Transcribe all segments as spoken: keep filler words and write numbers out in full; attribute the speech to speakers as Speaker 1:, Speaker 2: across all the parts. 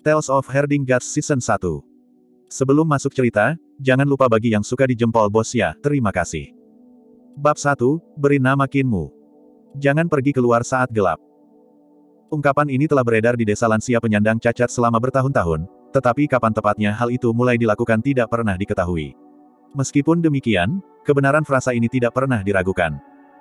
Speaker 1: Tales of Herding Gods Season satu. Sebelum masuk cerita, jangan lupa bagi yang suka di jempol bos ya, terima kasih. Bab satu, beri nama kinmu. Jangan pergi keluar saat gelap. Ungkapan ini telah beredar di desa lansia penyandang cacat selama bertahun-tahun, tetapi kapan tepatnya hal itu mulai dilakukan tidak pernah diketahui. Meskipun demikian, kebenaran frasa ini tidak pernah diragukan.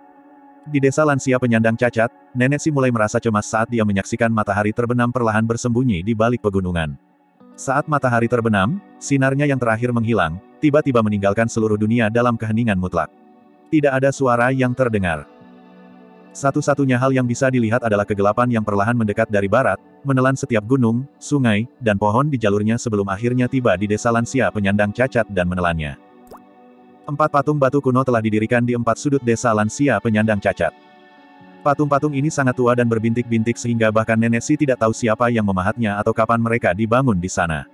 Speaker 1: Di desa lansia penyandang cacat, Nenek Si mulai merasa cemas saat dia menyaksikan matahari terbenam perlahan bersembunyi di balik pegunungan. Saat matahari terbenam, sinarnya yang terakhir menghilang, tiba-tiba meninggalkan seluruh dunia dalam keheningan mutlak. Tidak ada suara yang terdengar. Satu-satunya hal yang bisa dilihat adalah kegelapan yang perlahan mendekat dari barat, menelan setiap gunung, sungai, dan pohon di jalurnya sebelum akhirnya tiba di desa lansia penyandang cacat dan menelannya. Empat patung batu kuno telah didirikan di empat sudut desa lansia penyandang cacat. Patung-patung ini sangat tua dan berbintik-bintik sehingga bahkan Nenek Si tidak tahu siapa yang memahatnya atau kapan mereka dibangun di sana.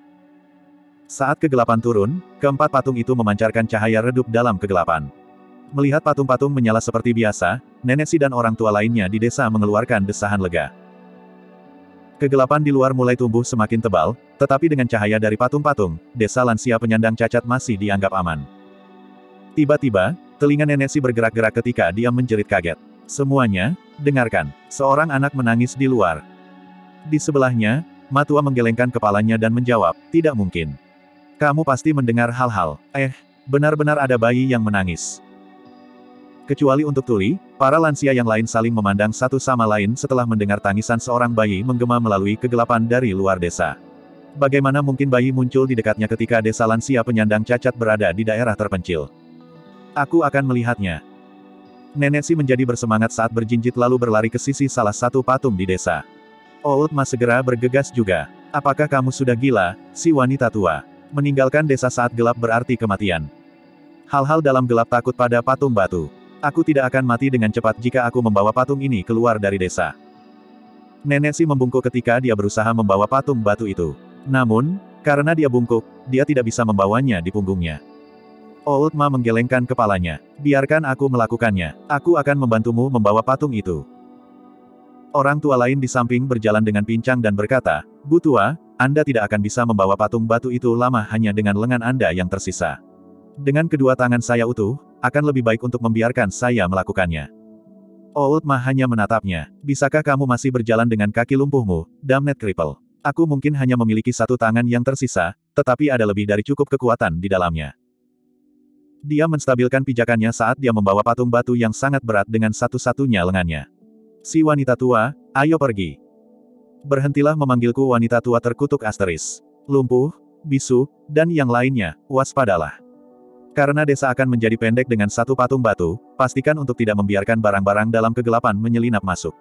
Speaker 1: Saat kegelapan turun, keempat patung itu memancarkan cahaya redup dalam kegelapan. Melihat patung-patung menyala seperti biasa, Nenek Si dan orang tua lainnya di desa mengeluarkan desahan lega. Kegelapan di luar mulai tumbuh semakin tebal, tetapi dengan cahaya dari patung-patung, desa lansia penyandang cacat masih dianggap aman. Tiba-tiba, telinga Nenek Si bergerak-gerak ketika dia menjerit kaget. Semuanya, dengarkan. Seorang anak menangis di luar. Di sebelahnya, Matua menggelengkan kepalanya dan menjawab, tidak mungkin. Kamu pasti mendengar hal-hal. Eh, benar-benar ada bayi yang menangis. Kecuali untuk Tuli, para lansia yang lain saling memandang satu sama lain setelah mendengar tangisan seorang bayi menggema melalui kegelapan dari luar desa. Bagaimana mungkin bayi muncul di dekatnya ketika desa lansia penyandang cacat berada di daerah terpencil? Aku akan melihatnya. Nenek Si menjadi bersemangat saat berjinjit lalu berlari ke sisi salah satu patung di desa. Old Ma segera bergegas juga. Apakah kamu sudah gila, si wanita tua? Meninggalkan desa saat gelap berarti kematian. Hal-hal dalam gelap takut pada patung batu. Aku tidak akan mati dengan cepat jika aku membawa patung ini keluar dari desa. Nenek Si membungkuk ketika dia berusaha membawa patung batu itu. Namun, karena dia bungkuk, dia tidak bisa membawanya di punggungnya. Old Ma menggelengkan kepalanya. Biarkan aku melakukannya. Aku akan membantumu membawa patung itu. Orang tua lain di samping berjalan dengan pincang dan berkata, Bu tua, Anda tidak akan bisa membawa patung batu itu lama hanya dengan lengan Anda yang tersisa. Dengan kedua tangan saya utuh, akan lebih baik untuk membiarkan saya melakukannya. Old Ma hanya menatapnya. Bisakah kamu masih berjalan dengan kaki lumpuhmu, damned cripple? Aku mungkin hanya memiliki satu tangan yang tersisa, tetapi ada lebih dari cukup kekuatan di dalamnya. Dia menstabilkan pijakannya saat dia membawa patung batu yang sangat berat dengan satu-satunya lengannya. Si wanita tua, ayo pergi. Berhentilah memanggilku wanita tua terkutuk asteris. Lumpuh, bisu, dan yang lainnya, waspadalah. Karena desa akan menjadi pendek dengan satu patung batu, pastikan untuk tidak membiarkan barang-barang dalam kegelapan menyelinap masuk.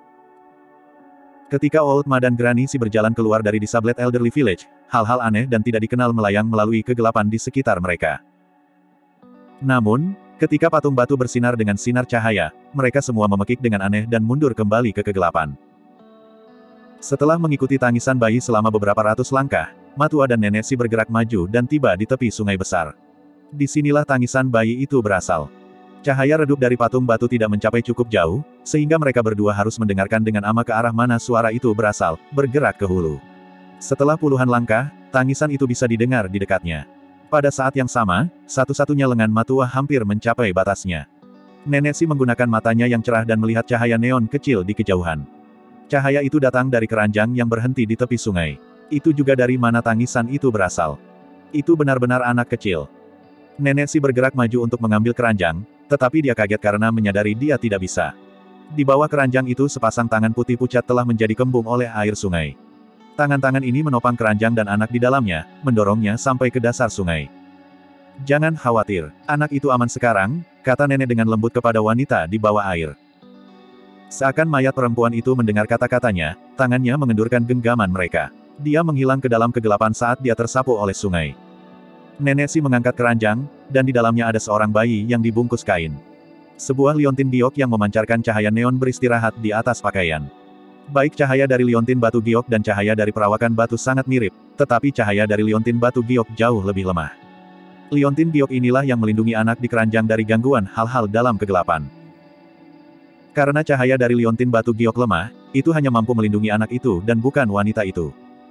Speaker 1: Ketika Old Ma dan Granny Si berjalan keluar dari Disablet Elderly Village, hal-hal aneh dan tidak dikenal melayang melalui kegelapan di sekitar mereka. Namun, ketika patung batu bersinar dengan sinar cahaya, mereka semua memekik dengan aneh dan mundur kembali ke kegelapan. Setelah mengikuti tangisan bayi selama beberapa ratus langkah, Matua dan Nenek Si bergerak maju dan tiba di tepi sungai besar. Disinilah tangisan bayi itu berasal. Cahaya redup dari patung batu tidak mencapai cukup jauh, sehingga mereka berdua harus mendengarkan dengan ama ke arah mana suara itu berasal, bergerak ke hulu. Setelah puluhan langkah, tangisan itu bisa didengar di dekatnya. Pada saat yang sama, satu-satunya lengan Matua hampir mencapai batasnya. Nenek Si menggunakan matanya yang cerah dan melihat cahaya neon kecil di kejauhan. Cahaya itu datang dari keranjang yang berhenti di tepi sungai. Itu juga dari mana tangisan itu berasal. Itu benar-benar anak kecil. Nenek Si bergerak maju untuk mengambil keranjang, tetapi dia kaget karena menyadari dia tidak bisa. Di bawah keranjang itu sepasang tangan putih pucat telah menjadi kembung oleh air sungai. Tangan-tangan ini menopang keranjang dan anak di dalamnya, mendorongnya sampai ke dasar sungai. Jangan khawatir, anak itu aman sekarang, kata nenek dengan lembut kepada wanita di bawah air. Seakan mayat perempuan itu mendengar kata-katanya, tangannya mengendurkan genggaman mereka. Dia menghilang ke dalam kegelapan saat dia tersapu oleh sungai. Nenek Si mengangkat keranjang, dan di dalamnya ada seorang bayi yang dibungkus kain. Sebuah liontin giok yang memancarkan cahaya neon beristirahat di atas pakaian. Baik cahaya dari liontin batu giok dan cahaya dari perawakan batu sangat mirip, tetapi cahaya dari liontin batu giok jauh lebih lemah. Liontin giok inilah yang melindungi anak di keranjang dari gangguan hal-hal dalam kegelapan. Karena cahaya dari liontin batu giok lemah, itu hanya mampu melindungi anak itu dan bukan wanita itu.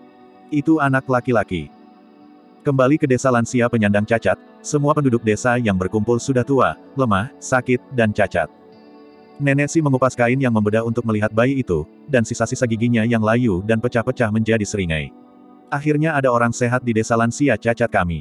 Speaker 1: Itu anak laki-laki. Kembali ke desa lansia penyandang cacat, semua penduduk desa yang berkumpul sudah tua, lemah, sakit, dan cacat. Nenek Si mengupas kain yang membedah untuk melihat bayi itu, dan sisa-sisa giginya yang layu dan pecah-pecah menjadi seringai. Akhirnya ada orang sehat di desa lansia cacat kami.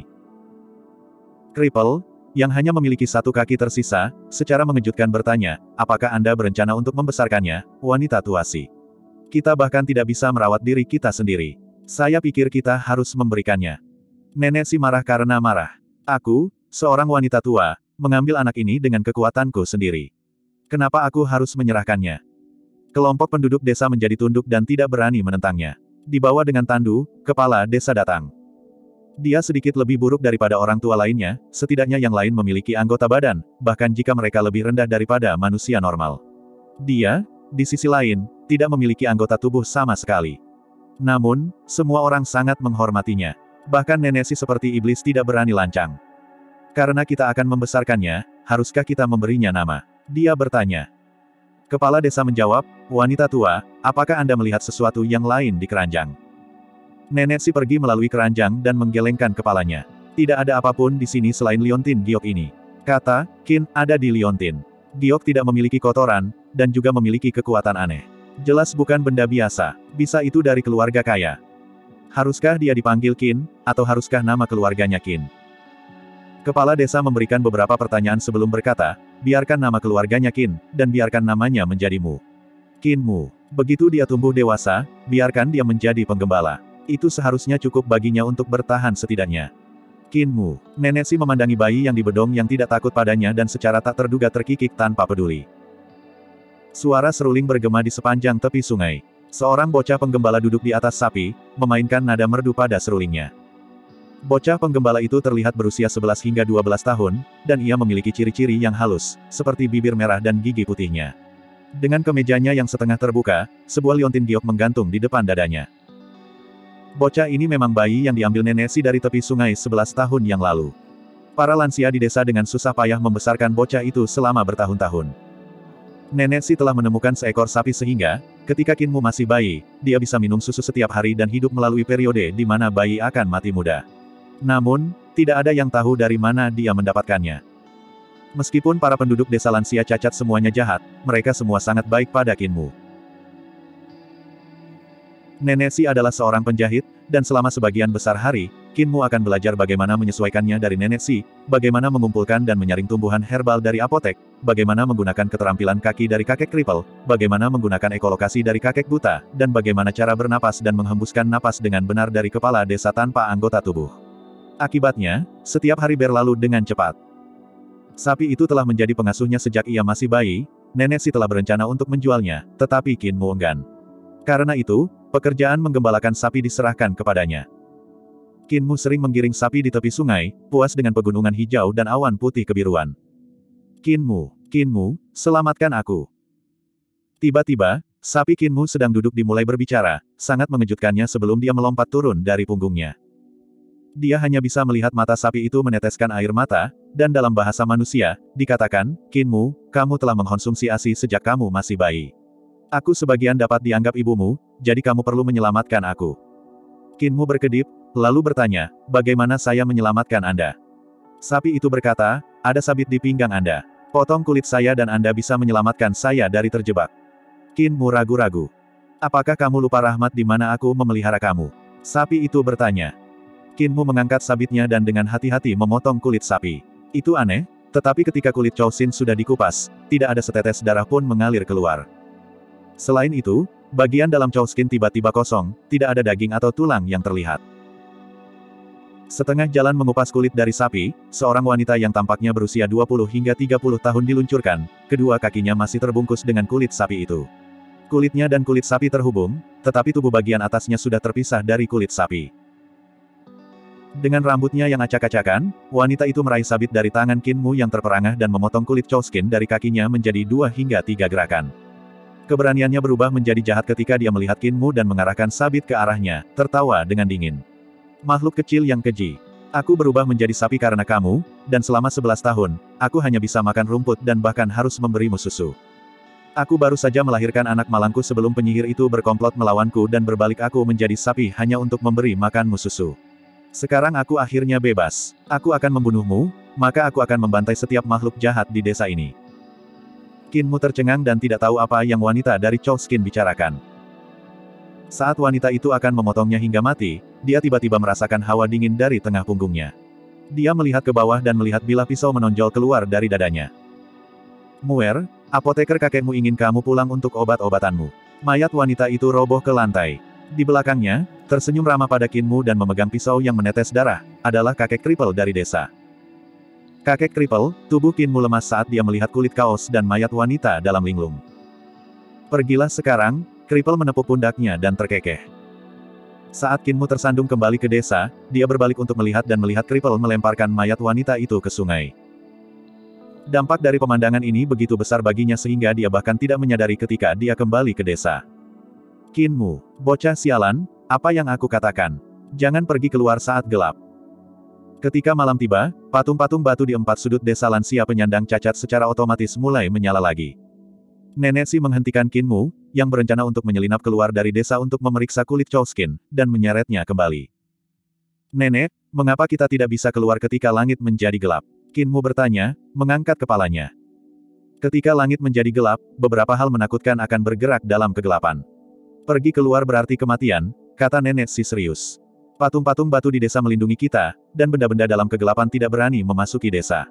Speaker 1: Cripple, yang hanya memiliki satu kaki tersisa, secara mengejutkan bertanya, apakah Anda berencana untuk membesarkannya, wanita tua Si? Kita bahkan tidak bisa merawat diri kita sendiri. Saya pikir kita harus memberikannya. Nenek Si marah karena marah. Aku, seorang wanita tua, mengambil anak ini dengan kekuatanku sendiri. Kenapa aku harus menyerahkannya? Kelompok penduduk desa menjadi tunduk dan tidak berani menentangnya. Dibawa dengan tandu, kepala desa datang. Dia sedikit lebih buruk daripada orang tua lainnya, setidaknya yang lain memiliki anggota badan, bahkan jika mereka lebih rendah daripada manusia normal. Dia, di sisi lain, tidak memiliki anggota tubuh sama sekali. Namun, semua orang sangat menghormatinya. Bahkan nenek Si seperti iblis tidak berani lancang. Karena kita akan membesarkannya, haruskah kita memberinya nama? Dia bertanya. Kepala desa menjawab, wanita tua, apakah Anda melihat sesuatu yang lain di keranjang? Nenek Si pergi melalui keranjang dan menggelengkan kepalanya. Tidak ada apapun di sini selain liontin giok ini. Kata, Qin, ada di liontin. Giok tidak memiliki kotoran, dan juga memiliki kekuatan aneh. Jelas bukan benda biasa. Bisa itu dari keluarga kaya. Haruskah dia dipanggil Qin, atau haruskah nama keluarganya Qin? Kepala desa memberikan beberapa pertanyaan sebelum berkata, biarkan nama keluarganya Qin, dan biarkan namanya menjadi Mu. Qin Mu. Begitu dia tumbuh dewasa, biarkan dia menjadi penggembala. Itu seharusnya cukup baginya untuk bertahan setidaknya. Qin Mu. Nenek Si memandangi bayi yang dibedong yang tidak takut padanya dan secara tak terduga terkikik tanpa peduli. Suara seruling bergema di sepanjang tepi sungai. Seorang bocah penggembala duduk di atas sapi, memainkan nada merdu pada serulingnya. Bocah penggembala itu terlihat berusia sebelas hingga dua belas tahun, dan ia memiliki ciri-ciri yang halus, seperti bibir merah dan gigi putihnya. Dengan kemejanya yang setengah terbuka, sebuah liontin giok menggantung di depan dadanya. Bocah ini memang bayi yang diambil nenek Si dari tepi sungai sebelas tahun yang lalu. Para lansia di desa dengan susah payah membesarkan bocah itu selama bertahun-tahun. Nenek Si telah menemukan seekor sapi sehingga, ketika Qin Mu masih bayi, dia bisa minum susu setiap hari dan hidup melalui periode di mana bayi akan mati muda. Namun, tidak ada yang tahu dari mana dia mendapatkannya. Meskipun para penduduk desa lansia cacat semuanya jahat, mereka semua sangat baik pada Qin Mu. Nenek Si adalah seorang penjahit, dan selama sebagian besar hari, Qin Mu akan belajar bagaimana menyesuaikannya dari Nenek Si, bagaimana mengumpulkan dan menyaring tumbuhan herbal dari apotek, bagaimana menggunakan keterampilan kaki dari kakek kripel, bagaimana menggunakan ekolokasi dari kakek buta, dan bagaimana cara bernapas dan menghembuskan napas dengan benar dari kepala desa tanpa anggota tubuh. Akibatnya, setiap hari berlalu dengan cepat. Sapi itu telah menjadi pengasuhnya sejak ia masih bayi, Nenek Si telah berencana untuk menjualnya, tetapi Qin Mu enggan. Karena itu, pekerjaan menggembalakan sapi diserahkan kepadanya. Qin Mu sering menggiring sapi di tepi sungai, puas dengan pegunungan hijau dan awan putih kebiruan. Qin Mu, Qin Mu, selamatkan aku. Tiba-tiba, sapi Qin Mu sedang duduk dimulai berbicara, sangat mengejutkannya sebelum dia melompat turun dari punggungnya. Dia hanya bisa melihat mata sapi itu meneteskan air mata, dan dalam bahasa manusia, dikatakan, Qin Mu, kamu telah mengkonsumsi A S I sejak kamu masih bayi. Aku sebagian dapat dianggap ibumu, jadi kamu perlu menyelamatkan aku. Qin Mu berkedip, lalu bertanya, bagaimana saya menyelamatkan Anda? Sapi itu berkata, ada sabit di pinggang Anda. Potong kulit saya dan Anda bisa menyelamatkan saya dari terjebak. Qin Mu ragu-ragu. Apakah kamu lupa rahmat di mana aku memelihara kamu? Sapi itu bertanya. Qin Mu mengangkat sabitnya dan dengan hati-hati memotong kulit sapi. Itu aneh, tetapi ketika kulit Chow Xin sudah dikupas, tidak ada setetes darah pun mengalir keluar. Selain itu, bagian dalam Chow Skin tiba-tiba kosong, tidak ada daging atau tulang yang terlihat. Setengah jalan mengupas kulit dari sapi, seorang wanita yang tampaknya berusia dua puluh hingga tiga puluh tahun diluncurkan, kedua kakinya masih terbungkus dengan kulit sapi itu. Kulitnya dan kulit sapi terhubung, tetapi tubuh bagian atasnya sudah terpisah dari kulit sapi. Dengan rambutnya yang acak-acakan, wanita itu meraih sabit dari tangan Qin Mu yang terperangah dan memotong kulit Chow Skin dari kakinya menjadi dua hingga tiga gerakan. Keberaniannya berubah menjadi jahat ketika dia melihat Qin Mu dan mengarahkan sabit ke arahnya, tertawa dengan dingin. Makhluk kecil yang keji. Aku berubah menjadi sapi karena kamu, dan selama sebelas tahun, aku hanya bisa makan rumput dan bahkan harus memberimu susu. Aku baru saja melahirkan anak malangku sebelum penyihir itu berkomplot melawanku dan berbalik aku menjadi sapi hanya untuk memberi makanmu susu. Sekarang aku akhirnya bebas. Aku akan membunuhmu, maka aku akan membantai setiap makhluk jahat di desa ini. Qin Mu tercengang dan tidak tahu apa yang wanita dari Chow Skin bicarakan. Saat wanita itu akan memotongnya hingga mati, dia tiba-tiba merasakan hawa dingin dari tengah punggungnya. Dia melihat ke bawah dan melihat bilah pisau menonjol keluar dari dadanya. Muer, apoteker kakekmu ingin kamu pulang untuk obat-obatanmu. Mayat wanita itu roboh ke lantai. Di belakangnya, tersenyum ramah pada Qin Mu dan memegang pisau yang menetes darah, adalah kakek kripel dari desa. Kakek kripel, tubuh Qin Mu lemas saat dia melihat kulit kaos dan mayat wanita dalam linglung. Pergilah sekarang, kripel menepuk pundaknya dan terkekeh. Saat Qin Mu tersandung kembali ke desa, dia berbalik untuk melihat dan melihat kripel melemparkan mayat wanita itu ke sungai. Dampak dari pemandangan ini begitu besar baginya sehingga dia bahkan tidak menyadari ketika dia kembali ke desa. Qin Mu, bocah sialan, apa yang aku katakan? Jangan pergi keluar saat gelap. Ketika malam tiba, patung-patung batu di empat sudut desa lansia penyandang cacat secara otomatis mulai menyala lagi. Nenek Si menghentikan Qin Mu, yang berencana untuk menyelinap keluar dari desa untuk memeriksa kulit Chow Skin, dan menyeretnya kembali. Nenek, mengapa kita tidak bisa keluar ketika langit menjadi gelap? Qin Mu bertanya, mengangkat kepalanya. Ketika langit menjadi gelap, beberapa hal menakutkan akan bergerak dalam kegelapan. Pergi keluar berarti kematian, kata nenek Si serius. Patung-patung batu di desa melindungi kita, dan benda-benda dalam kegelapan tidak berani memasuki desa.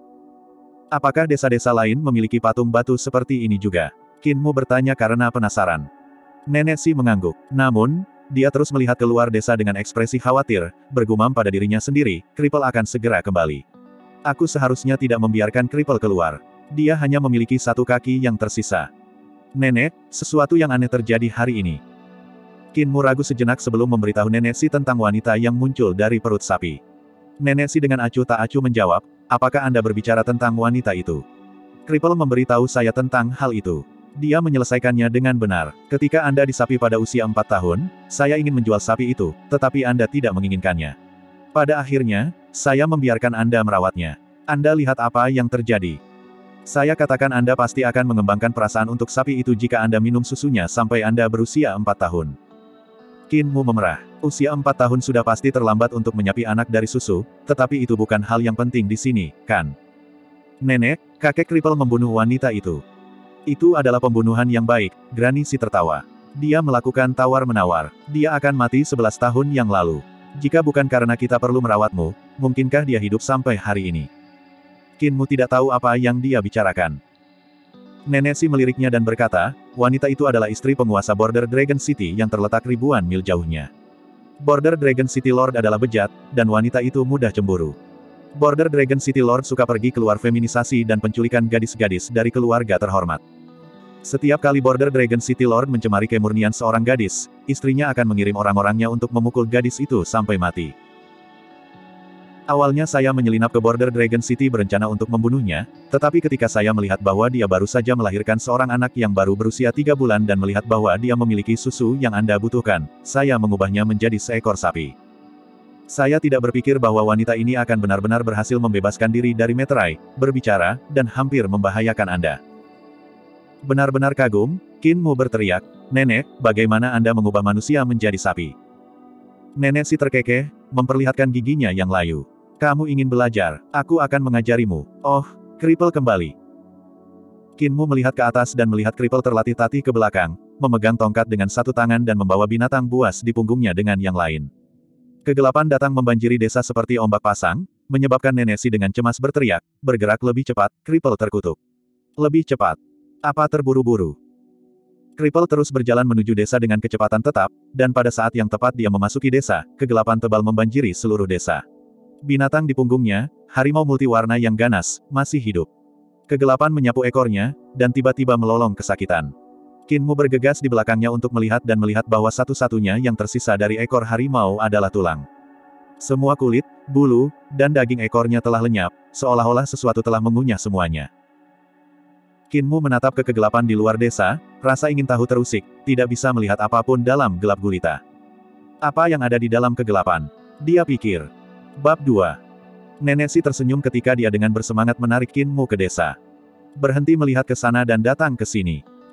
Speaker 1: Apakah desa-desa lain memiliki patung batu seperti ini juga? Qin Mu bertanya karena penasaran. Nenek Si mengangguk. Namun, dia terus melihat keluar desa dengan ekspresi khawatir, bergumam pada dirinya sendiri, kripel akan segera kembali. Aku seharusnya tidak membiarkan kripel keluar. Dia hanya memiliki satu kaki yang tersisa. Nenek, sesuatu yang aneh terjadi hari ini. Qin Mu ragu sejenak sebelum memberitahu Nenek Si tentang wanita yang muncul dari perut sapi. Nenek Si dengan acuh tak acuh menjawab, apakah Anda berbicara tentang wanita itu? Kripel memberitahu saya tentang hal itu. Dia menyelesaikannya dengan benar. Ketika Anda disapi pada usia empat tahun, saya ingin menjual sapi itu, tetapi Anda tidak menginginkannya. Pada akhirnya, saya membiarkan Anda merawatnya. Anda lihat apa yang terjadi. Saya katakan Anda pasti akan mengembangkan perasaan untuk sapi itu jika Anda minum susunya sampai Anda berusia empat tahun. Qin Mu memerah. Usia empat tahun sudah pasti terlambat untuk menyapi anak dari susu, tetapi itu bukan hal yang penting di sini, kan? Nenek, kakek kripel membunuh wanita itu. Itu adalah pembunuhan yang baik, Granny Si tertawa. Dia melakukan tawar-menawar. Dia akan mati sebelas tahun yang lalu. Jika bukan karena kita perlu merawatmu, mungkinkah dia hidup sampai hari ini? Qin Mu tidak tahu apa yang dia bicarakan. Nenek Si meliriknya dan berkata, wanita itu adalah istri penguasa Border Dragon City yang terletak ribuan mil jauhnya. Border Dragon City Lord adalah bejat, dan wanita itu mudah cemburu. Border Dragon City Lord suka pergi keluar feminisasi dan penculikan gadis-gadis dari keluarga terhormat. Setiap kali Border Dragon City Lord mencemari kemurnian seorang gadis, istrinya akan mengirim orang-orangnya untuk memukul gadis itu sampai mati. Awalnya saya menyelinap ke Border Dragon City berencana untuk membunuhnya, tetapi ketika saya melihat bahwa dia baru saja melahirkan seorang anak yang baru berusia tiga bulan dan melihat bahwa dia memiliki susu yang Anda butuhkan, saya mengubahnya menjadi seekor sapi. Saya tidak berpikir bahwa wanita ini akan benar-benar berhasil membebaskan diri dari meterai, berbicara, dan hampir membahayakan Anda. Benar-benar kagum, Qin Mu berteriak, Nenek, bagaimana Anda mengubah manusia menjadi sapi? Nenek Si terkekeh, memperlihatkan giginya yang layu. Kamu ingin belajar, aku akan mengajarimu. Oh, kripel kembali. Qin Mu melihat ke atas dan melihat kripel terlatih-tatih ke belakang, memegang tongkat dengan satu tangan dan membawa binatang buas di punggungnya dengan yang lain. Kegelapan datang membanjiri desa seperti ombak pasang, menyebabkan Nenek Si dengan cemas berteriak, bergerak lebih cepat, kripel terkutuk. Lebih cepat. Apa terburu-buru? Kripel terus berjalan menuju desa dengan kecepatan tetap, dan pada saat yang tepat dia memasuki desa, kegelapan tebal membanjiri seluruh desa. Binatang di punggungnya, harimau multiwarna yang ganas, masih hidup. Kegelapan menyapu ekornya, dan tiba-tiba melolong kesakitan. Qin Mu bergegas di belakangnya untuk melihat dan melihat bahwa satu-satunya yang tersisa dari ekor harimau adalah tulang. Semua kulit, bulu, dan daging ekornya telah lenyap, seolah-olah sesuatu telah mengunyah semuanya. Qin Mu menatap ke kegelapan di luar desa, rasa ingin tahu terusik, tidak bisa melihat apapun dalam gelap gulita. Apa yang ada di dalam kegelapan? Dia pikir. Bab dua. Nenek Si tersenyum ketika dia dengan bersemangat menarik Qin Mu ke desa. Berhenti melihat ke sana dan datang ke sini.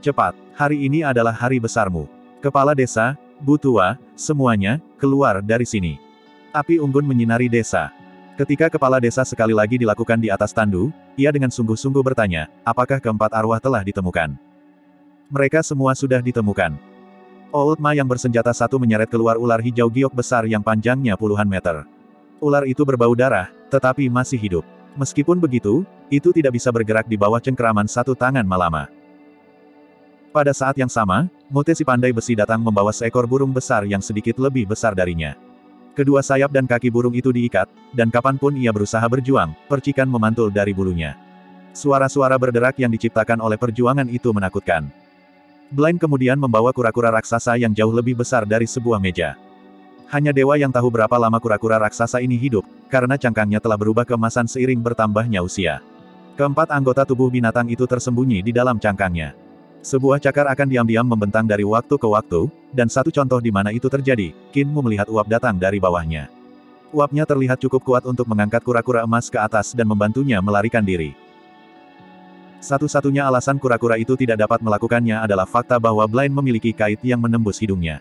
Speaker 1: Cepat, hari ini adalah hari besarmu. Kepala desa, Bu Tua, semuanya, keluar dari sini. Api unggun menyinari desa. Ketika kepala desa sekali lagi dilakukan di atas tandu, ia dengan sungguh-sungguh bertanya, apakah keempat arwah telah ditemukan? Mereka semua sudah ditemukan. Old Ma yang bersenjata satu menyeret keluar ular hijau giok besar yang panjangnya puluhan meter. Ular itu berbau darah, tetapi masih hidup. Meskipun begitu, itu tidak bisa bergerak di bawah cengkeraman satu tangan Malama. Pada saat yang sama, Mote si pandai besi datang membawa seekor burung besar yang sedikit lebih besar darinya. Kedua sayap dan kaki burung itu diikat, dan kapanpun ia berusaha berjuang, percikan memantul dari bulunya. Suara-suara berderak yang diciptakan oleh perjuangan itu menakutkan. Blind kemudian membawa kura-kura raksasa yang jauh lebih besar dari sebuah meja. Hanya dewa yang tahu berapa lama kura-kura raksasa ini hidup, karena cangkangnya telah berubah keemasan seiring bertambahnya usia. Keempat anggota tubuh binatang itu tersembunyi di dalam cangkangnya. Sebuah cakar akan diam-diam membentang dari waktu ke waktu, dan satu contoh di mana itu terjadi, Qin Mu melihat uap datang dari bawahnya. Uapnya terlihat cukup kuat untuk mengangkat kura-kura emas ke atas dan membantunya melarikan diri. Satu-satunya alasan kura-kura itu tidak dapat melakukannya adalah fakta bahwa Blind memiliki kait yang menembus hidungnya.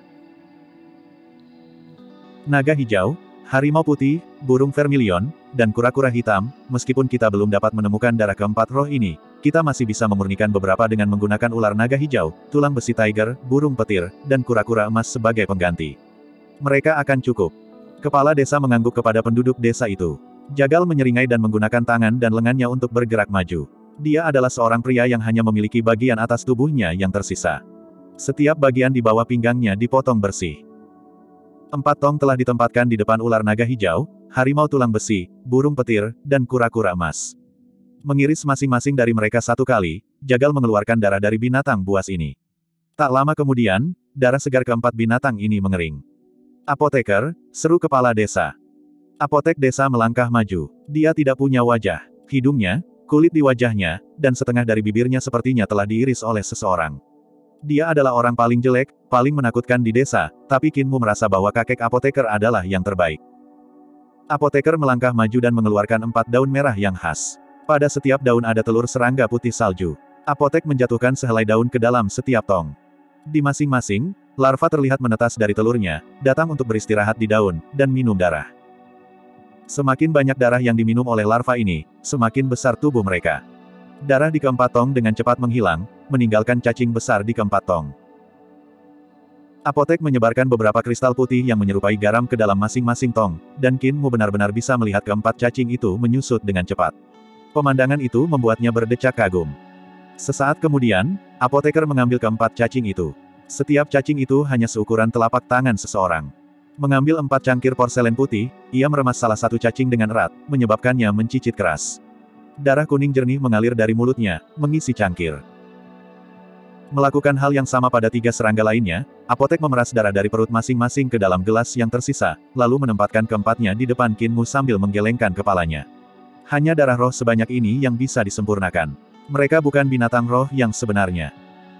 Speaker 1: Naga hijau, harimau putih, burung vermilion, dan kura-kura hitam, meskipun kita belum dapat menemukan darah keempat roh ini, kita masih bisa memurnikan beberapa dengan menggunakan ular naga hijau, tulang besi tiger, burung petir, dan kura-kura emas sebagai pengganti. Mereka akan cukup. Kepala desa mengangguk kepada penduduk desa itu. Jagal menyeringai dan menggunakan tangan dan lengannya untuk bergerak maju. Dia adalah seorang pria yang hanya memiliki bagian atas tubuhnya yang tersisa. Setiap bagian di bawah pinggangnya dipotong bersih. Empat tong telah ditempatkan di depan ular naga hijau, harimau tulang besi, burung petir, dan kura-kura emas. Mengiris masing-masing dari mereka satu kali, Jagal mengeluarkan darah dari binatang buas ini. Tak lama kemudian, darah segar keempat binatang ini mengering. Apoteker, seru kepala desa. Apotek desa melangkah maju. Dia tidak punya wajah. Hidungnya, kulit di wajahnya, dan setengah dari bibirnya sepertinya telah diiris oleh seseorang. Dia adalah orang paling jelek, paling menakutkan di desa, tapi Qin Mu merasa bahwa kakek apoteker adalah yang terbaik. Apoteker melangkah maju dan mengeluarkan empat daun merah yang khas. Pada setiap daun ada telur serangga putih salju. Apotek menjatuhkan sehelai daun ke dalam setiap tong. Di masing-masing, larva terlihat menetas dari telurnya, datang untuk beristirahat di daun, dan minum darah. Semakin banyak darah yang diminum oleh larva ini, semakin besar tubuh mereka. Darah di keempat tong dengan cepat menghilang, meninggalkan cacing besar di keempat tong. Apotek menyebarkan beberapa kristal putih yang menyerupai garam ke dalam masing-masing tong, dan Qin Mu benar-benar bisa melihat keempat cacing itu menyusut dengan cepat. Pemandangan itu membuatnya berdecak kagum. Sesaat kemudian, apoteker mengambil keempat cacing itu. Setiap cacing itu hanya seukuran telapak tangan seseorang. Mengambil empat cangkir porselen putih, ia meremas salah satu cacing dengan erat, menyebabkannya mencicit keras. Darah kuning jernih mengalir dari mulutnya, mengisi cangkir. Melakukan hal yang sama pada tiga serangga lainnya, apotek memeras darah dari perut masing-masing ke dalam gelas yang tersisa, lalu menempatkan keempatnya di depan Qin Mu sambil menggelengkan kepalanya. Hanya darah roh sebanyak ini yang bisa disempurnakan. Mereka bukan binatang roh yang sebenarnya.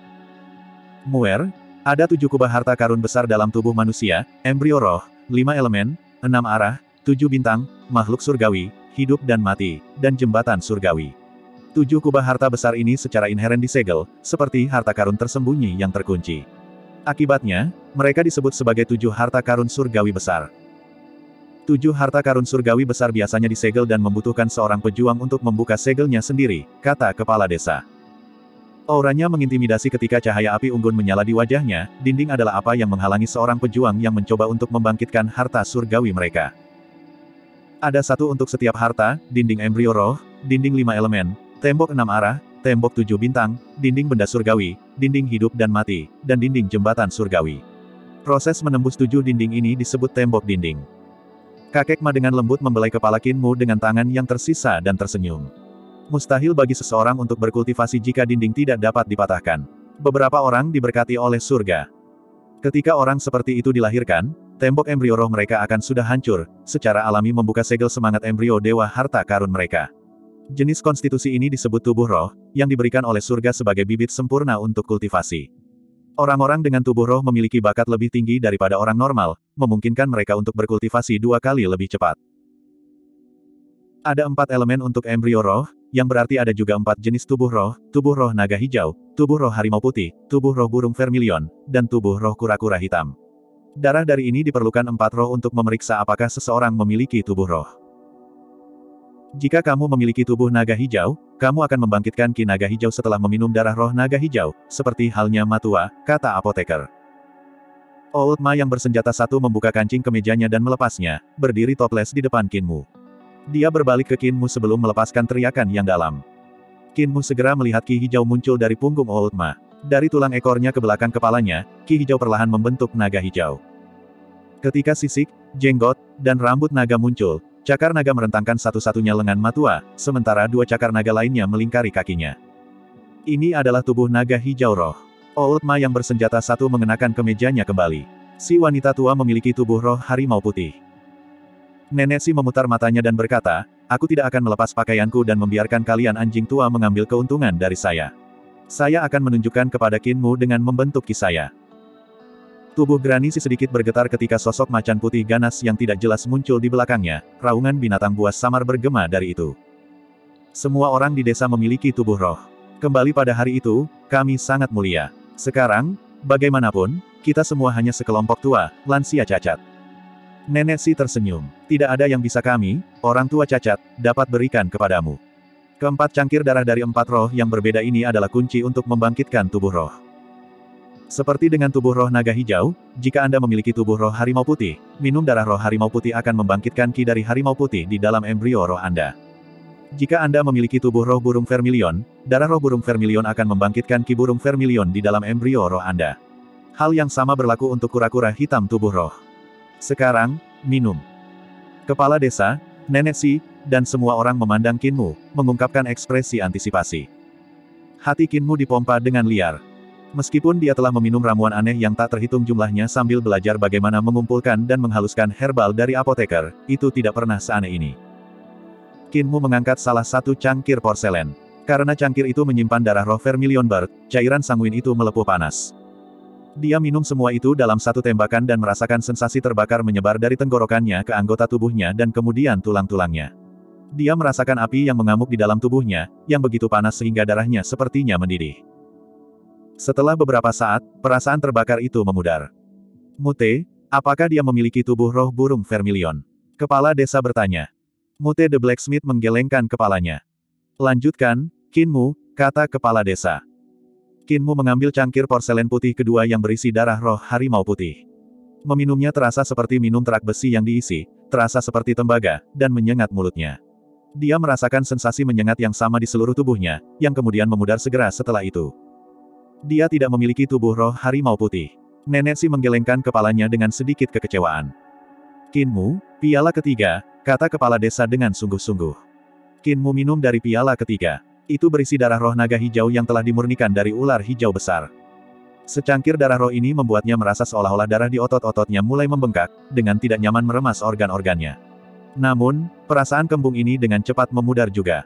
Speaker 1: Muer, ada tujuh kubah harta karun besar dalam tubuh manusia, embrio roh, lima elemen, enam arah, tujuh bintang, makhluk surgawi, hidup dan mati, dan jembatan surgawi. Tujuh kubah harta besar ini secara inheren disegel, seperti harta karun tersembunyi yang terkunci. Akibatnya, mereka disebut sebagai tujuh harta karun surgawi besar. Tujuh harta karun surgawi besar biasanya disegel dan membutuhkan seorang pejuang untuk membuka segelnya sendiri, kata kepala desa. Auranya mengintimidasi ketika cahaya api unggun menyala di wajahnya, dinding adalah apa yang menghalangi seorang pejuang yang mencoba untuk membangkitkan harta surgawi mereka. Ada satu untuk setiap harta, dinding embrio roh, dinding lima elemen, tembok enam arah, tembok tujuh bintang, dinding benda surgawi, dinding hidup dan mati, dan dinding jembatan surgawi. Proses menembus tujuh dinding ini disebut tembok dinding. Kakek Ma dengan lembut membelai kepala Qin Mu dengan tangan yang tersisa dan tersenyum. Mustahil bagi seseorang untuk berkultivasi jika dinding tidak dapat dipatahkan. Beberapa orang diberkati oleh surga. Ketika orang seperti itu dilahirkan, tembok embrio roh mereka akan sudah hancur, secara alami membuka segel semangat embrio dewa harta karun mereka. Jenis konstitusi ini disebut tubuh roh, yang diberikan oleh surga sebagai bibit sempurna untuk kultivasi. Orang-orang dengan tubuh roh memiliki bakat lebih tinggi daripada orang normal, memungkinkan mereka untuk berkultivasi dua kali lebih cepat. Ada empat elemen untuk embrio roh, yang berarti ada juga empat jenis tubuh roh, tubuh roh naga hijau, tubuh roh harimau putih, tubuh roh burung vermilion, dan tubuh roh kura-kura hitam. Darah dari ini diperlukan empat roh untuk memeriksa apakah seseorang memiliki tubuh roh. Jika kamu memiliki tubuh naga hijau, kamu akan membangkitkan ki naga hijau setelah meminum darah roh naga hijau, seperti halnya Matua, kata apoteker. Old Ma yang bersenjata satu membuka kancing kemejanya dan melepasnya, berdiri toples di depan Qin Mu. Dia berbalik ke Qin Mu sebelum melepaskan teriakan yang dalam. Qin Mu segera melihat ki hijau muncul dari punggung Old Ma. Dari tulang ekornya ke belakang kepalanya, ki hijau perlahan membentuk naga hijau. Ketika sisik, jenggot, dan rambut naga muncul, cakar naga merentangkan satu-satunya lengan Matua, sementara dua cakar naga lainnya melingkari kakinya. Ini adalah tubuh naga hijau roh. Old Ma yang bersenjata satu mengenakan kemejanya kembali. Si wanita tua memiliki tubuh roh harimau putih. Nenek Si memutar matanya dan berkata, aku tidak akan melepas pakaianku dan membiarkan kalian anjing tua mengambil keuntungan dari saya. Saya akan menunjukkan kepada Qin Mu dengan membentuk ki saya. Tubuh Granny Si sedikit bergetar ketika sosok macan putih ganas yang tidak jelas muncul di belakangnya, raungan binatang buas samar bergema dari itu. Semua orang di desa memiliki tubuh roh. Kembali pada hari itu, kami sangat mulia. Sekarang, bagaimanapun, kita semua hanya sekelompok tua, lansia cacat. Nenek Si tersenyum. Tidak ada yang bisa kami, orang tua cacat, dapat berikan kepadamu. Keempat cangkir darah dari empat roh yang berbeda ini adalah kunci untuk membangkitkan tubuh roh. Seperti dengan tubuh roh naga hijau, jika Anda memiliki tubuh roh harimau putih, minum darah roh harimau putih akan membangkitkan ki dari harimau putih di dalam embrio roh Anda. Jika Anda memiliki tubuh roh burung vermilion, darah roh burung vermilion akan membangkitkan ki burung vermilion di dalam embrio roh Anda. Hal yang sama berlaku untuk kura-kura hitam tubuh roh. Sekarang, minum. Kepala desa, Nenek Si, dan semua orang memandang Qin Mu, mengungkapkan ekspresi antisipasi. Hati Qin Mu dipompa dengan liar. Meskipun dia telah meminum ramuan aneh yang tak terhitung jumlahnya sambil belajar bagaimana mengumpulkan dan menghaluskan herbal dari apoteker, itu tidak pernah seaneh ini. Qin Mu mengangkat salah satu cangkir porselen. Karena cangkir itu menyimpan darah roh vermilion bird, cairan sanguin itu melepuh panas. Dia minum semua itu dalam satu tembakan dan merasakan sensasi terbakar menyebar dari tenggorokannya ke anggota tubuhnya dan kemudian tulang-tulangnya. Dia merasakan api yang mengamuk di dalam tubuhnya, yang begitu panas sehingga darahnya sepertinya mendidih. Setelah beberapa saat, perasaan terbakar itu memudar. Mute, apakah dia memiliki tubuh roh burung vermilion? Kepala desa bertanya. Mute the Blacksmith menggelengkan kepalanya. Lanjutkan, Qin Mu, kata kepala desa. Qin Mu mengambil cangkir porselen putih kedua yang berisi darah roh harimau putih. Meminumnya terasa seperti minum terak besi yang diisi, terasa seperti tembaga, dan menyengat mulutnya. Dia merasakan sensasi menyengat yang sama di seluruh tubuhnya, yang kemudian memudar segera setelah itu. Dia tidak memiliki tubuh roh harimau putih. Nenek Si menggelengkan kepalanya dengan sedikit kekecewaan. Qin Mu, piala ketiga, kata kepala desa dengan sungguh-sungguh. Qin Mu minum dari piala ketiga. Itu berisi darah roh naga hijau yang telah dimurnikan dari ular hijau besar. Secangkir darah roh ini membuatnya merasa seolah-olah darah di otot-ototnya mulai membengkak, dengan tidak nyaman meremas organ-organnya. Namun, perasaan kembung ini dengan cepat memudar juga.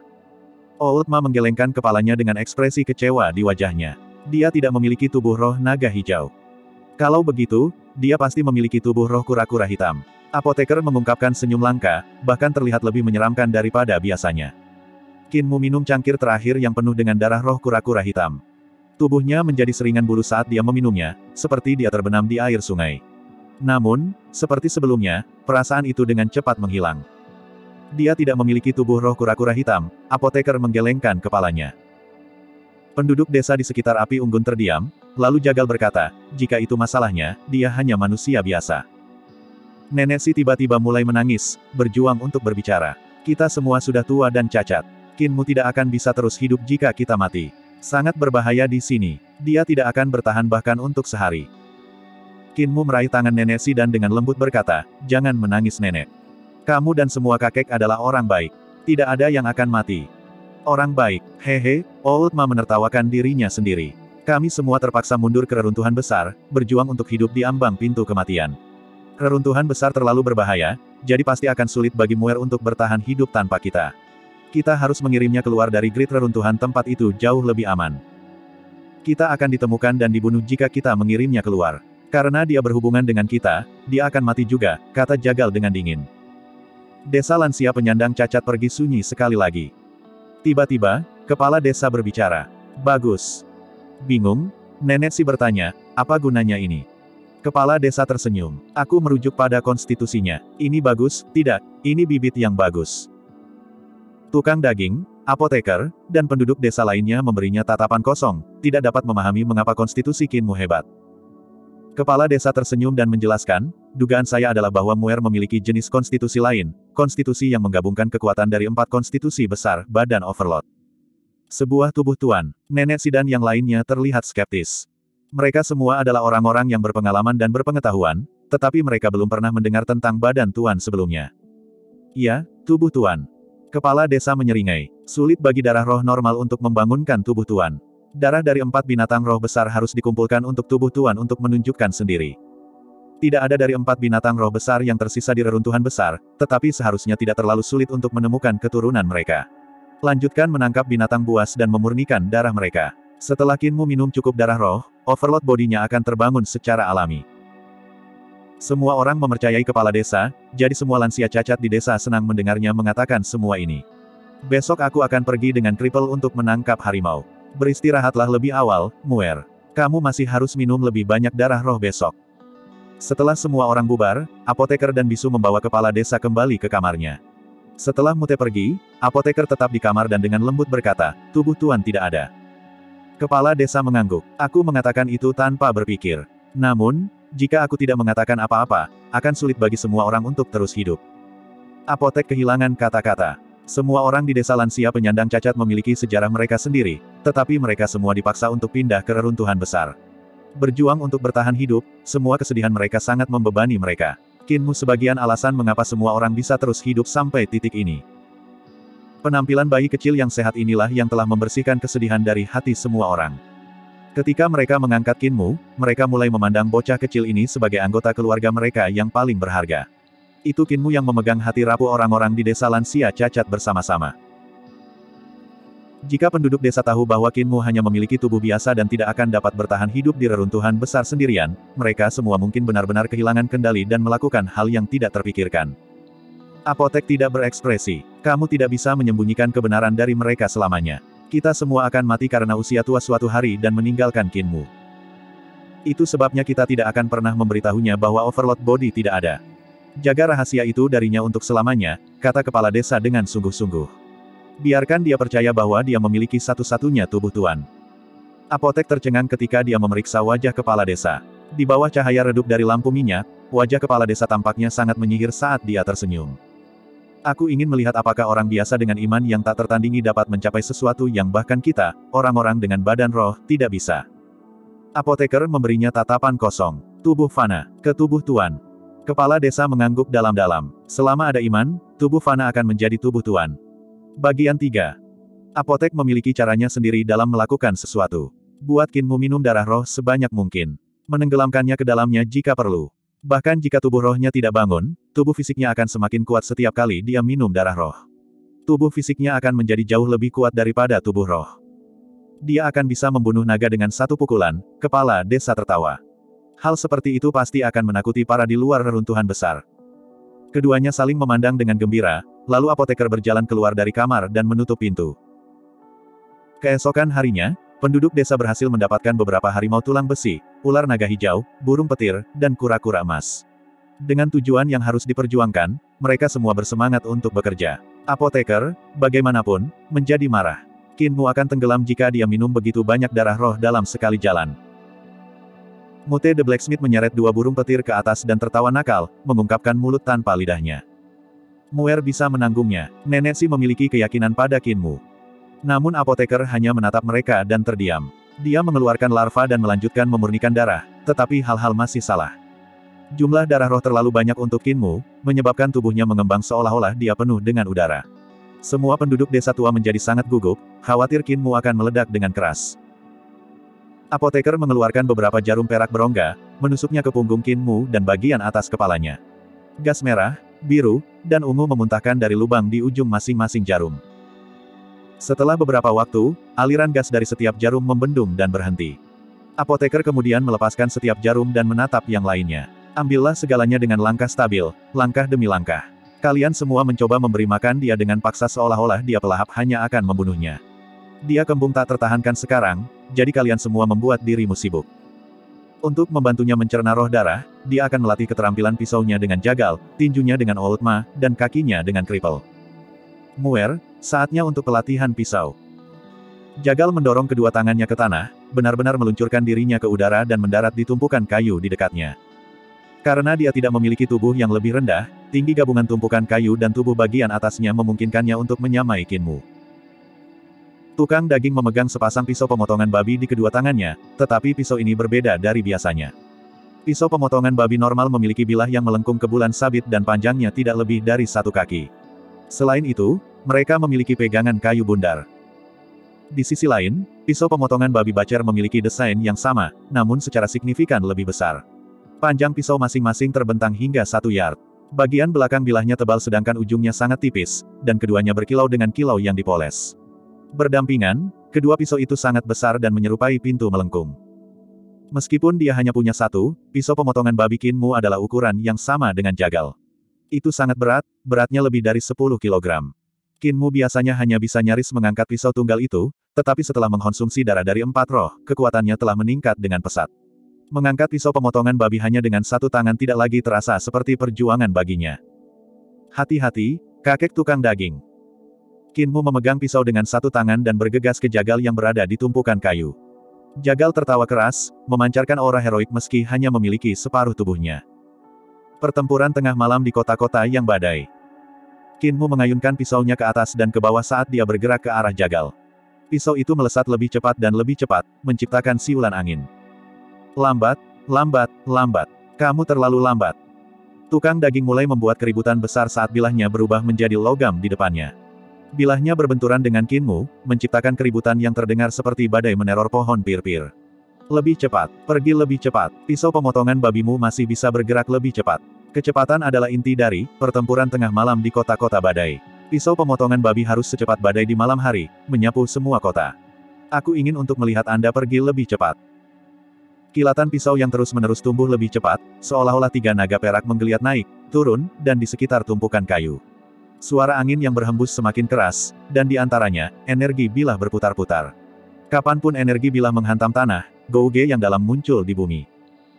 Speaker 1: Old Ma menggelengkan kepalanya dengan ekspresi kecewa di wajahnya. Dia tidak memiliki tubuh roh naga hijau. Kalau begitu, dia pasti memiliki tubuh roh kura-kura hitam. Apoteker mengungkapkan senyum langka, bahkan terlihat lebih menyeramkan daripada biasanya. Qin Mu minum cangkir terakhir yang penuh dengan darah roh kura-kura hitam. Tubuhnya menjadi seringan bulu saat dia meminumnya, seperti dia terbenam di air sungai. Namun, seperti sebelumnya, perasaan itu dengan cepat menghilang. Dia tidak memiliki tubuh roh kura-kura hitam, apoteker menggelengkan kepalanya. Penduduk desa di sekitar api unggun terdiam, lalu Jagal berkata, jika itu masalahnya, dia hanya manusia biasa. Nenek Si tiba-tiba mulai menangis, berjuang untuk berbicara. Kita semua sudah tua dan cacat. Qin Mu tidak akan bisa terus hidup jika kita mati. Sangat berbahaya di sini. Dia tidak akan bertahan bahkan untuk sehari. Qin Mu meraih tangan Nenek Si dan dengan lembut berkata, jangan menangis nenek. Kamu dan semua kakek adalah orang baik. Tidak ada yang akan mati. Orang baik, hehe, Old Ma menertawakan dirinya sendiri. Kami semua terpaksa mundur ke reruntuhan besar, berjuang untuk hidup di ambang pintu kematian. Reruntuhan besar terlalu berbahaya, jadi pasti akan sulit bagi Muer untuk bertahan hidup tanpa kita. Kita harus mengirimnya keluar dari grid reruntuhan tempat itu jauh lebih aman. Kita akan ditemukan dan dibunuh jika kita mengirimnya keluar. Karena dia berhubungan dengan kita, dia akan mati juga, kata Jagal dengan dingin. Desa lansia penyandang cacat pergi sunyi sekali lagi. Tiba-tiba, kepala desa berbicara. Bagus. Bingung, Nenek Si bertanya, apa gunanya ini? Kepala desa tersenyum. Aku merujuk pada konstitusinya. Ini bagus, tidak, ini bibit yang bagus. Tukang daging, apoteker, dan penduduk desa lainnya memberinya tatapan kosong, tidak dapat memahami mengapa konstitusi Qinmu hebat. Kepala desa tersenyum dan menjelaskan, dugaan saya adalah bahwa Muer memiliki jenis konstitusi lain, konstitusi yang menggabungkan kekuatan dari empat konstitusi besar, badan Overlord. Sebuah tubuh tuan, Nenek Si dan yang lainnya terlihat skeptis. Mereka semua adalah orang-orang yang berpengalaman dan berpengetahuan, tetapi mereka belum pernah mendengar tentang badan tuan sebelumnya. Iya, tubuh tuan. Kepala desa menyeringai, sulit bagi darah roh normal untuk membangunkan tubuh tuan. Darah dari empat binatang roh besar harus dikumpulkan untuk tubuh tuan untuk menunjukkan sendiri. Tidak ada dari empat binatang roh besar yang tersisa di reruntuhan besar, tetapi seharusnya tidak terlalu sulit untuk menemukan keturunan mereka. Lanjutkan menangkap binatang buas dan memurnikan darah mereka. Setelah Qinmu minum cukup darah roh, Overlord bodinya akan terbangun secara alami. Semua orang mempercayai kepala desa, jadi semua lansia cacat di desa senang mendengarnya mengatakan semua ini. Besok aku akan pergi dengan Kripel untuk menangkap harimau. Beristirahatlah lebih awal, Muer. Kamu masih harus minum lebih banyak darah roh besok. Setelah semua orang bubar, apoteker dan bisu membawa kepala desa kembali ke kamarnya. Setelah Mute pergi, apoteker tetap di kamar dan dengan lembut berkata, tubuh tuan tidak ada. Kepala desa mengangguk. Aku mengatakan itu tanpa berpikir. Namun, jika aku tidak mengatakan apa-apa, akan sulit bagi semua orang untuk terus hidup. Apotek kehilangan kata-kata. Semua orang di desa lansia penyandang cacat memiliki sejarah mereka sendiri, tetapi mereka semua dipaksa untuk pindah ke reruntuhan besar. Berjuang untuk bertahan hidup, semua kesedihan mereka sangat membebani mereka. Qinmu sebagian alasan mengapa semua orang bisa terus hidup sampai titik ini. Penampilan bayi kecil yang sehat inilah yang telah membersihkan kesedihan dari hati semua orang. Ketika mereka mengangkat Qinmu, mereka mulai memandang bocah kecil ini sebagai anggota keluarga mereka yang paling berharga. Itu Qinmu yang memegang hati rapuh orang-orang di desa lansia cacat bersama-sama. Jika penduduk desa tahu bahwa Qinmu hanya memiliki tubuh biasa dan tidak akan dapat bertahan hidup di reruntuhan besar sendirian, mereka semua mungkin benar-benar kehilangan kendali dan melakukan hal yang tidak terpikirkan. Apotek tidak berekspresi. Kamu tidak bisa menyembunyikan kebenaran dari mereka selamanya. Kita semua akan mati karena usia tua suatu hari dan meninggalkan Qinmu. Itu sebabnya kita tidak akan pernah memberitahunya bahwa Overlord Body tidak ada. Jaga rahasia itu darinya untuk selamanya, kata kepala desa dengan sungguh-sungguh. Biarkan dia percaya bahwa dia memiliki satu-satunya tubuh tuan. Apotek tercengang ketika dia memeriksa wajah kepala desa. Di bawah cahaya redup dari lampu minyak, wajah kepala desa tampaknya sangat menyihir saat dia tersenyum. Aku ingin melihat apakah orang biasa dengan iman yang tak tertandingi dapat mencapai sesuatu yang bahkan kita, orang-orang dengan badan roh, tidak bisa. Apoteker memberinya tatapan kosong. Tubuh fana, ke tubuh tuan. Kepala desa mengangguk dalam-dalam. Selama ada iman, tubuh fana akan menjadi tubuh tuan. Bagian tiga. Apotek memiliki caranya sendiri dalam melakukan sesuatu. Buat Qinmu minum darah roh sebanyak mungkin. Menenggelamkannya ke dalamnya jika perlu. Bahkan jika tubuh rohnya tidak bangun, tubuh fisiknya akan semakin kuat setiap kali dia minum darah roh. Tubuh fisiknya akan menjadi jauh lebih kuat daripada tubuh roh. Dia akan bisa membunuh naga dengan satu pukulan, kepala desa tertawa. Hal seperti itu pasti akan menakuti para di luar reruntuhan besar. Keduanya saling memandang dengan gembira, lalu apoteker berjalan keluar dari kamar dan menutup pintu. Keesokan harinya, penduduk desa berhasil mendapatkan beberapa harimau tulang besi, ular naga hijau, burung petir, dan kura-kura emas. Dengan tujuan yang harus diperjuangkan, mereka semua bersemangat untuk bekerja. Apoteker, bagaimanapun, menjadi marah. Qinmu akan tenggelam jika dia minum begitu banyak darah roh dalam sekali jalan. Mute the Blacksmith menyeret dua burung petir ke atas dan tertawa nakal, mengungkapkan mulut tanpa lidahnya. Muer bisa menanggungnya. Nenek Si memiliki keyakinan pada Qinmu. Namun apoteker hanya menatap mereka dan terdiam. Dia mengeluarkan larva dan melanjutkan memurnikan darah, tetapi hal-hal masih salah. Jumlah darah roh terlalu banyak untuk Qinmu, menyebabkan tubuhnya mengembang seolah-olah dia penuh dengan udara. Semua penduduk desa tua menjadi sangat gugup, khawatir Qinmu akan meledak dengan keras. Apoteker mengeluarkan beberapa jarum perak berongga, menusuknya ke punggung Qinmu dan bagian atas kepalanya. Gas merah, biru, dan ungu memuntahkan dari lubang di ujung masing-masing jarum. Setelah beberapa waktu, aliran gas dari setiap jarum membendung dan berhenti. Apoteker kemudian melepaskan setiap jarum dan menatap yang lainnya. Ambillah segalanya dengan langkah stabil, langkah demi langkah. Kalian semua mencoba memberi makan dia dengan paksa seolah-olah dia pelahap hanya akan membunuhnya. Dia kembung tak tertahankan sekarang, jadi kalian semua membuat dirimu sibuk. Untuk membantunya mencerna roh darah, dia akan melatih keterampilan pisaunya dengan jagal, tinjunya dengan Oultma, dan kakinya dengan kripel. Muer, saatnya untuk pelatihan pisau. Jagal mendorong kedua tangannya ke tanah, benar-benar meluncurkan dirinya ke udara dan mendarat di tumpukan kayu di dekatnya. Karena dia tidak memiliki tubuh yang lebih rendah, tinggi gabungan tumpukan kayu dan tubuh bagian atasnya memungkinkannya untuk menyamai Qinmu. Tukang daging memegang sepasang pisau pemotongan babi di kedua tangannya, tetapi pisau ini berbeda dari biasanya. Pisau pemotongan babi normal memiliki bilah yang melengkung ke bulan sabit dan panjangnya tidak lebih dari satu kaki. Selain itu, mereka memiliki pegangan kayu bundar. Di sisi lain, pisau pemotongan babi Bacer memiliki desain yang sama, namun secara signifikan lebih besar. Panjang pisau masing-masing terbentang hingga satu yard. Bagian belakang bilahnya tebal sedangkan ujungnya sangat tipis, dan keduanya berkilau dengan kilau yang dipoles. Berdampingan, kedua pisau itu sangat besar dan menyerupai pintu melengkung. Meskipun dia hanya punya satu, pisau pemotongan babi Qinmu adalah ukuran yang sama dengan jagal. Itu sangat berat, beratnya lebih dari sepuluh kilogram. Qinmu biasanya hanya bisa nyaris mengangkat pisau tunggal itu, tetapi setelah mengkonsumsi darah dari empat roh, kekuatannya telah meningkat dengan pesat. Mengangkat pisau pemotongan babi hanya dengan satu tangan tidak lagi terasa seperti perjuangan baginya. Hati-hati, kakek tukang daging. Qinmu memegang pisau dengan satu tangan dan bergegas ke jagal yang berada di tumpukan kayu. Jagal tertawa keras, memancarkan aura heroik meski hanya memiliki separuh tubuhnya. Pertempuran tengah malam di kota-kota yang badai. Qinmu mengayunkan pisaunya ke atas dan ke bawah saat dia bergerak ke arah jagal. Pisau itu melesat lebih cepat dan lebih cepat, menciptakan siulan angin. Lambat, lambat, lambat. Kamu terlalu lambat. Tukang daging mulai membuat keributan besar saat bilahnya berubah menjadi logam di depannya. Bilahnya berbenturan dengan Qinmu, menciptakan keributan yang terdengar seperti badai meneror pohon pir-pir. Lebih cepat, pergi lebih cepat, pisau pemotongan babimu masih bisa bergerak lebih cepat. Kecepatan adalah inti dari pertempuran tengah malam di kota-kota badai. Pisau pemotongan babi harus secepat badai di malam hari, menyapu semua kota. Aku ingin untuk melihat Anda pergi lebih cepat. Kilatan pisau yang terus-menerus tumbuh lebih cepat, seolah-olah tiga naga perak menggeliat naik, turun, dan di sekitar tumpukan kayu. Suara angin yang berhembus semakin keras, dan di antaranya, energi bilah berputar-putar. Kapanpun energi bilah menghantam tanah, gouge yang dalam muncul di bumi.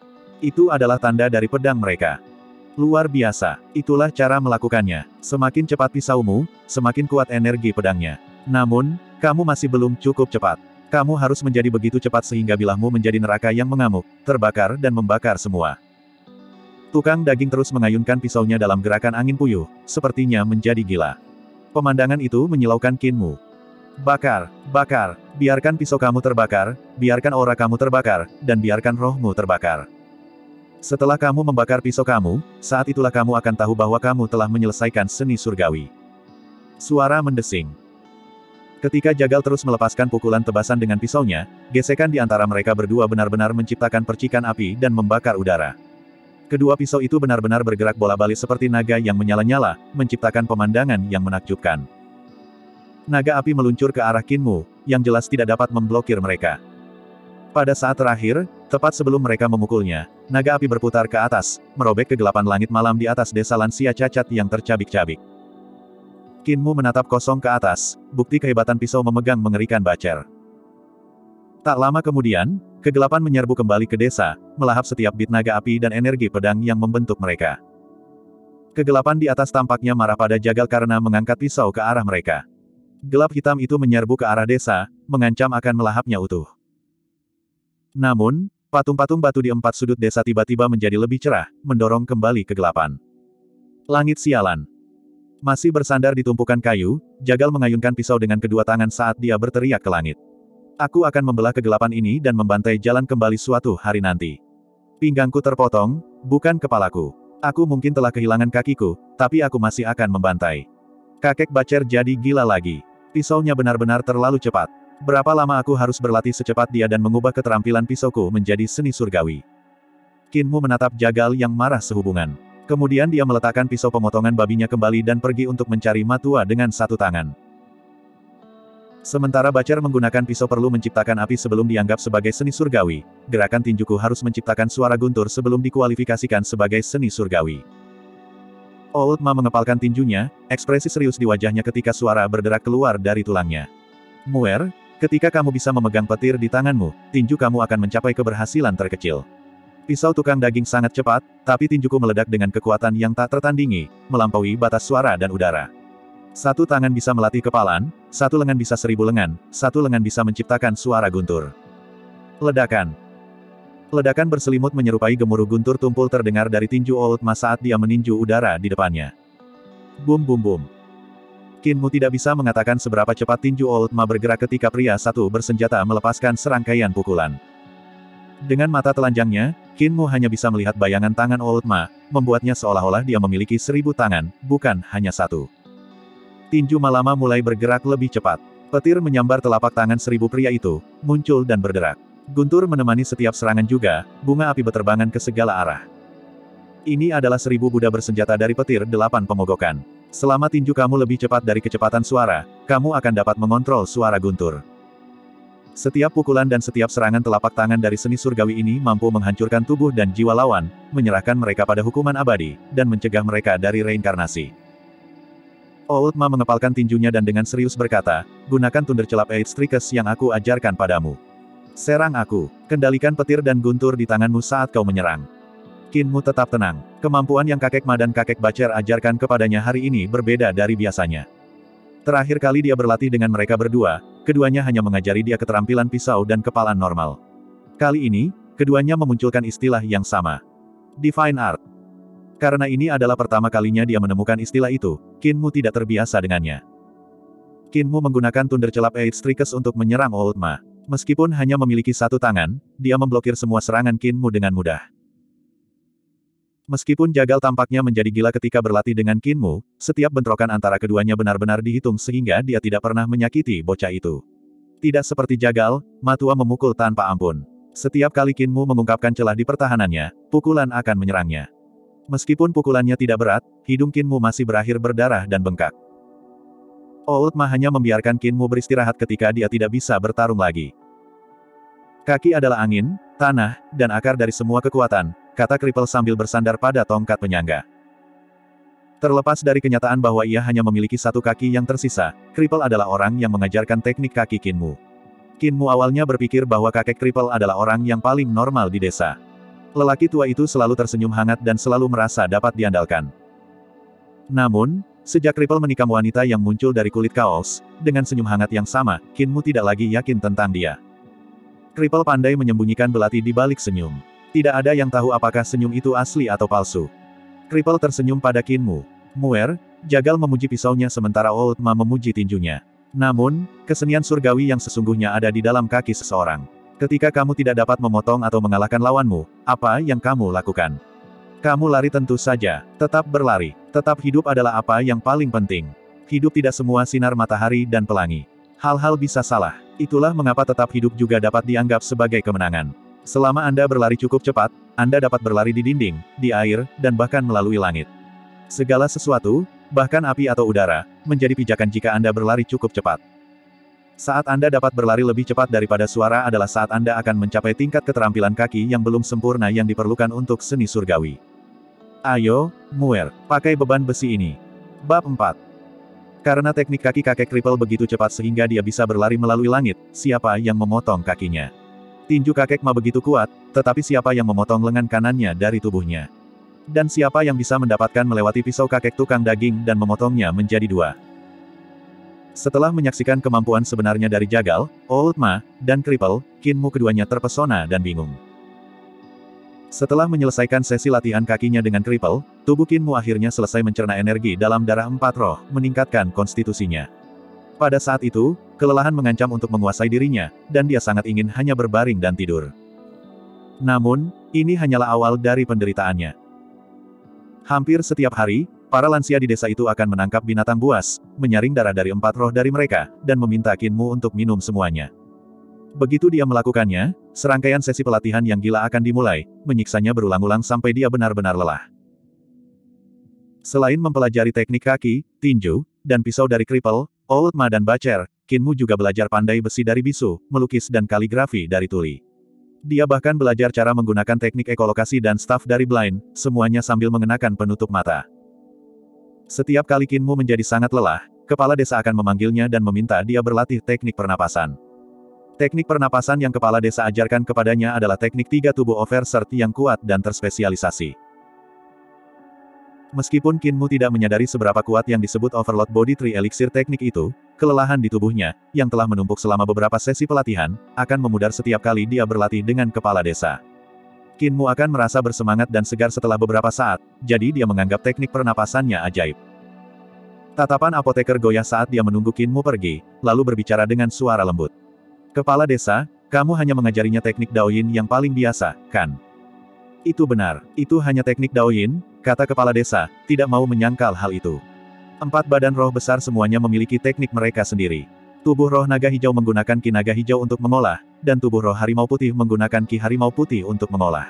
Speaker 1: Itu adalah tanda dari pedang mereka. Luar biasa, itulah cara melakukannya. Semakin cepat pisaumu, semakin kuat energi pedangnya. Namun, kamu masih belum cukup cepat. Kamu harus menjadi begitu cepat sehingga bilahmu menjadi neraka yang mengamuk, terbakar dan membakar semua. Tukang daging terus mengayunkan pisaunya dalam gerakan angin puyuh, sepertinya menjadi gila. Pemandangan itu menyilaukan Qinmu. Bakar, bakar, biarkan pisau kamu terbakar, biarkan aura kamu terbakar, dan biarkan rohmu terbakar. Setelah kamu membakar pisau kamu, saat itulah kamu akan tahu bahwa kamu telah menyelesaikan seni surgawi. Suara mendesing. Ketika jagal terus melepaskan pukulan tebasan dengan pisaunya, gesekan di antara mereka berdua benar-benar menciptakan percikan api dan membakar udara. Kedua pisau itu benar-benar bergerak bola-balik seperti naga yang menyala-nyala, menciptakan pemandangan yang menakjubkan. Naga api meluncur ke arah Qinmu, yang jelas tidak dapat memblokir mereka. Pada saat terakhir, tepat sebelum mereka memukulnya, naga api berputar ke atas, merobek kegelapan langit malam di atas desa lansia cacat yang tercabik-cabik. Qinmu menatap kosong ke atas, bukti kehebatan pisau memegang mengerikan Bacer. Tak lama kemudian, kegelapan menyerbu kembali ke desa, melahap setiap bit naga api dan energi pedang yang membentuk mereka. Kegelapan di atas tampaknya marah pada jagal karena mengangkat pisau ke arah mereka. Gelap hitam itu menyerbu ke arah desa, mengancam akan melahapnya utuh. Namun, patung-patung batu di empat sudut desa tiba-tiba menjadi lebih cerah, mendorong kembali kegelapan. Langit sialan. Masih bersandar di tumpukan kayu, jagal mengayunkan pisau dengan kedua tangan saat dia berteriak ke langit. Aku akan membelah kegelapan ini dan membantai jalan kembali suatu hari nanti. Pinggangku terpotong, bukan kepalaku. Aku mungkin telah kehilangan kakiku, tapi aku masih akan membantai. Kakek Bacer jadi gila lagi. Pisaunya benar-benar terlalu cepat. Berapa lama aku harus berlatih secepat dia dan mengubah keterampilan pisauku menjadi seni surgawi? Qinmu menatap jagal yang marah sehubungan. Kemudian dia meletakkan pisau pemotongan babinya kembali dan pergi untuk mencari matua dengan satu tangan. Sementara Bacer menggunakan pisau perlu menciptakan api sebelum dianggap sebagai seni surgawi, gerakan tinjuku harus menciptakan suara guntur sebelum dikualifikasikan sebagai seni surgawi. Old Ma mengepalkan tinjunya, ekspresi serius di wajahnya ketika suara berderak keluar dari tulangnya. Muer, ketika kamu bisa memegang petir di tanganmu, tinju kamu akan mencapai keberhasilan terkecil. Pisau tukang daging sangat cepat, tapi tinjuku meledak dengan kekuatan yang tak tertandingi, melampaui batas suara dan udara. Satu tangan bisa melatih kepalan, satu lengan bisa seribu lengan, satu lengan bisa menciptakan suara guntur. Ledakan. Ledakan berselimut menyerupai gemuruh guntur tumpul terdengar dari tinju Old Ma saat dia meninju udara di depannya. Bum bum bum. Qin Mu tidak bisa mengatakan seberapa cepat tinju Old Ma bergerak ketika pria satu bersenjata melepaskan serangkaian pukulan. Dengan mata telanjangnya, Qin Mu hanya bisa melihat bayangan tangan Old Ma, membuatnya seolah-olah dia memiliki seribu tangan, bukan hanya satu. Tinju Ma lama mulai bergerak lebih cepat. Petir menyambar telapak tangan seribu pria itu, muncul dan berderak. Guntur menemani setiap serangan juga, bunga api berterbangan ke segala arah. Ini adalah seribu Buddha bersenjata dari petir delapan pemogokan. Selama tinju kamu lebih cepat dari kecepatan suara, kamu akan dapat mengontrol suara guntur. Setiap pukulan dan setiap serangan telapak tangan dari seni surgawi ini mampu menghancurkan tubuh dan jiwa lawan, menyerahkan mereka pada hukuman abadi, dan mencegah mereka dari reinkarnasi. Old Ma mengepalkan tinjunya dan dengan serius berkata, gunakan Thundercelap Eight Strikes yang aku ajarkan padamu. Serang aku, kendalikan petir dan guntur di tanganmu saat kau menyerang. Qin Mu tetap tenang. Kemampuan yang kakek Ma dan kakek Bacer ajarkan kepadanya hari ini berbeda dari biasanya. Terakhir kali dia berlatih dengan mereka berdua, keduanya hanya mengajari dia keterampilan pisau dan kepalan normal. Kali ini, keduanya memunculkan istilah yang sama. Divine Art. Karena ini adalah pertama kalinya dia menemukan istilah itu, Qin Mu tidak terbiasa dengannya. Qin Mu menggunakan Thundercelap Eight Strikes untuk menyerang Old Ma. Meskipun hanya memiliki satu tangan, dia memblokir semua serangan Qin Mu dengan mudah. Meskipun Jagal tampaknya menjadi gila ketika berlatih dengan Qin Mu, setiap bentrokan antara keduanya benar-benar dihitung sehingga dia tidak pernah menyakiti bocah itu. Tidak seperti Jagal, Matua memukul tanpa ampun. Setiap kali Qin Mu mengungkapkan celah di pertahanannya, pukulan akan menyerangnya. Meskipun pukulannya tidak berat, hidung Qin Mu masih berakhir berdarah dan bengkak. Old Ma hanya membiarkan Qin Mu beristirahat ketika dia tidak bisa bertarung lagi. Kaki adalah angin, tanah, dan akar dari semua kekuatan, kata Kripel sambil bersandar pada tongkat penyangga. Terlepas dari kenyataan bahwa ia hanya memiliki satu kaki yang tersisa, Kripel adalah orang yang mengajarkan teknik kaki Qin Mu. Qin Mu awalnya berpikir bahwa kakek Kripel adalah orang yang paling normal di desa. Lelaki tua itu selalu tersenyum hangat dan selalu merasa dapat diandalkan. Namun, sejak Kripel menikam wanita yang muncul dari kulit kaos, dengan senyum hangat yang sama, Qin Mu tidak lagi yakin tentang dia. Kripel pandai menyembunyikan belati di balik senyum. Tidak ada yang tahu apakah senyum itu asli atau palsu. Kripel tersenyum pada Qin Mu. Muer, Jagal memuji pisaunya sementara Old Ma memuji tinjunya. Namun, kesenian surgawi yang sesungguhnya ada di dalam kaki seseorang. Ketika kamu tidak dapat memotong atau mengalahkan lawanmu, apa yang kamu lakukan? Kamu lari tentu saja, tetap berlari, tetap hidup adalah apa yang paling penting. Hidup tidak semua sinar matahari dan pelangi. Hal-hal bisa salah, itulah mengapa tetap hidup juga dapat dianggap sebagai kemenangan. Selama Anda berlari cukup cepat, Anda dapat berlari di dinding, di air, dan bahkan melalui langit. Segala sesuatu, bahkan api atau udara, menjadi pijakan jika Anda berlari cukup cepat. Saat Anda dapat berlari lebih cepat daripada suara adalah saat Anda akan mencapai tingkat keterampilan kaki yang belum sempurna yang diperlukan untuk seni surgawi. Ayo, Muer, pakai beban besi ini. Bab empat. Karena teknik kaki kakek Kripel begitu cepat sehingga dia bisa berlari melalui langit, siapa yang memotong kakinya? Tinju kakek Ma begitu kuat, tetapi siapa yang memotong lengan kanannya dari tubuhnya? Dan siapa yang bisa mendapatkan melewati pisau kakek tukang daging dan memotongnya menjadi dua? Setelah menyaksikan kemampuan sebenarnya dari Jagal, Old Ma, dan Kripel, Qin Mu keduanya terpesona dan bingung. Setelah menyelesaikan sesi latihan kakinya dengan Kripel, tubuh Qin Mu akhirnya selesai mencerna energi dalam darah empat roh, meningkatkan konstitusinya. Pada saat itu, kelelahan mengancam untuk menguasai dirinya, dan dia sangat ingin hanya berbaring dan tidur. Namun, ini hanyalah awal dari penderitaannya. Hampir setiap hari, para lansia di desa itu akan menangkap binatang buas, menyaring darah dari empat roh dari mereka, dan meminta Qin Mu untuk minum semuanya. Begitu dia melakukannya, serangkaian sesi pelatihan yang gila akan dimulai, menyiksanya berulang-ulang sampai dia benar-benar lelah. Selain mempelajari teknik kaki, tinju, dan pisau dari Kripel, Old Ma dan Bacer, Qin Mu juga belajar pandai besi dari bisu, melukis dan kaligrafi dari tuli. Dia bahkan belajar cara menggunakan teknik ekolokasi dan staf dari blind, semuanya sambil mengenakan penutup mata. Setiap kali Kinmu menjadi sangat lelah, kepala desa akan memanggilnya dan meminta dia berlatih teknik pernapasan. Teknik pernapasan yang kepala desa ajarkan kepadanya adalah teknik tiga tubuh overshirt yang kuat dan terspesialisasi. Meskipun Kinmu tidak menyadari seberapa kuat yang disebut Overload Body Tree Elixir teknik itu, kelelahan di tubuhnya, yang telah menumpuk selama beberapa sesi pelatihan, akan memudar setiap kali dia berlatih dengan kepala desa. Kinmu akan merasa bersemangat dan segar setelah beberapa saat, jadi dia menganggap teknik pernapasannya ajaib. Tatapan apoteker goyah saat dia menunggu Kinmu pergi, lalu berbicara dengan suara lembut. Kepala desa, kamu hanya mengajarinya teknik Daoyin yang paling biasa, kan? Itu benar, itu hanya teknik Daoyin, kata kepala desa, tidak mau menyangkal hal itu. Empat badan roh besar semuanya memiliki teknik mereka sendiri. Tubuh roh naga hijau menggunakan ki naga hijau untuk mengolah, dan tubuh roh harimau putih menggunakan ki harimau putih untuk mengolah.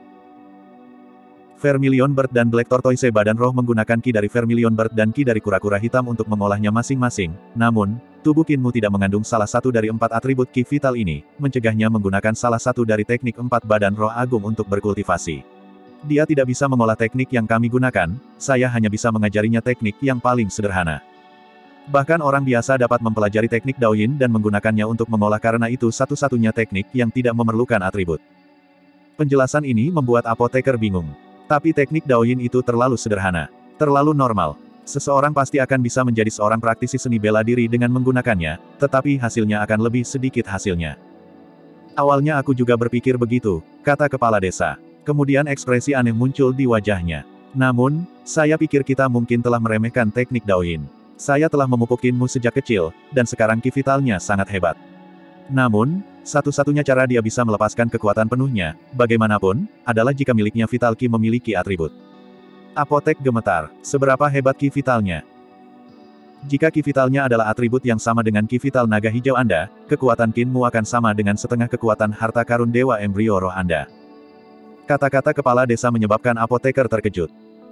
Speaker 1: Vermilion Bird dan Black Tortoise badan roh menggunakan ki dari Vermilion Bird dan ki dari kura-kura hitam untuk mengolahnya masing-masing, namun, tubuh Kinmu tidak mengandung salah satu dari empat atribut ki vital ini, mencegahnya menggunakan salah satu dari teknik empat badan roh agung untuk berkultivasi. Dia tidak bisa mengolah teknik yang kami gunakan, saya hanya bisa mengajarinya teknik yang paling sederhana. Bahkan orang biasa dapat mempelajari teknik Daoyin dan menggunakannya untuk mengolah karena itu satu-satunya teknik yang tidak memerlukan atribut. Penjelasan ini membuat apoteker bingung. Tapi teknik Daoyin itu terlalu sederhana. Terlalu normal. Seseorang pasti akan bisa menjadi seorang praktisi seni bela diri dengan menggunakannya, tetapi hasilnya akan lebih sedikit hasilnya. Awalnya aku juga berpikir begitu, kata kepala desa. Kemudian ekspresi aneh muncul di wajahnya. Namun, saya pikir kita mungkin telah meremehkan teknik Daoyin. Saya telah memupuk Kinmu sejak kecil, dan sekarang ki vitalnya sangat hebat. Namun, satu-satunya cara dia bisa melepaskan kekuatan penuhnya, bagaimanapun, adalah jika miliknya vital ki memiliki atribut. Apotek gemetar, seberapa hebat ki vitalnya? Jika ki vitalnya adalah atribut yang sama dengan ki vital naga hijau Anda, kekuatan Kinmu akan sama dengan setengah kekuatan harta karun dewa embrio roh Anda. Kata-kata kepala desa menyebabkan apoteker terkejut.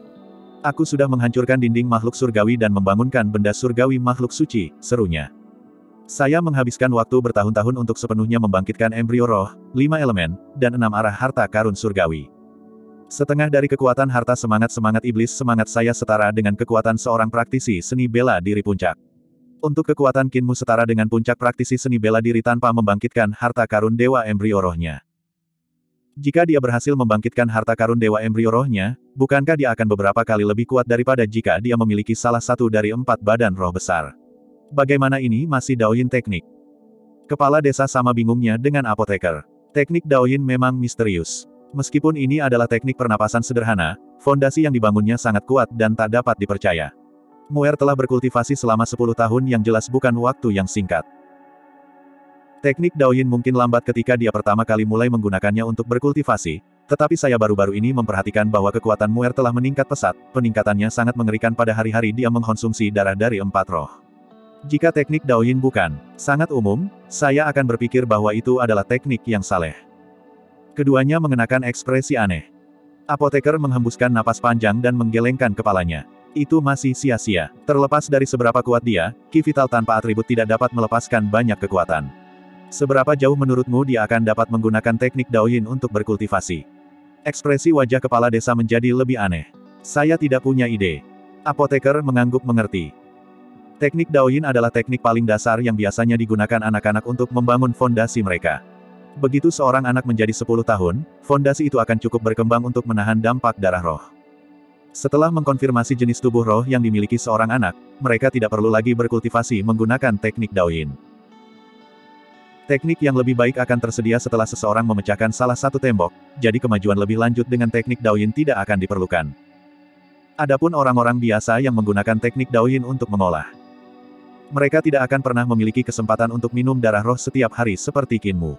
Speaker 1: Aku sudah menghancurkan dinding makhluk surgawi dan membangunkan benda surgawi makhluk suci, serunya. Saya menghabiskan waktu bertahun-tahun untuk sepenuhnya membangkitkan embrio roh, lima elemen, dan enam arah harta karun surgawi. Setengah dari kekuatan harta semangat-semangat iblis semangat saya setara dengan kekuatan seorang praktisi seni bela diri puncak. Untuk kekuatan Kinmu setara dengan puncak praktisi seni bela diri tanpa membangkitkan harta karun dewa embrio rohnya. Jika dia berhasil membangkitkan harta karun dewa embrio rohnya, bukankah dia akan beberapa kali lebih kuat daripada jika dia memiliki salah satu dari empat badan roh besar? Bagaimana ini masih Daoyin teknik? Kepala desa sama bingungnya dengan apoteker. Teknik Daoyin memang misterius. Meskipun ini adalah teknik pernapasan sederhana, fondasi yang dibangunnya sangat kuat dan tak dapat dipercaya. Muer telah berkultivasi selama sepuluh tahun yang jelas bukan waktu yang singkat. Teknik Daoyin mungkin lambat ketika dia pertama kali mulai menggunakannya untuk berkultivasi, tetapi saya baru-baru ini memperhatikan bahwa kekuatan Muer telah meningkat pesat, peningkatannya sangat mengerikan pada hari-hari dia mengkonsumsi darah dari empat roh. Jika teknik Daoyin bukan sangat umum, saya akan berpikir bahwa itu adalah teknik yang saleh. Keduanya mengenakan ekspresi aneh. Apoteker menghembuskan napas panjang dan menggelengkan kepalanya. Itu masih sia-sia. Terlepas dari seberapa kuat dia, ki vital tanpa atribut tidak dapat melepaskan banyak kekuatan. Seberapa jauh menurutmu dia akan dapat menggunakan teknik Daoyin untuk berkultivasi? Ekspresi wajah kepala desa menjadi lebih aneh. Saya tidak punya ide. Apoteker mengangguk mengerti. Teknik Daoyin adalah teknik paling dasar yang biasanya digunakan anak-anak untuk membangun fondasi mereka. Begitu seorang anak menjadi sepuluh tahun, fondasi itu akan cukup berkembang untuk menahan dampak darah roh. Setelah mengkonfirmasi jenis tubuh roh yang dimiliki seorang anak, mereka tidak perlu lagi berkultivasi menggunakan teknik Daoyin. Teknik yang lebih baik akan tersedia setelah seseorang memecahkan salah satu tembok, jadi kemajuan lebih lanjut dengan teknik Daoyin tidak akan diperlukan. Adapun orang-orang biasa yang menggunakan teknik Daoyin untuk mengolah, mereka tidak akan pernah memiliki kesempatan untuk minum darah roh setiap hari seperti Kinmu.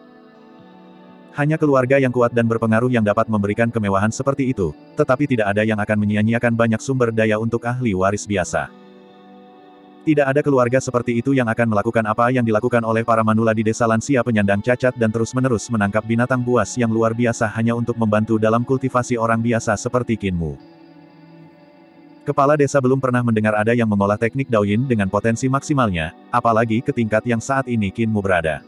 Speaker 1: Hanya keluarga yang kuat dan berpengaruh yang dapat memberikan kemewahan seperti itu, tetapi tidak ada yang akan menyia-nyiakan banyak sumber daya untuk ahli waris biasa. Tidak ada keluarga seperti itu yang akan melakukan apa yang dilakukan oleh para manula di desa lansia penyandang cacat dan terus-menerus menangkap binatang buas yang luar biasa hanya untuk membantu dalam kultivasi orang biasa seperti Kinmu. Kepala desa belum pernah mendengar ada yang mengolah teknik Daoyin dengan potensi maksimalnya, apalagi ke tingkat yang saat ini Kinmu berada.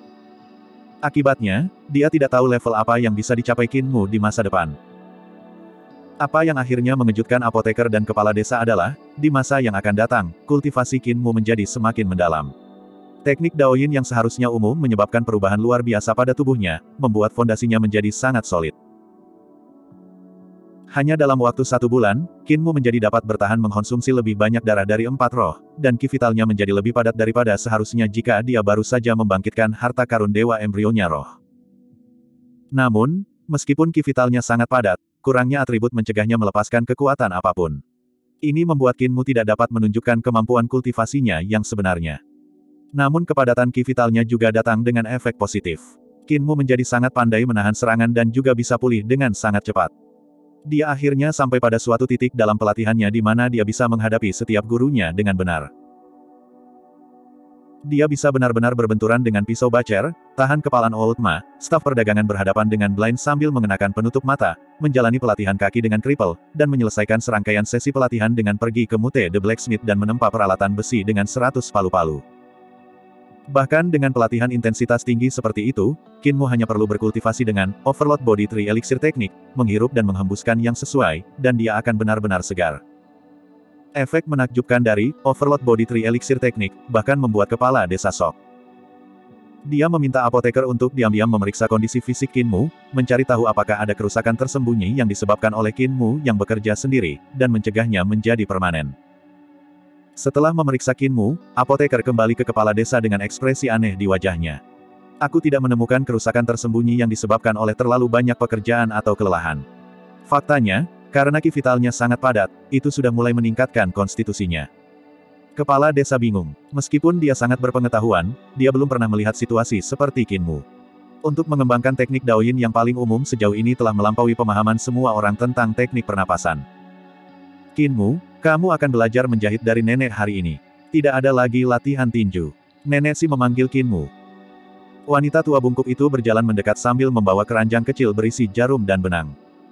Speaker 1: Akibatnya, dia tidak tahu level apa yang bisa dicapai Kinmu di masa depan. Apa yang akhirnya mengejutkan apoteker dan kepala desa adalah, di masa yang akan datang, kultivasi Qinmu menjadi semakin mendalam. Teknik Daoyin yang seharusnya umum menyebabkan perubahan luar biasa pada tubuhnya, membuat fondasinya menjadi sangat solid. Hanya dalam waktu satu bulan, Qinmu menjadi dapat bertahan mengkonsumsi lebih banyak darah dari empat roh, dan ki vitalnya menjadi lebih padat daripada seharusnya jika dia baru saja membangkitkan harta karun dewa embrionya roh. Namun, meskipun ki vitalnya sangat padat, kurangnya atribut mencegahnya melepaskan kekuatan apapun. Ini membuat Qinmu tidak dapat menunjukkan kemampuan kultivasinya yang sebenarnya. Namun kepadatan ki vitalnya juga datang dengan efek positif. Qinmu menjadi sangat pandai menahan serangan dan juga bisa pulih dengan sangat cepat. Dia akhirnya sampai pada suatu titik dalam pelatihannya di mana dia bisa menghadapi setiap gurunya dengan benar. Dia bisa benar-benar berbenturan dengan pisau bacer, tahan kepalan Old Ma, staf perdagangan berhadapan dengan blind sambil mengenakan penutup mata, menjalani pelatihan kaki dengan kripel, dan menyelesaikan serangkaian sesi pelatihan dengan pergi ke Mute the Blacksmith dan menempa peralatan besi dengan seratus palu-palu. Bahkan dengan pelatihan intensitas tinggi seperti itu, Qinmu hanya perlu berkultivasi dengan Overload Body Tree Elixir Teknik, menghirup dan menghembuskan yang sesuai, dan dia akan benar-benar segar. Efek menakjubkan dari Overload Body Tree Elixir Teknik, bahkan membuat kepala desa shock. Dia meminta apoteker untuk diam-diam memeriksa kondisi fisik Qinmu, mencari tahu apakah ada kerusakan tersembunyi yang disebabkan oleh Qinmu yang bekerja sendiri, dan mencegahnya menjadi permanen. Setelah memeriksa Qinmu, apoteker kembali ke kepala desa dengan ekspresi aneh di wajahnya. Aku tidak menemukan kerusakan tersembunyi yang disebabkan oleh terlalu banyak pekerjaan atau kelelahan. Faktanya, karena ki vitalnya sangat padat, itu sudah mulai meningkatkan konstitusinya. Kepala desa bingung. Meskipun dia sangat berpengetahuan, dia belum pernah melihat situasi seperti Qinmu. Untuk mengembangkan teknik Daoyin yang paling umum sejauh ini telah melampaui pemahaman semua orang tentang teknik pernapasan. Qinmu, kamu akan belajar menjahit dari nenek hari ini. Tidak ada lagi latihan tinju. Nenek Si memanggil Qinmu. Wanita tua bungkuk itu berjalan mendekat sambil membawa keranjang kecil berisi jarum dan benang.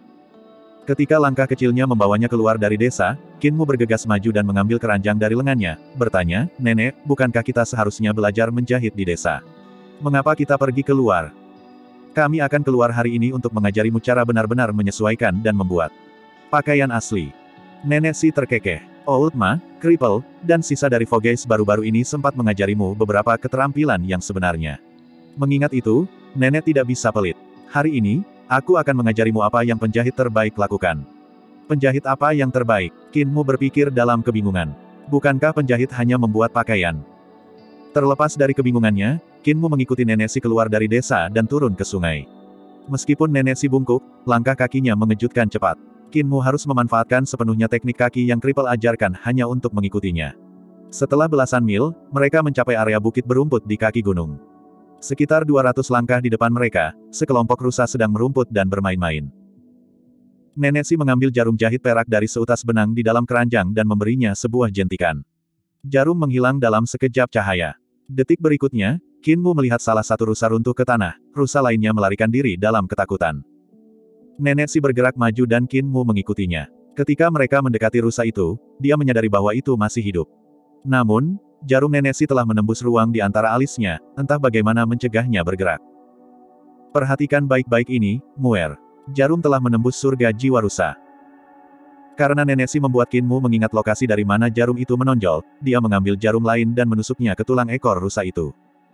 Speaker 1: Ketika langkah kecilnya membawanya keluar dari desa, Qinmu bergegas maju dan mengambil keranjang dari lengannya, bertanya, "Nenek, bukankah kita seharusnya belajar menjahit di desa? Mengapa kita pergi keluar? Kami akan keluar hari ini untuk mengajarimu cara benar-benar menyesuaikan dan membuat pakaian asli." Nenek Si terkekeh. Old Ma, Cripple, dan sisa dari Vogeis baru-baru ini sempat mengajarimu beberapa keterampilan yang sebenarnya. Mengingat itu, nenek tidak bisa pelit. Hari ini, aku akan mengajarimu apa yang penjahit terbaik lakukan. Penjahit apa yang terbaik? Qinmu berpikir dalam kebingungan. Bukankah penjahit hanya membuat pakaian? Terlepas dari kebingungannya, Qinmu mengikuti nenek Si keluar dari desa dan turun ke sungai. Meskipun nenek Si bungkuk, langkah kakinya mengejutkan cepat. Qinmu harus memanfaatkan sepenuhnya teknik kaki yang Cripple ajarkan hanya untuk mengikutinya. Setelah belasan mil, mereka mencapai area bukit berumput di kaki gunung. Sekitar dua ratus langkah di depan mereka, sekelompok rusa sedang merumput dan bermain-main. Nenek Si mengambil jarum jahit perak dari seutas benang di dalam keranjang dan memberinya sebuah jentikan. Jarum menghilang dalam sekejap cahaya. Detik berikutnya, Qinmu melihat salah satu rusa runtuh ke tanah, rusa lainnya melarikan diri dalam ketakutan. Nenek Si bergerak maju dan Qinmu mengikutinya. Ketika mereka mendekati rusa itu, dia menyadari bahwa itu masih hidup. Namun, jarum nenek Si telah menembus ruang di antara alisnya, entah bagaimana mencegahnya bergerak. Perhatikan baik-baik ini, Muer. Jarum telah menembus surga jiwa rusa. Karena nenek Si membuat Qinmu mengingat lokasi dari mana jarum itu menonjol, dia mengambil jarum lain dan menusuknya ke tulang ekor rusa itu.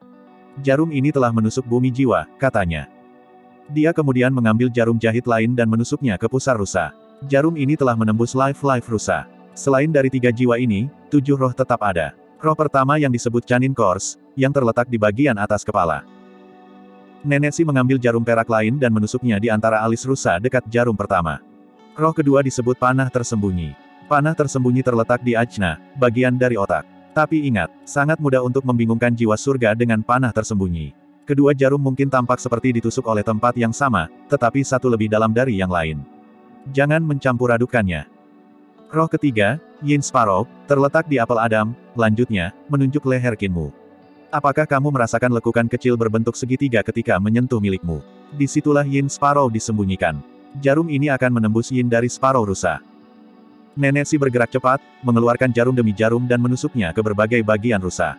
Speaker 1: Jarum ini telah menusuk bumi jiwa, katanya. Dia kemudian mengambil jarum jahit lain dan menusuknya ke pusar rusa. Jarum ini telah menembus life-life rusa. Selain dari tiga jiwa ini, tujuh roh tetap ada. Roh pertama yang disebut Chanin Kors, yang terletak di bagian atas kepala. Nenek Si mengambil jarum perak lain dan menusuknya di antara alis rusa dekat jarum pertama. Roh kedua disebut panah tersembunyi. Panah tersembunyi terletak di ajna, bagian dari otak. Tapi ingat, sangat mudah untuk membingungkan jiwa surga dengan panah tersembunyi. Kedua jarum mungkin tampak seperti ditusuk oleh tempat yang sama, tetapi satu lebih dalam dari yang lain. Jangan mencampur adukannya. Roh ketiga, Yin Sparrow, terletak di apel Adam, lanjutnya, menunjuk leher Qinmu. Apakah kamu merasakan lekukan kecil berbentuk segitiga ketika menyentuh milikmu? Disitulah Yin Sparrow disembunyikan. Jarum ini akan menembus Yin dari Sparrow rusa. Nenek Si bergerak cepat, mengeluarkan jarum demi jarum dan menusuknya ke berbagai bagian rusa.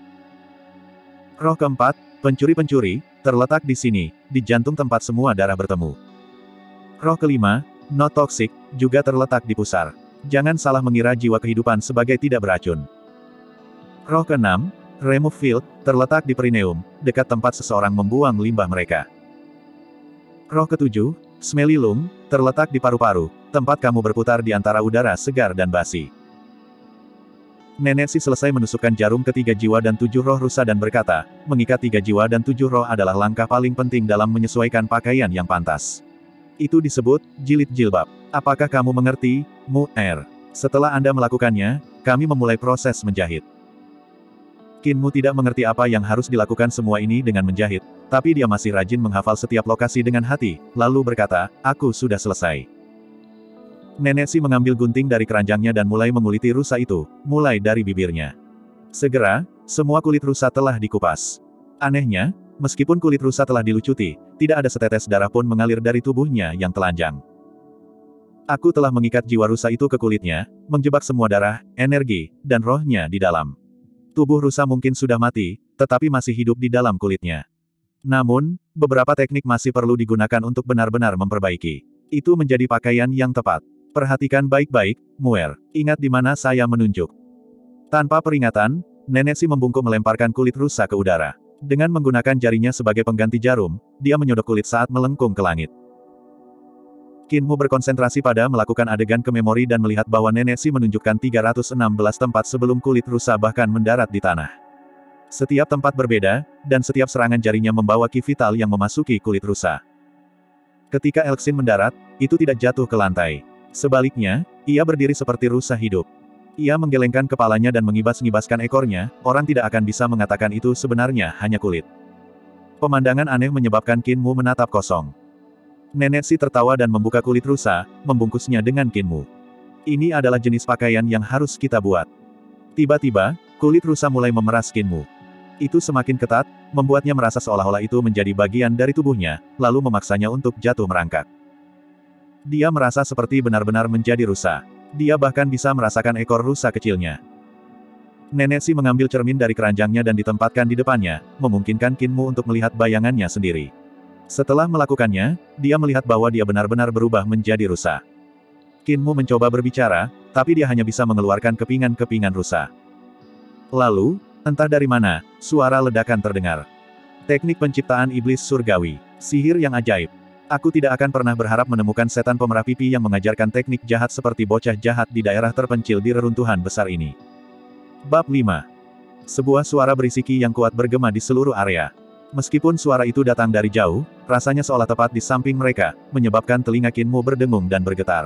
Speaker 1: Roh keempat, pencuri-pencuri, terletak di sini, di jantung tempat semua darah bertemu. Roh kelima, not toxic, juga terletak di pusar. Jangan salah mengira jiwa kehidupan sebagai tidak beracun. Roh keenam, Remove Field, terletak di perineum, dekat tempat seseorang membuang limbah mereka. Roh ketujuh, Smelly Lung, terletak di paru-paru, tempat kamu berputar di antara udara segar dan basi. Nenek Si selesai menusukkan jarum ke tiga jiwa dan tujuh roh rusa dan berkata, mengikat tiga jiwa dan tujuh roh adalah langkah paling penting dalam menyesuaikan pakaian yang pantas. Itu disebut, jilid jilbab. Apakah kamu mengerti, Mu Er? Setelah Anda melakukannya, kami memulai proses menjahit. Kinmu tidak mengerti apa yang harus dilakukan semua ini dengan menjahit, tapi dia masih rajin menghafal setiap lokasi dengan hati, lalu berkata, aku sudah selesai. Nenek Si mengambil gunting dari keranjangnya dan mulai menguliti rusa itu, mulai dari bibirnya. Segera, semua kulit rusa telah dikupas. Anehnya, meskipun kulit rusa telah dilucuti, tidak ada setetes darah pun mengalir dari tubuhnya yang telanjang. Aku telah mengikat jiwa rusa itu ke kulitnya, menjebak semua darah, energi, dan rohnya di dalam. Tubuh rusa mungkin sudah mati, tetapi masih hidup di dalam kulitnya. Namun, beberapa teknik masih perlu digunakan untuk benar-benar memperbaiki. Itu menjadi pakaian yang tepat. Perhatikan baik-baik, Muer. Ingat di mana saya menunjuk. Tanpa peringatan, Nenek Si membungkuk melemparkan kulit rusa ke udara. Dengan menggunakan jarinya sebagai pengganti jarum, dia menyodok kulit saat melengkung ke langit. Kinmu berkonsentrasi pada melakukan adegan ke memori dan melihat bahwa Nenek Si menunjukkan tiga ratus enam belas tempat sebelum kulit rusa bahkan mendarat di tanah. Setiap tempat berbeda, dan setiap serangan jarinya membawa ki vital yang memasuki kulit rusa. Ketika Elxin mendarat, itu tidak jatuh ke lantai. Sebaliknya, ia berdiri seperti rusa hidup. Ia menggelengkan kepalanya dan mengibas-ngibaskan ekornya, orang tidak akan bisa mengatakan itu sebenarnya hanya kulit. Pemandangan aneh menyebabkan Kinmu menatap kosong. Nenek Si tertawa dan membuka kulit rusa, membungkusnya dengan Kinmu. Ini adalah jenis pakaian yang harus kita buat. Tiba-tiba, kulit rusa mulai memeras Kinmu. Itu semakin ketat, membuatnya merasa seolah-olah itu menjadi bagian dari tubuhnya, lalu memaksanya untuk jatuh merangkak. Dia merasa seperti benar-benar menjadi rusa. Dia bahkan bisa merasakan ekor rusa kecilnya. Nenek Si mengambil cermin dari keranjangnya dan ditempatkan di depannya, memungkinkan Kinmu untuk melihat bayangannya sendiri. Setelah melakukannya, dia melihat bahwa dia benar-benar berubah menjadi rusa. Kinmu mencoba berbicara, tapi dia hanya bisa mengeluarkan kepingan-kepingan rusa. Lalu, entah dari mana, suara ledakan terdengar. Teknik penciptaan iblis surgawi. Sihir yang ajaib. Aku tidak akan pernah berharap menemukan setan pemerah pipi yang mengajarkan teknik jahat seperti bocah jahat di daerah terpencil di reruntuhan besar ini. Bab lima. Sebuah suara berisiki yang kuat bergema di seluruh area. Meskipun suara itu datang dari jauh, rasanya seolah tepat di samping mereka, menyebabkan telinga Kinmu berdengung dan bergetar.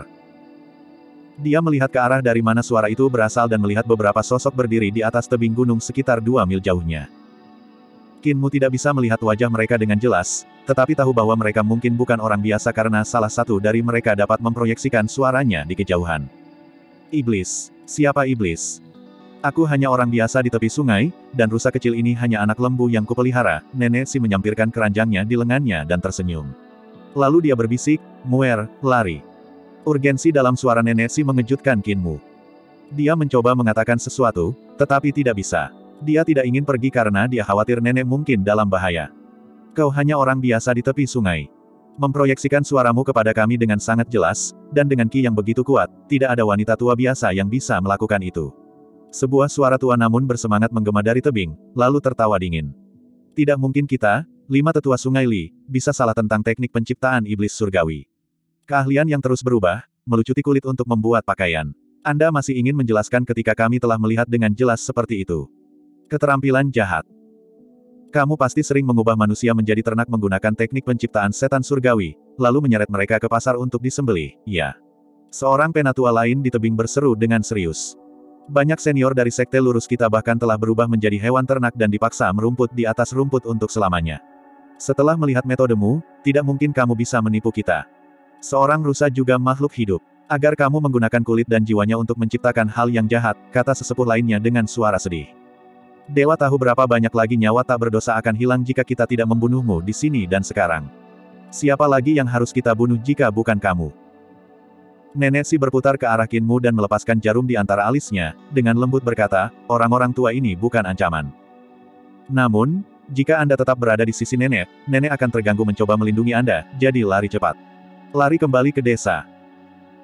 Speaker 1: Dia melihat ke arah dari mana suara itu berasal dan melihat beberapa sosok berdiri di atas tebing gunung sekitar dua mil jauhnya. Kinmu tidak bisa melihat wajah mereka dengan jelas, tetapi tahu bahwa mereka mungkin bukan orang biasa karena salah satu dari mereka dapat memproyeksikan suaranya di kejauhan. Iblis. Siapa iblis? Aku hanya orang biasa di tepi sungai, dan rusa kecil ini hanya anak lembu yang kupelihara. Nenek Si menyampirkan keranjangnya di lengannya dan tersenyum. Lalu dia berbisik, Muer, lari. Urgensi dalam suara Nenek Si mengejutkan Kinmu. Dia mencoba mengatakan sesuatu, tetapi tidak bisa. Dia tidak ingin pergi karena dia khawatir nenek mungkin dalam bahaya. Kau hanya orang biasa di tepi sungai. Memproyeksikan suaramu kepada kami dengan sangat jelas, dan dengan ki yang begitu kuat, tidak ada wanita tua biasa yang bisa melakukan itu. Sebuah suara tua namun bersemangat menggema dari tebing, lalu tertawa dingin. Tidak mungkin kita, lima tetua sungai Li, bisa salah tentang teknik penciptaan iblis surgawi. Keahlian yang terus berubah, melucuti kulit untuk membuat pakaian. Anda masih ingin menjelaskan ketika kami telah melihat dengan jelas seperti itu. Keterampilan jahat. Kamu pasti sering mengubah manusia menjadi ternak menggunakan teknik penciptaan setan surgawi, lalu menyeret mereka ke pasar untuk disembelih, ya. Seorang penatua lain di tebing berseru dengan serius. Banyak senior dari sekte lurus kita bahkan telah berubah menjadi hewan ternak dan dipaksa merumput di atas rumput untuk selamanya. Setelah melihat metodemu, tidak mungkin kamu bisa menipu kita. Seorang rusa juga makhluk hidup. Agar kamu menggunakan kulit dan jiwanya untuk menciptakan hal yang jahat, kata sesepuh lainnya dengan suara sedih. Dewa tahu berapa banyak lagi nyawa tak berdosa akan hilang jika kita tidak membunuhmu di sini dan sekarang. Siapa lagi yang harus kita bunuh jika bukan kamu? Nenek Si berputar ke arah Kinmu dan melepaskan jarum di antara alisnya, dengan lembut berkata, orang-orang tua ini bukan ancaman. Namun, jika Anda tetap berada di sisi nenek, nenek akan terganggu mencoba melindungi Anda, jadi lari cepat. Lari kembali ke desa.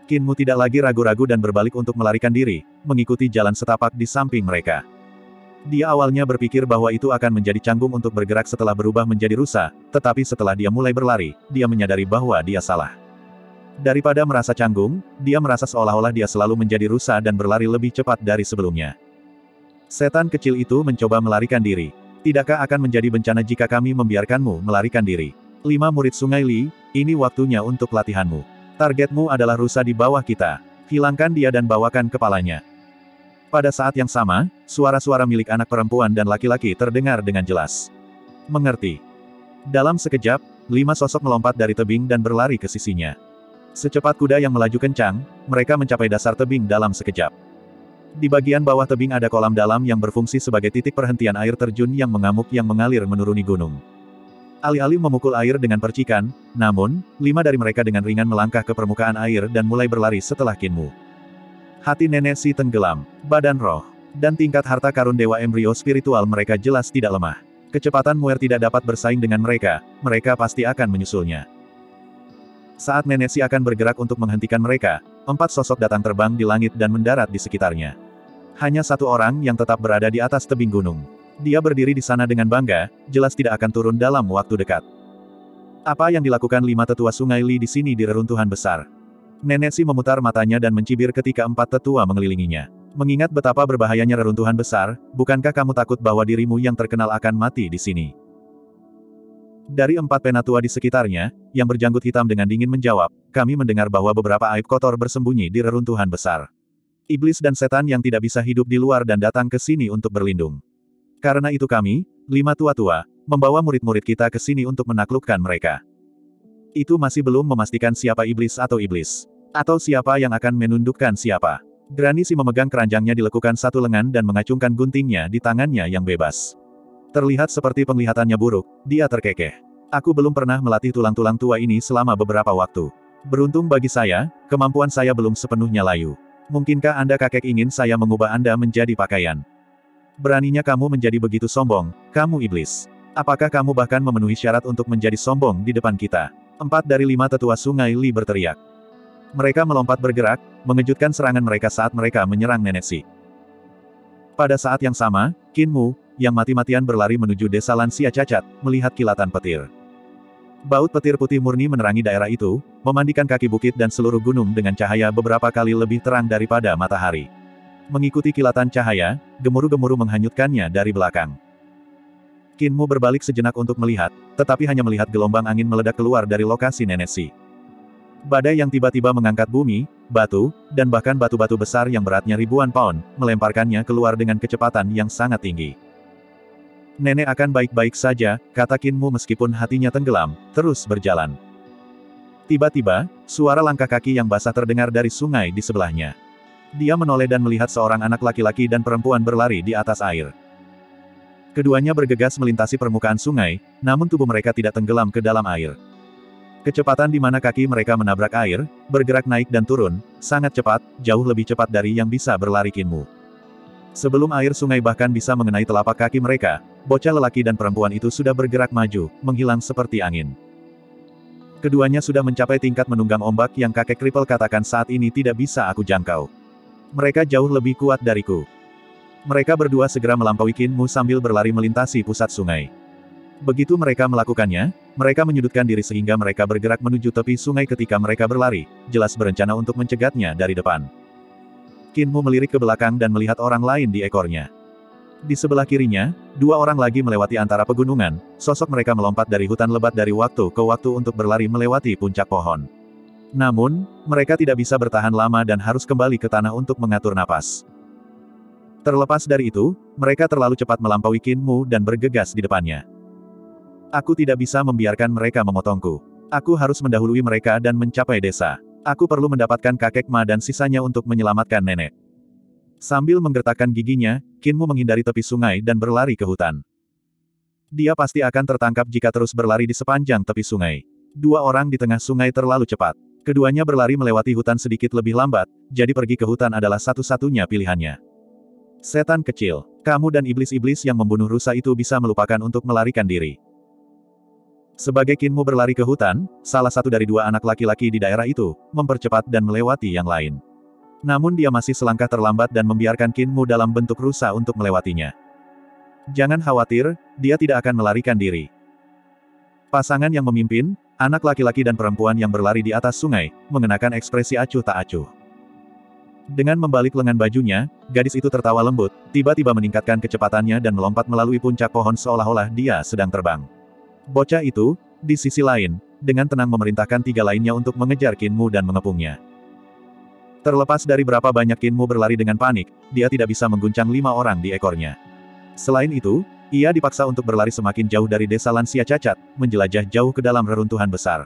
Speaker 1: Kinmu tidak lagi ragu-ragu dan berbalik untuk melarikan diri, mengikuti jalan setapak di samping mereka. Dia awalnya berpikir bahwa itu akan menjadi canggung untuk bergerak setelah berubah menjadi rusa, tetapi setelah dia mulai berlari, dia menyadari bahwa dia salah. Daripada merasa canggung, dia merasa seolah-olah dia selalu menjadi rusa dan berlari lebih cepat dari sebelumnya. Setan kecil itu mencoba melarikan diri. Tidakkah akan menjadi bencana jika kami membiarkanmu melarikan diri? Lima murid Sungai Li, ini waktunya untuk latihanmu. Targetmu adalah rusa di bawah kita. Hilangkan dia dan bawakan kepalanya. Pada saat yang sama, suara-suara milik anak perempuan dan laki-laki terdengar dengan jelas. Mengerti. Dalam sekejap, lima sosok melompat dari tebing dan berlari ke sisinya. Secepat kuda yang melaju kencang, mereka mencapai dasar tebing dalam sekejap. Di bagian bawah tebing ada kolam dalam yang berfungsi sebagai titik perhentian air terjun yang mengamuk yang mengalir menuruni gunung. Alih-alih memukul air dengan percikan, namun, lima dari mereka dengan ringan melangkah ke permukaan air dan mulai berlari setelah Kinmu. Hati nenek si tenggelam, badan roh, dan tingkat harta karun dewa embrio spiritual mereka jelas tidak lemah. Kecepatan Muer tidak dapat bersaing dengan mereka, mereka pasti akan menyusulnya. Saat nenek si akan bergerak untuk menghentikan mereka, empat sosok datang terbang di langit dan mendarat di sekitarnya. Hanya satu orang yang tetap berada di atas tebing gunung. Dia berdiri di sana dengan bangga, jelas tidak akan turun dalam waktu dekat. Apa yang dilakukan lima tetua Sungai Li di sini di reruntuhan besar? Nenek si memutar matanya dan mencibir ketika empat tetua mengelilinginya. Mengingat betapa berbahayanya reruntuhan besar, bukankah kamu takut bahwa dirimu yang terkenal akan mati di sini? Dari empat penatua di sekitarnya, yang berjanggut hitam dengan dingin menjawab, kami mendengar bahwa beberapa aib kotor bersembunyi di reruntuhan besar. Iblis dan setan yang tidak bisa hidup di luar dan datang ke sini untuk berlindung. Karena itu kami, lima tua-tua, membawa murid-murid kita ke sini untuk menaklukkan mereka. Itu masih belum memastikan siapa iblis atau iblis. Atau siapa yang akan menundukkan siapa. Granny si memegang keranjangnya dilekukan satu lengan dan mengacungkan guntingnya di tangannya yang bebas. Terlihat seperti penglihatannya buruk, dia terkekeh. Aku belum pernah melatih tulang-tulang tua ini selama beberapa waktu. Beruntung bagi saya, kemampuan saya belum sepenuhnya layu. Mungkinkah Anda kakek ingin saya mengubah Anda menjadi pakaian? Beraninya kamu menjadi begitu sombong, kamu iblis. Apakah kamu bahkan memenuhi syarat untuk menjadi sombong di depan kita? Empat dari lima tetua Sungai Li berteriak. Mereka melompat bergerak, mengejutkan serangan mereka saat mereka menyerang nenek si. Pada saat yang sama, Kinmu, yang mati-matian berlari menuju desa lansia cacat, melihat kilatan petir. Baut petir putih murni menerangi daerah itu, memandikan kaki bukit dan seluruh gunung dengan cahaya beberapa kali lebih terang daripada matahari. Mengikuti kilatan cahaya, gemuruh-gemuruh menghanyutkannya dari belakang. Kinmu berbalik sejenak untuk melihat, tetapi hanya melihat gelombang angin meledak keluar dari lokasi nenek si. Badai yang tiba-tiba mengangkat bumi, batu, dan bahkan batu-batu besar yang beratnya ribuan pound, melemparkannya keluar dengan kecepatan yang sangat tinggi. Nenek akan baik-baik saja, kata Kinmu meskipun hatinya tenggelam, terus berjalan. Tiba-tiba, suara langkah kaki yang basah terdengar dari sungai di sebelahnya. Dia menoleh dan melihat seorang anak laki-laki dan perempuan berlari di atas air. Keduanya bergegas melintasi permukaan sungai, namun tubuh mereka tidak tenggelam ke dalam air. Kecepatan di mana kaki mereka menabrak air, bergerak naik dan turun, sangat cepat, jauh lebih cepat dari yang bisa berlari Kinmu. Sebelum air sungai bahkan bisa mengenai telapak kaki mereka, bocah lelaki dan perempuan itu sudah bergerak maju, menghilang seperti angin. Keduanya sudah mencapai tingkat menunggang ombak yang kakek Kripel katakan saat ini tidak bisa aku jangkau. Mereka jauh lebih kuat dariku. Mereka berdua segera melampaui Kinmu sambil berlari melintasi pusat sungai. Begitu mereka melakukannya, mereka menyudutkan diri sehingga mereka bergerak menuju tepi sungai ketika mereka berlari, jelas berencana untuk mencegatnya dari depan. Kinmu melirik ke belakang dan melihat orang lain di ekornya. Di sebelah kirinya, dua orang lagi melewati antara pegunungan, sosok mereka melompat dari hutan lebat dari waktu ke waktu untuk berlari melewati puncak pohon. Namun, mereka tidak bisa bertahan lama dan harus kembali ke tanah untuk mengatur napas. Terlepas dari itu, mereka terlalu cepat melampaui Kinmu dan bergegas di depannya. Aku tidak bisa membiarkan mereka memotongku. Aku harus mendahului mereka dan mencapai desa. Aku perlu mendapatkan kakek Ma dan sisanya untuk menyelamatkan nenek. Sambil menggertakkan giginya, Kinmu menghindari tepi sungai dan berlari ke hutan. Dia pasti akan tertangkap jika terus berlari di sepanjang tepi sungai. Dua orang di tengah sungai terlalu cepat. Keduanya berlari melewati hutan sedikit lebih lambat, jadi pergi ke hutan adalah satu-satunya pilihannya. Setan kecil, kamu dan iblis-iblis yang membunuh rusa itu bisa melupakan untuk melarikan diri. Sebagai Kinmu berlari ke hutan, salah satu dari dua anak laki-laki di daerah itu, mempercepat dan melewati yang lain. Namun dia masih selangkah terlambat dan membiarkan Kinmu dalam bentuk rusa untuk melewatinya. Jangan khawatir, dia tidak akan melarikan diri. Pasangan yang memimpin, anak laki-laki dan perempuan yang berlari di atas sungai, mengenakan ekspresi acuh tak acuh. Dengan membalik lengan bajunya, gadis itu tertawa lembut, tiba-tiba meningkatkan kecepatannya dan melompat melalui puncak pohon seolah-olah dia sedang terbang. Bocah itu, di sisi lain, dengan tenang memerintahkan tiga lainnya untuk mengejar Kinmu dan mengepungnya. Terlepas dari berapa banyak Kinmu berlari dengan panik, dia tidak bisa mengguncang lima orang di ekornya. Selain itu, ia dipaksa untuk berlari semakin jauh dari desa lansia cacat, menjelajah jauh ke dalam reruntuhan besar.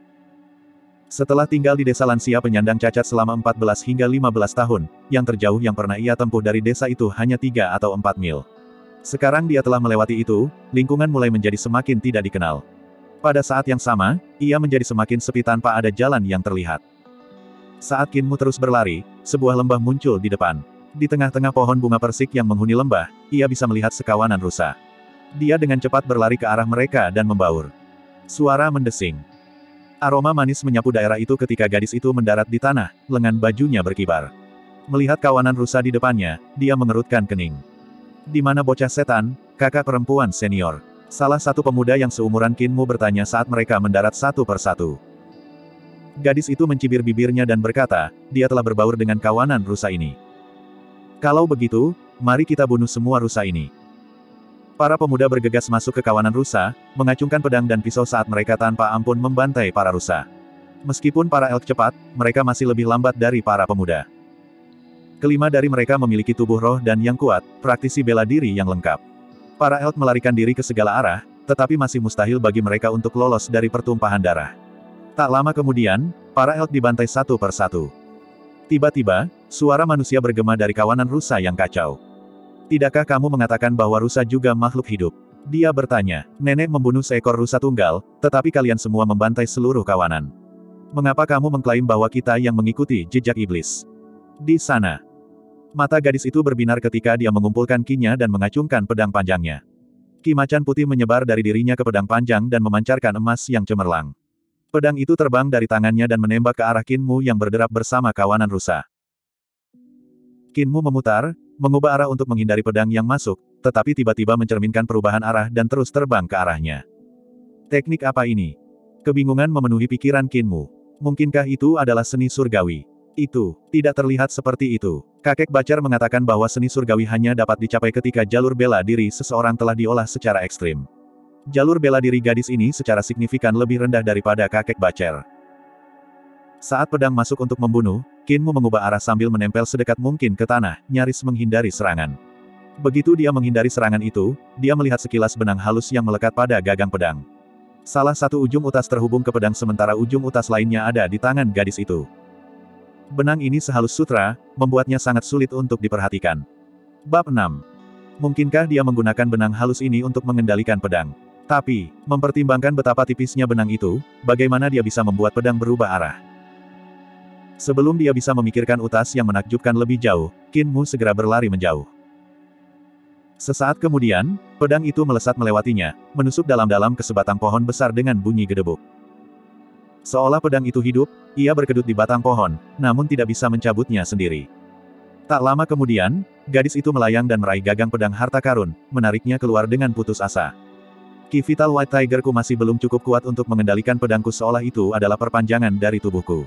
Speaker 1: Setelah tinggal di desa lansia penyandang cacat selama empat belas hingga lima belas tahun, yang terjauh yang pernah ia tempuh dari desa itu hanya tiga atau empat mil. Sekarang dia telah melewati itu, lingkungan mulai menjadi semakin tidak dikenal. Pada saat yang sama, ia menjadi semakin sepi tanpa ada jalan yang terlihat. Saat Kinmu terus berlari, sebuah lembah muncul di depan. Di tengah-tengah pohon bunga persik yang menghuni lembah, ia bisa melihat sekawanan rusa. Dia dengan cepat berlari ke arah mereka dan membaur. Suara mendesing. Aroma manis menyapu daerah itu ketika gadis itu mendarat di tanah, lengan bajunya berkibar. Melihat kawanan rusa di depannya, dia mengerutkan kening. Di mana bocah setan, kakak perempuan senior? Salah satu pemuda yang seumuran Kinmu bertanya saat mereka mendarat satu persatu. Gadis itu mencibir bibirnya dan berkata, dia telah berbaur dengan kawanan rusa ini. Kalau begitu, mari kita bunuh semua rusa ini. Para pemuda bergegas masuk ke kawanan rusa, mengacungkan pedang dan pisau saat mereka tanpa ampun membantai para rusa. Meskipun para elk cepat, mereka masih lebih lambat dari para pemuda. Kelima dari mereka memiliki tubuh roh dan yang kuat, praktisi bela diri yang lengkap. Para elk melarikan diri ke segala arah, tetapi masih mustahil bagi mereka untuk lolos dari pertumpahan darah. Tak lama kemudian, para elk dibantai satu persatu. Tiba-tiba, suara manusia bergema dari kawanan rusa yang kacau. Tidakkah kamu mengatakan bahwa rusa juga makhluk hidup? Dia bertanya. Nenek membunuh seekor rusa tunggal, tetapi kalian semua membantai seluruh kawanan. Mengapa kamu mengklaim bahwa kita yang mengikuti jejak iblis? Di sana. Mata gadis itu berbinar ketika dia mengumpulkan kinya dan mengacungkan pedang panjangnya. Ki macan putih menyebar dari dirinya ke pedang panjang dan memancarkan emas yang cemerlang. Pedang itu terbang dari tangannya dan menembak ke arah Kinmu yang berderap bersama kawanan rusa. Kinmu memutar, mengubah arah untuk menghindari pedang yang masuk, tetapi tiba-tiba mencerminkan perubahan arah dan terus terbang ke arahnya. Teknik apa ini? Kebingungan memenuhi pikiran Kinmu. Mungkinkah itu adalah seni surgawi? Itu, tidak terlihat seperti itu. Kakek Bacer mengatakan bahwa seni surgawi hanya dapat dicapai ketika jalur bela diri seseorang telah diolah secara ekstrim. Jalur bela diri gadis ini secara signifikan lebih rendah daripada kakek Bacer. Saat pedang masuk untuk membunuh, Kinmu mengubah arah sambil menempel sedekat mungkin ke tanah, nyaris menghindari serangan. Begitu dia menghindari serangan itu, dia melihat sekilas benang halus yang melekat pada gagang pedang. Salah satu ujung utas terhubung ke pedang sementara ujung utas lainnya ada di tangan gadis itu. Benang ini sehalus sutra, membuatnya sangat sulit untuk diperhatikan. Bab enam. Mungkinkah dia menggunakan benang halus ini untuk mengendalikan pedang? Tapi, mempertimbangkan betapa tipisnya benang itu, bagaimana dia bisa membuat pedang berubah arah? Sebelum dia bisa memikirkan utas yang menakjubkan lebih jauh, Kinmu segera berlari menjauh. Sesaat kemudian, pedang itu melesat melewatinya, menusuk dalam-dalam ke sebatang pohon besar dengan bunyi gedebuk. Seolah pedang itu hidup, ia berkedut di batang pohon, namun tidak bisa mencabutnya sendiri. Tak lama kemudian, gadis itu melayang dan meraih gagang pedang harta karun, menariknya keluar dengan putus asa. Ki vital White Tigerku masih belum cukup kuat untuk mengendalikan pedangku seolah itu adalah perpanjangan dari tubuhku.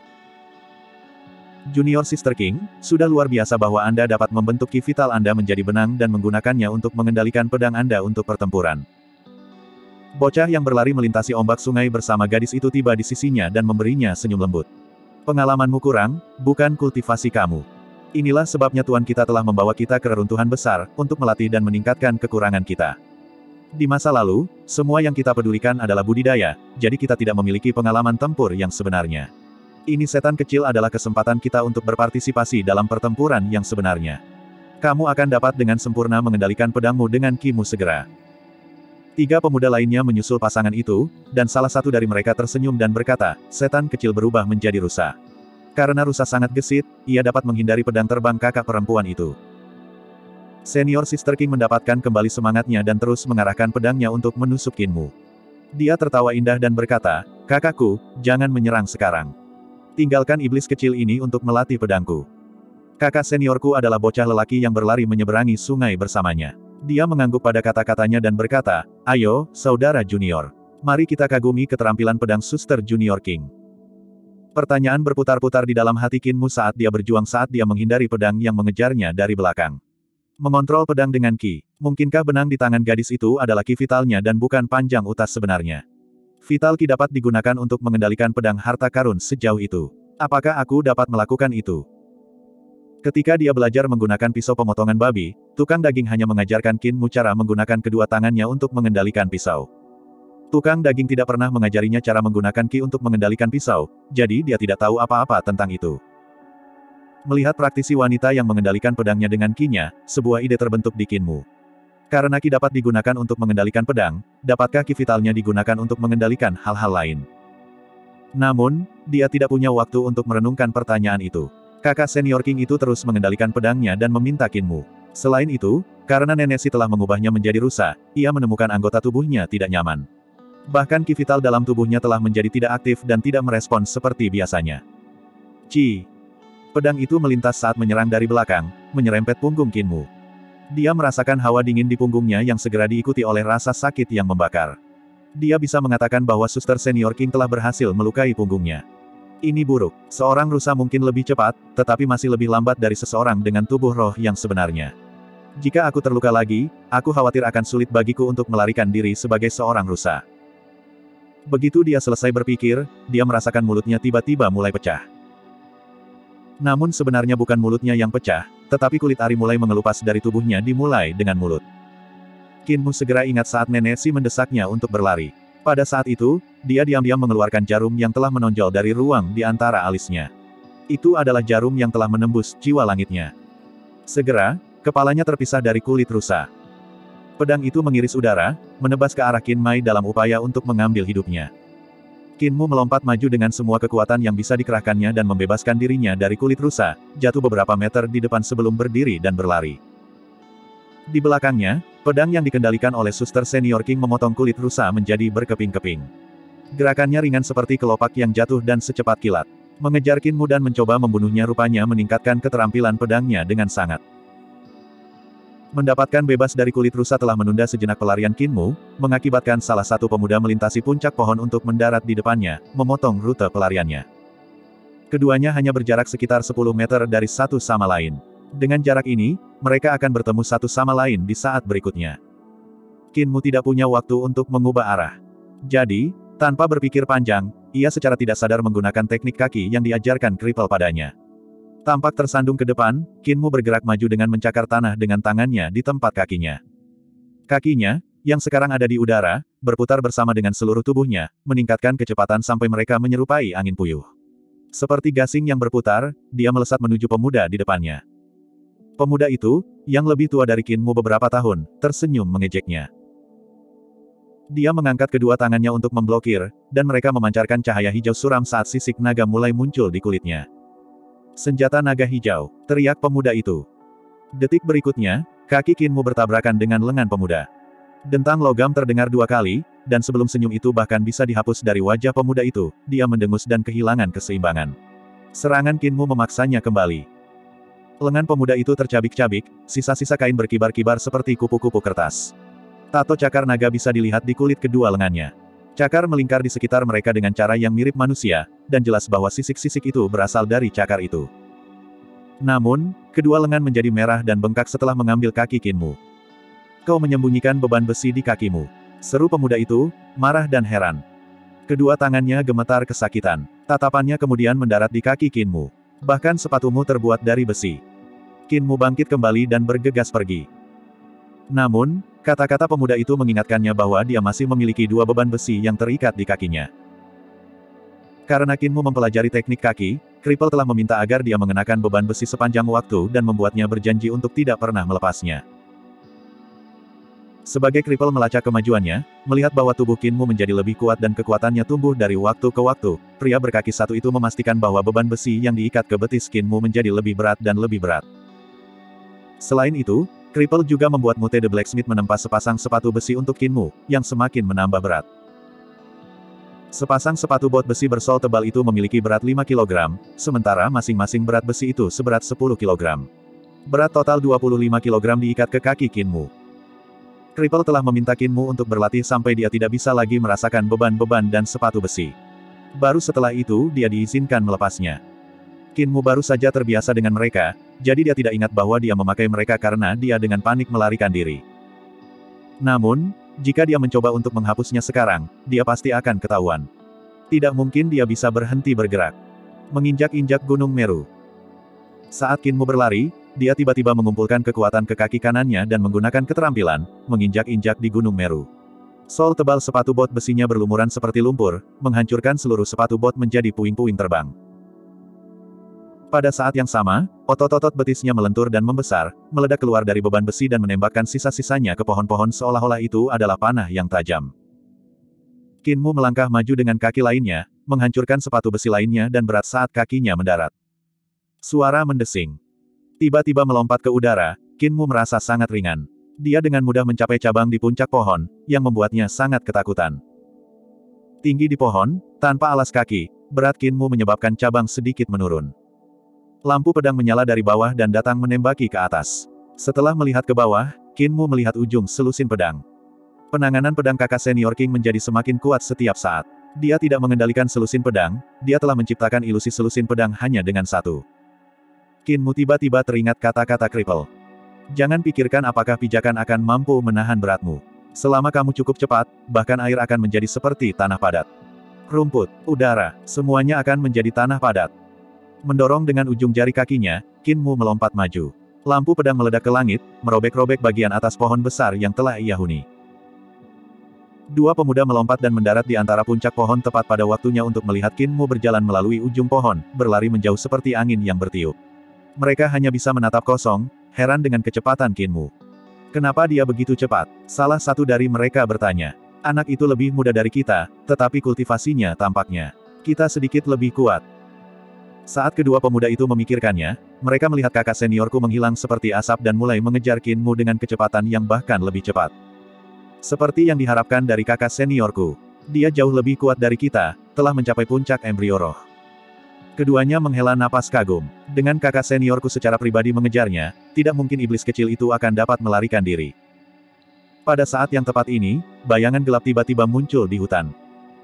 Speaker 1: Junior Sister King, sudah luar biasa bahwa Anda dapat membentuk Ki vital Anda menjadi benang dan menggunakannya untuk mengendalikan pedang Anda untuk pertempuran. Bocah yang berlari melintasi ombak sungai bersama gadis itu tiba di sisinya dan memberinya senyum lembut. Pengalamanmu kurang, bukan kultivasi kamu. Inilah sebabnya Tuan kita telah membawa kita ke reruntuhan besar, untuk melatih dan meningkatkan kekurangan kita. Di masa lalu, semua yang kita pedulikan adalah budidaya, jadi kita tidak memiliki pengalaman tempur yang sebenarnya. Ini setan kecil adalah kesempatan kita untuk berpartisipasi dalam pertempuran yang sebenarnya. Kamu akan dapat dengan sempurna mengendalikan pedangmu dengan kimu segera. Tiga pemuda lainnya menyusul pasangan itu, dan salah satu dari mereka tersenyum dan berkata, setan kecil berubah menjadi rusa. Karena rusa sangat gesit, ia dapat menghindari pedang terbang kakak perempuan itu. Senior Sister King mendapatkan kembali semangatnya dan terus mengarahkan pedangnya untuk menusuk Kinmu. Dia tertawa indah dan berkata, kakakku, jangan menyerang sekarang. Tinggalkan iblis kecil ini untuk melatih pedangku. Kakak seniorku adalah bocah lelaki yang berlari menyeberangi sungai bersamanya. Dia mengangguk pada kata-katanya dan berkata, ayo, saudara junior. Mari kita kagumi keterampilan pedang Suster Junior King. Pertanyaan berputar-putar di dalam hati Qin Mu saat dia berjuang saat dia menghindari pedang yang mengejarnya dari belakang. Mengontrol pedang dengan ki. Mungkinkah benang di tangan gadis itu adalah ki vitalnya dan bukan panjang utas sebenarnya? Vital ki dapat digunakan untuk mengendalikan pedang harta karun sejauh itu. Apakah aku dapat melakukan itu? Ketika dia belajar menggunakan pisau pemotongan babi, tukang daging hanya mengajarkan Qin Mu cara menggunakan kedua tangannya untuk mengendalikan pisau. Tukang daging tidak pernah mengajarinya cara menggunakan ki untuk mengendalikan pisau, jadi dia tidak tahu apa-apa tentang itu. Melihat praktisi wanita yang mengendalikan pedangnya dengan ki-nya, sebuah ide terbentuk di Qin Mu. Karena ki dapat digunakan untuk mengendalikan pedang, dapatkah ki vitalnya digunakan untuk mengendalikan hal-hal lain? Namun, dia tidak punya waktu untuk merenungkan pertanyaan itu. Kakak senior King itu terus mengendalikan pedangnya dan meminta Qin Mu. Selain itu, karena Nenesi telah mengubahnya menjadi rusa, ia menemukan anggota tubuhnya tidak nyaman. Bahkan ki vital dalam tubuhnya telah menjadi tidak aktif dan tidak merespons seperti biasanya. Ci. Pedang itu melintas saat menyerang dari belakang, menyerempet punggung Qin Mu. Dia merasakan hawa dingin di punggungnya yang segera diikuti oleh rasa sakit yang membakar. Dia bisa mengatakan bahwa Suster Senior King telah berhasil melukai punggungnya. Ini buruk. Seorang rusa mungkin lebih cepat, tetapi masih lebih lambat dari seseorang dengan tubuh roh yang sebenarnya. Jika aku terluka lagi, aku khawatir akan sulit bagiku untuk melarikan diri sebagai seorang rusa. Begitu dia selesai berpikir, dia merasakan mulutnya tiba-tiba mulai pecah. Namun sebenarnya bukan mulutnya yang pecah, tetapi kulit ari mulai mengelupas dari tubuhnya dimulai dengan mulut. Qin Mu segera ingat saat Nenesi mendesaknya untuk berlari. Pada saat itu, dia diam-diam mengeluarkan jarum yang telah menonjol dari ruang di antara alisnya. Itu adalah jarum yang telah menembus jiwa langitnya. Segera, kepalanya terpisah dari kulit rusa. Pedang itu mengiris udara, menebas ke arah Qin Mai dalam upaya untuk mengambil hidupnya. Qin Mu melompat maju dengan semua kekuatan yang bisa dikerahkannya dan membebaskan dirinya dari kulit rusa, jatuh beberapa meter di depan sebelum berdiri dan berlari. Di belakangnya, pedang yang dikendalikan oleh Suster Senior King memotong kulit rusa menjadi berkeping-keping. Gerakannya ringan seperti kelopak yang jatuh dan secepat kilat. Mengejar Qin Mu dan mencoba membunuhnya rupanya meningkatkan keterampilan pedangnya dengan sangat. Mendapatkan bebas dari kulit rusa telah menunda sejenak pelarian Qin Mu, mengakibatkan salah satu pemuda melintasi puncak pohon untuk mendarat di depannya, memotong rute pelariannya. Keduanya hanya berjarak sekitar sepuluh meter dari satu sama lain. Dengan jarak ini, mereka akan bertemu satu sama lain di saat berikutnya. Qin Mu tidak punya waktu untuk mengubah arah. Jadi, tanpa berpikir panjang, ia secara tidak sadar menggunakan teknik kaki yang diajarkan Kripel padanya. Tampak tersandung ke depan, Qin Mu bergerak maju dengan mencakar tanah dengan tangannya di tempat kakinya. Kakinya, yang sekarang ada di udara, berputar bersama dengan seluruh tubuhnya, meningkatkan kecepatan sampai mereka menyerupai angin puyuh. Seperti gasing yang berputar, dia melesat menuju pemuda di depannya. Pemuda itu, yang lebih tua dari Qin Mu beberapa tahun, tersenyum mengejeknya. Dia mengangkat kedua tangannya untuk memblokir, dan mereka memancarkan cahaya hijau suram saat sisik naga mulai muncul di kulitnya. Senjata naga hijau, teriak pemuda itu. Detik berikutnya, kaki Qin Mu bertabrakan dengan lengan pemuda. Dentang logam terdengar dua kali, dan sebelum senyum itu bahkan bisa dihapus dari wajah pemuda itu, dia mendengus dan kehilangan keseimbangan. Serangan Qin Mu memaksanya kembali. Lengan pemuda itu tercabik-cabik, sisa-sisa kain berkibar-kibar seperti kupu-kupu kertas. Tato cakar naga bisa dilihat di kulit kedua lengannya. Cakar melingkar di sekitar mereka dengan cara yang mirip manusia, dan jelas bahwa sisik-sisik itu berasal dari cakar itu. Namun, kedua lengan menjadi merah dan bengkak setelah mengambil kaki Qin Mu. Kau menyembunyikan beban besi di kakimu. Seru pemuda itu, marah dan heran. Kedua tangannya gemetar kesakitan. Tatapannya kemudian mendarat di kaki Qin Mu. Bahkan sepatumu terbuat dari besi. Qin Mu bangkit kembali dan bergegas pergi. Namun, kata-kata pemuda itu mengingatkannya bahwa dia masih memiliki dua beban besi yang terikat di kakinya. Karena Qin Mu mempelajari teknik kaki, Kripel telah meminta agar dia mengenakan beban besi sepanjang waktu dan membuatnya berjanji untuk tidak pernah melepasnya. Sebagai Kripel melacak kemajuannya, melihat bahwa tubuh Qin Mu menjadi lebih kuat dan kekuatannya tumbuh dari waktu ke waktu, pria berkaki satu itu memastikan bahwa beban besi yang diikat ke betis Qin Mu menjadi lebih berat dan lebih berat. Selain itu, Kripel juga membuat Mute the Blacksmith menempa sepasang sepatu besi untuk Qin Mu, yang semakin menambah berat. Sepasang sepatu bot besi bersol tebal itu memiliki berat lima kilogram, sementara masing-masing berat besi itu seberat sepuluh kilogram. Berat total dua puluh lima kilogram diikat ke kaki Qin Mu. Cripple telah meminta Qin Mu untuk berlatih sampai dia tidak bisa lagi merasakan beban-beban dan sepatu besi. Baru setelah itu, dia diizinkan melepasnya. Qin Mu baru saja terbiasa dengan mereka, jadi dia tidak ingat bahwa dia memakai mereka karena dia dengan panik melarikan diri. Namun, jika dia mencoba untuk menghapusnya sekarang, dia pasti akan ketahuan. Tidak mungkin dia bisa berhenti bergerak. Menginjak-injak Gunung Meru. Saat Qin Mu berlari, dia tiba-tiba mengumpulkan kekuatan ke kaki kanannya dan menggunakan keterampilan, menginjak-injak di Gunung Meru. Sol tebal sepatu bot besinya berlumuran seperti lumpur, menghancurkan seluruh sepatu bot menjadi puing-puing terbang. Pada saat yang sama, otot-otot betisnya melentur dan membesar, meledak keluar dari beban besi dan menembakkan sisa-sisanya ke pohon-pohon seolah-olah itu adalah panah yang tajam. Qin Mu melangkah maju dengan kaki lainnya, menghancurkan sepatu besi lainnya dan berat saat kakinya mendarat. Suara mendesing. Tiba-tiba melompat ke udara, Qin Mu merasa sangat ringan. Dia dengan mudah mencapai cabang di puncak pohon, yang membuatnya sangat ketakutan. Tinggi di pohon, tanpa alas kaki, berat Qin Mu menyebabkan cabang sedikit menurun. Lampu pedang menyala dari bawah dan datang menembaki ke atas. Setelah melihat ke bawah, Qin Mu melihat ujung selusin pedang. Penanganan pedang kakak senior King menjadi semakin kuat setiap saat. Dia tidak mengendalikan selusin pedang, dia telah menciptakan ilusi selusin pedang hanya dengan satu. Qin Mu tiba-tiba teringat kata-kata Cripple. Jangan pikirkan apakah pijakan akan mampu menahan beratmu. Selama kamu cukup cepat, bahkan air akan menjadi seperti tanah padat. Rumput, udara, semuanya akan menjadi tanah padat. Mendorong dengan ujung jari kakinya, Qin Mu melompat maju. Lampu pedang meledak ke langit, merobek-robek bagian atas pohon besar yang telah ia huni. Dua pemuda melompat dan mendarat di antara puncak pohon tepat pada waktunya untuk melihat Qin Mu berjalan melalui ujung pohon, berlari menjauh seperti angin yang bertiup. Mereka hanya bisa menatap kosong, heran dengan kecepatan Qin Mu. Kenapa dia begitu cepat? Salah satu dari mereka bertanya. Anak itu lebih muda dari kita, tetapi kultivasinya tampaknya kita sedikit lebih kuat. Saat kedua pemuda itu memikirkannya, mereka melihat kakak seniorku menghilang seperti asap dan mulai mengejar Qin Mu dengan kecepatan yang bahkan lebih cepat. Seperti yang diharapkan dari kakak seniorku. Dia jauh lebih kuat dari kita, telah mencapai puncak embrio roh. Keduanya menghela napas kagum. Dengan kakak seniorku secara pribadi mengejarnya, tidak mungkin iblis kecil itu akan dapat melarikan diri. Pada saat yang tepat ini, bayangan gelap tiba-tiba muncul di hutan.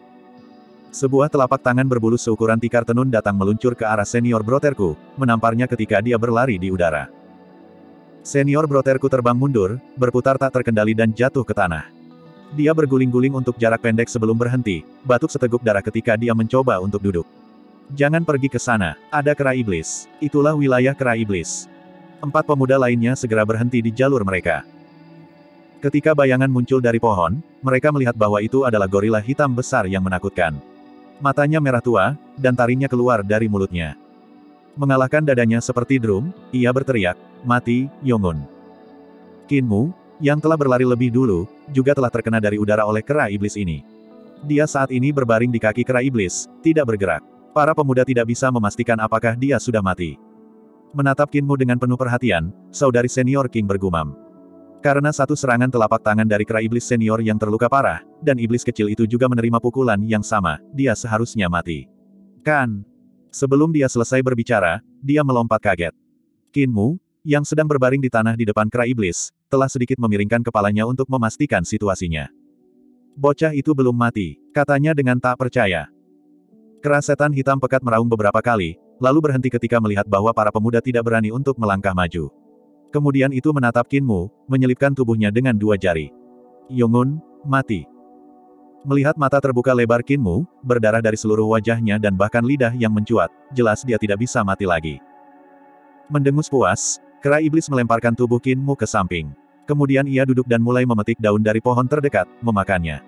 Speaker 1: Sebuah telapak tangan berbulu seukuran tikar tenun datang meluncur ke arah senior broterku, menamparnya ketika dia berlari di udara. Senior broterku terbang mundur, berputar tak terkendali dan jatuh ke tanah. Dia berguling-guling untuk jarak pendek sebelum berhenti, batuk seteguk darah ketika dia mencoba untuk duduk. Jangan pergi ke sana, ada kera iblis. Itulah wilayah kera iblis. Empat pemuda lainnya segera berhenti di jalur mereka. Ketika bayangan muncul dari pohon, mereka melihat bahwa itu adalah gorila hitam besar yang menakutkan. Matanya merah tua, dan taringnya keluar dari mulutnya. Mengalahkan dadanya seperti drum, ia berteriak, "Mati, Yongun!" Qin Mu, yang telah berlari lebih dulu, juga telah terkena dari udara oleh kera iblis ini. Dia saat ini berbaring di kaki kera iblis, tidak bergerak. Para pemuda tidak bisa memastikan apakah dia sudah mati. Menatap Qin Mu dengan penuh perhatian, saudari senior King bergumam. Karena satu serangan telapak tangan dari kera iblis senior yang terluka parah, dan iblis kecil itu juga menerima pukulan yang sama, dia seharusnya mati. Kan? Sebelum dia selesai berbicara, dia melompat kaget. Qin Mu, yang sedang berbaring di tanah di depan kera iblis, telah sedikit memiringkan kepalanya untuk memastikan situasinya. Bocah itu belum mati, katanya dengan tak percaya. Kera setan hitam pekat meraung beberapa kali, lalu berhenti ketika melihat bahwa para pemuda tidak berani untuk melangkah maju. Kemudian itu menatap Qin Mu, menyelipkan tubuhnya dengan dua jari. Yongun, mati. Melihat mata terbuka lebar Qin Mu, berdarah dari seluruh wajahnya dan bahkan lidah yang mencuat, jelas dia tidak bisa mati lagi. Mendengus puas, kera iblis melemparkan tubuh Qin Mu ke samping. Kemudian ia duduk dan mulai memetik daun dari pohon terdekat, memakannya.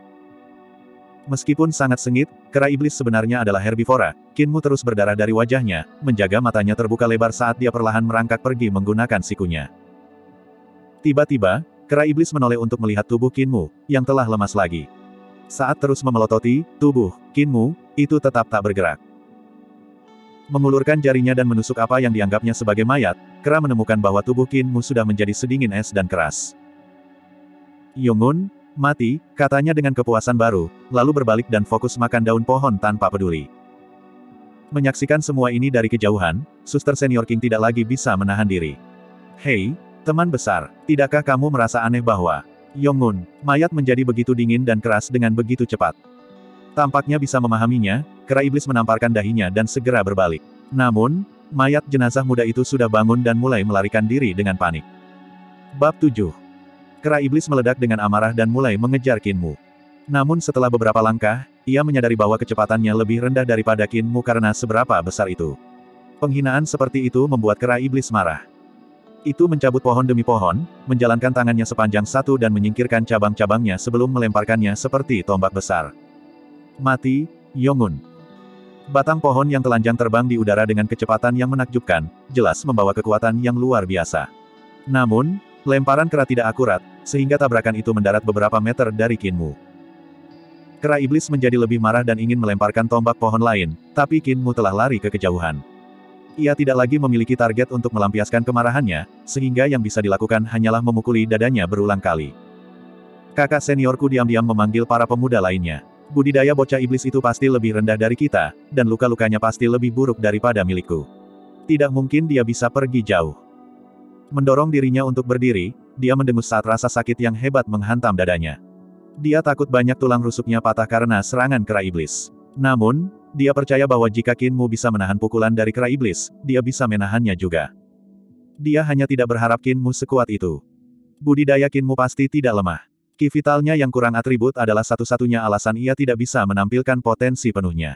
Speaker 1: Meskipun sangat sengit, kera iblis sebenarnya adalah herbivora. Qin Mu terus berdarah dari wajahnya, menjaga matanya terbuka lebar saat dia perlahan merangkak pergi menggunakan sikunya. Tiba-tiba, kera iblis menoleh untuk melihat tubuh Qin Mu, yang telah lemas lagi. Saat terus memelototi tubuh Qin Mu, itu tetap tak bergerak. Mengulurkan jarinya dan menusuk apa yang dianggapnya sebagai mayat, kera menemukan bahwa tubuh Qin Mu sudah menjadi sedingin es dan keras. Yongun, Mati, katanya dengan kepuasan baru, lalu berbalik dan fokus makan daun pohon tanpa peduli. Menyaksikan semua ini dari kejauhan, suster senior King tidak lagi bisa menahan diri. Hei, teman besar, tidakkah kamu merasa aneh bahwa Yongun, mayat menjadi begitu dingin dan keras dengan begitu cepat? Tampaknya bisa memahaminya, kera iblis menamparkan dahinya dan segera berbalik. Namun, mayat jenazah muda itu sudah bangun dan mulai melarikan diri dengan panik. Bab tujuh. Kera iblis meledak dengan amarah dan mulai mengejar Qin Mu. Namun setelah beberapa langkah, ia menyadari bahwa kecepatannya lebih rendah daripada Qin Mu karena seberapa besar itu. Penghinaan seperti itu membuat kera iblis marah. Itu mencabut pohon demi pohon, menjalankan tangannya sepanjang satu dan menyingkirkan cabang-cabangnya sebelum melemparkannya seperti tombak besar. Mati, Yongun. Batang pohon yang telanjang terbang di udara dengan kecepatan yang menakjubkan, jelas membawa kekuatan yang luar biasa. Namun, lemparan kera tidak akurat, sehingga tabrakan itu mendarat beberapa meter dari Qin Mu. Kera iblis menjadi lebih marah dan ingin melemparkan tombak pohon lain, tapi Qin Mu telah lari ke kejauhan. Ia tidak lagi memiliki target untuk melampiaskan kemarahannya, sehingga yang bisa dilakukan hanyalah memukuli dadanya berulang kali. Kakak seniorku diam-diam memanggil para pemuda lainnya. Budidaya bocah iblis itu pasti lebih rendah dari kita, dan luka-lukanya pasti lebih buruk daripada milikku. Tidak mungkin dia bisa pergi jauh. Mendorong dirinya untuk berdiri, dia mendengus saat rasa sakit yang hebat menghantam dadanya. Dia takut banyak tulang rusuknya patah karena serangan kera iblis. Namun, dia percaya bahwa jika Qin Mu bisa menahan pukulan dari kera iblis, dia bisa menahannya juga. Dia hanya tidak berharap Qin Mu sekuat itu. Budidaya Qin Mu pasti tidak lemah. Ki vitalnya yang kurang atribut adalah satu-satunya alasan ia tidak bisa menampilkan potensi penuhnya.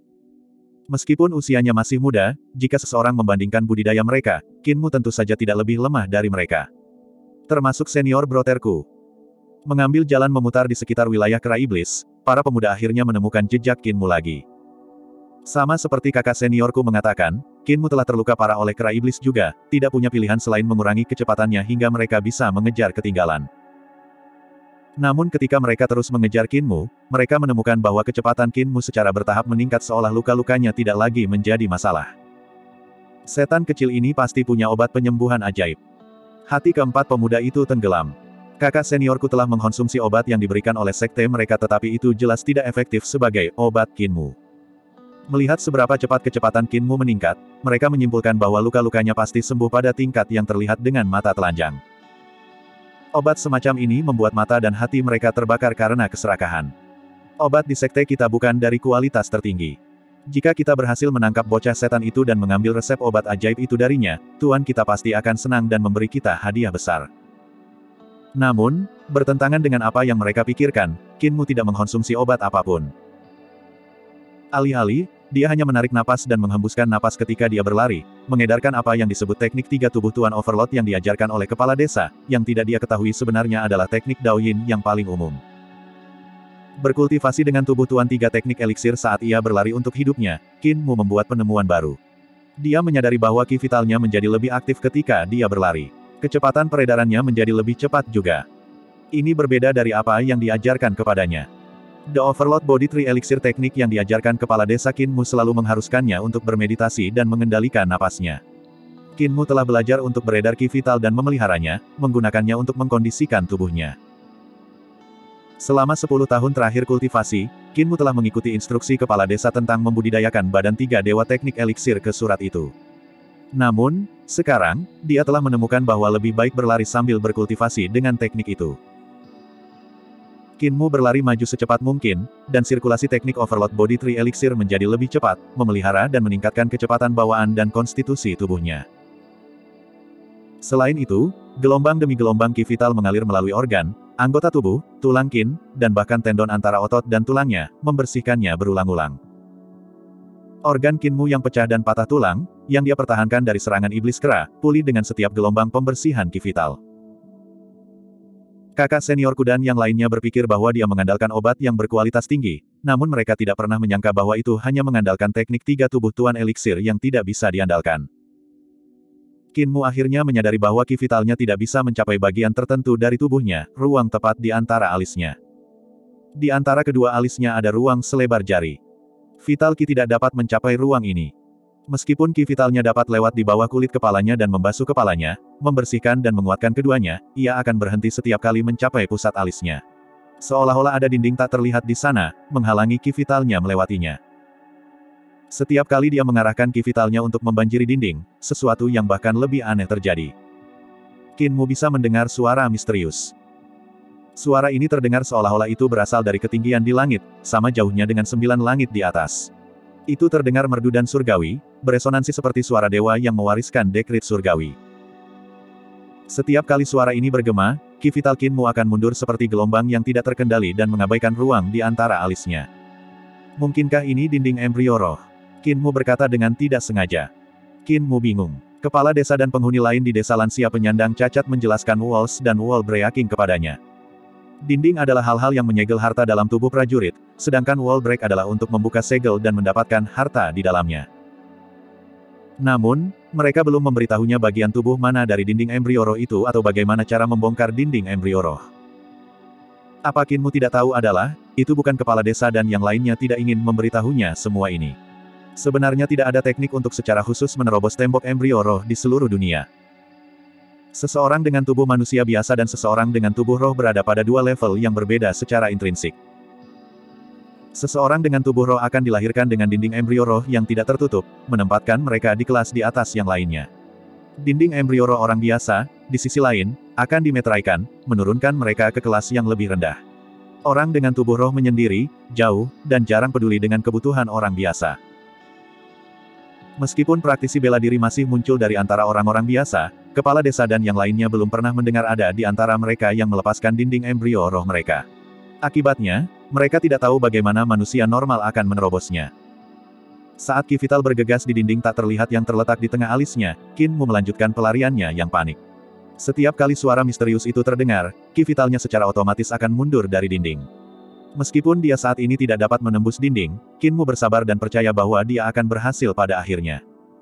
Speaker 1: Meskipun usianya masih muda, jika seseorang membandingkan budidaya mereka, Qin Mu tentu saja tidak lebih lemah dari mereka. Termasuk senior broterku. Mengambil jalan memutar di sekitar wilayah kera iblis, para pemuda akhirnya menemukan jejak Qin Mu lagi. Sama seperti kakak seniorku mengatakan, Qin Mu telah terluka parah oleh kera iblis juga, tidak punya pilihan selain mengurangi kecepatannya hingga mereka bisa mengejar ketinggalan. Namun ketika mereka terus mengejar Qin Mu, mereka menemukan bahwa kecepatan Qin Mu secara bertahap meningkat seolah luka-lukanya tidak lagi menjadi masalah. Setan kecil ini pasti punya obat penyembuhan ajaib. Hati keempat pemuda itu tenggelam. Kakak seniorku telah mengkonsumsi obat yang diberikan oleh sekte mereka tetapi itu jelas tidak efektif sebagai obat Qin Mu. Melihat seberapa cepat kecepatan Qin Mu meningkat, mereka menyimpulkan bahwa luka-lukanya pasti sembuh pada tingkat yang terlihat dengan mata telanjang. Obat semacam ini membuat mata dan hati mereka terbakar karena keserakahan. Obat di sekte kita bukan dari kualitas tertinggi. Jika kita berhasil menangkap bocah setan itu dan mengambil resep obat ajaib itu darinya, Tuan kita pasti akan senang dan memberi kita hadiah besar. Namun, bertentangan dengan apa yang mereka pikirkan, Qin Mu tidak mengkonsumsi obat apapun. Alih-alih, dia hanya menarik napas dan menghembuskan napas ketika dia berlari, mengedarkan apa yang disebut teknik tiga tubuh Tuan Overlord yang diajarkan oleh kepala desa, yang tidak dia ketahui sebenarnya adalah teknik Daoyin yang paling umum. Berkultivasi dengan tubuh Tuan tiga teknik eliksir saat ia berlari untuk hidupnya, Qin Mu membuat penemuan baru. Dia menyadari bahwa ki vitalnya menjadi lebih aktif ketika dia berlari. Kecepatan peredarannya menjadi lebih cepat juga. Ini berbeda dari apa yang diajarkan kepadanya. The Overlord Body Tree Elixir teknik yang diajarkan kepala desa Qin Mu selalu mengharuskannya untuk bermeditasi dan mengendalikan napasnya. Qin Mu telah belajar untuk beredar ki vital dan memeliharanya, menggunakannya untuk mengkondisikan tubuhnya. Selama sepuluh tahun terakhir kultivasi, Qin Mu telah mengikuti instruksi kepala desa tentang membudidayakan badan tiga dewa teknik eliksir ke surat itu. Namun, sekarang, dia telah menemukan bahwa lebih baik berlari sambil berkultivasi dengan teknik itu. Qin Mu berlari maju secepat mungkin, dan sirkulasi teknik Overlord Body Tree Elixir menjadi lebih cepat, memelihara dan meningkatkan kecepatan bawaan dan konstitusi tubuhnya. Selain itu, gelombang demi gelombang ki vital mengalir melalui organ, anggota tubuh, tulang Qin, dan bahkan tendon antara otot dan tulangnya, membersihkannya berulang-ulang. Organ Qin Mu yang pecah dan patah tulang, yang dia pertahankan dari serangan iblis kera, pulih dengan setiap gelombang pembersihan ki vital. Kakak senior Kudan yang lainnya berpikir bahwa dia mengandalkan obat yang berkualitas tinggi, namun mereka tidak pernah menyangka bahwa itu hanya mengandalkan teknik tiga tubuh Tuan Eliksir yang tidak bisa diandalkan. Qin Mu akhirnya menyadari bahwa ki vitalnya tidak bisa mencapai bagian tertentu dari tubuhnya, ruang tepat di antara alisnya. Di antara kedua alisnya ada ruang selebar jari. Vital ki tidak dapat mencapai ruang ini. Meskipun ki vitalnya dapat lewat di bawah kulit kepalanya dan membasuh kepalanya, membersihkan dan menguatkan keduanya, ia akan berhenti setiap kali mencapai pusat alisnya. Seolah-olah ada dinding tak terlihat di sana, menghalangi ki vitalnya melewatinya. Setiap kali dia mengarahkan ki vitalnya untuk membanjiri dinding, sesuatu yang bahkan lebih aneh terjadi. Qin Mu bisa mendengar suara misterius. Suara ini terdengar seolah-olah itu berasal dari ketinggian di langit, sama jauhnya dengan sembilan langit di atas. Itu terdengar merdu dan surgawi, beresonansi seperti suara dewa yang mewariskan dekrit surgawi. Setiap kali suara ini bergema, ki vital Qin Mu akan mundur seperti gelombang yang tidak terkendali dan mengabaikan ruang di antara alisnya. Mungkinkah ini dinding embrio roh? Qin Mu berkata dengan tidak sengaja. Qin Mu bingung. Kepala desa dan penghuni lain di desa lansia penyandang cacat menjelaskan Walls dan Wall Breaking kepadanya. Dinding adalah hal-hal yang menyegel harta dalam tubuh prajurit, sedangkan Wall Break adalah untuk membuka segel dan mendapatkan harta di dalamnya. Namun, mereka belum memberitahunya bagian tubuh mana dari dinding embrio roh itu atau bagaimana cara membongkar dinding embrio roh. Apa Qin Mu tidak tahu adalah, itu bukan kepala desa dan yang lainnya tidak ingin memberitahunya semua ini. Sebenarnya tidak ada teknik untuk secara khusus menerobos tembok embrio roh di seluruh dunia. Seseorang dengan tubuh manusia biasa dan seseorang dengan tubuh roh berada pada dua level yang berbeda secara intrinsik. Seseorang dengan tubuh roh akan dilahirkan dengan dinding embrio roh yang tidak tertutup, menempatkan mereka di kelas di atas yang lainnya. Dinding embrio roh orang biasa, di sisi lain, akan dimeteraikan, menurunkan mereka ke kelas yang lebih rendah. Orang dengan tubuh roh menyendiri, jauh, dan jarang peduli dengan kebutuhan orang biasa. Meskipun praktisi bela diri masih muncul dari antara orang-orang biasa, kepala desa dan yang lainnya belum pernah mendengar ada di antara mereka yang melepaskan dinding embrio roh mereka. Akibatnya, mereka tidak tahu bagaimana manusia normal akan menerobosnya. Saat ki vital bergegas di dinding tak terlihat yang terletak di tengah alisnya, Qin Mu melanjutkan pelariannya yang panik. Setiap kali suara misterius itu terdengar, ki vitalnya secara otomatis akan mundur dari dinding. Meskipun dia saat ini tidak dapat menembus dinding, Qin Mu bersabar dan percaya bahwa dia akan berhasil pada akhirnya.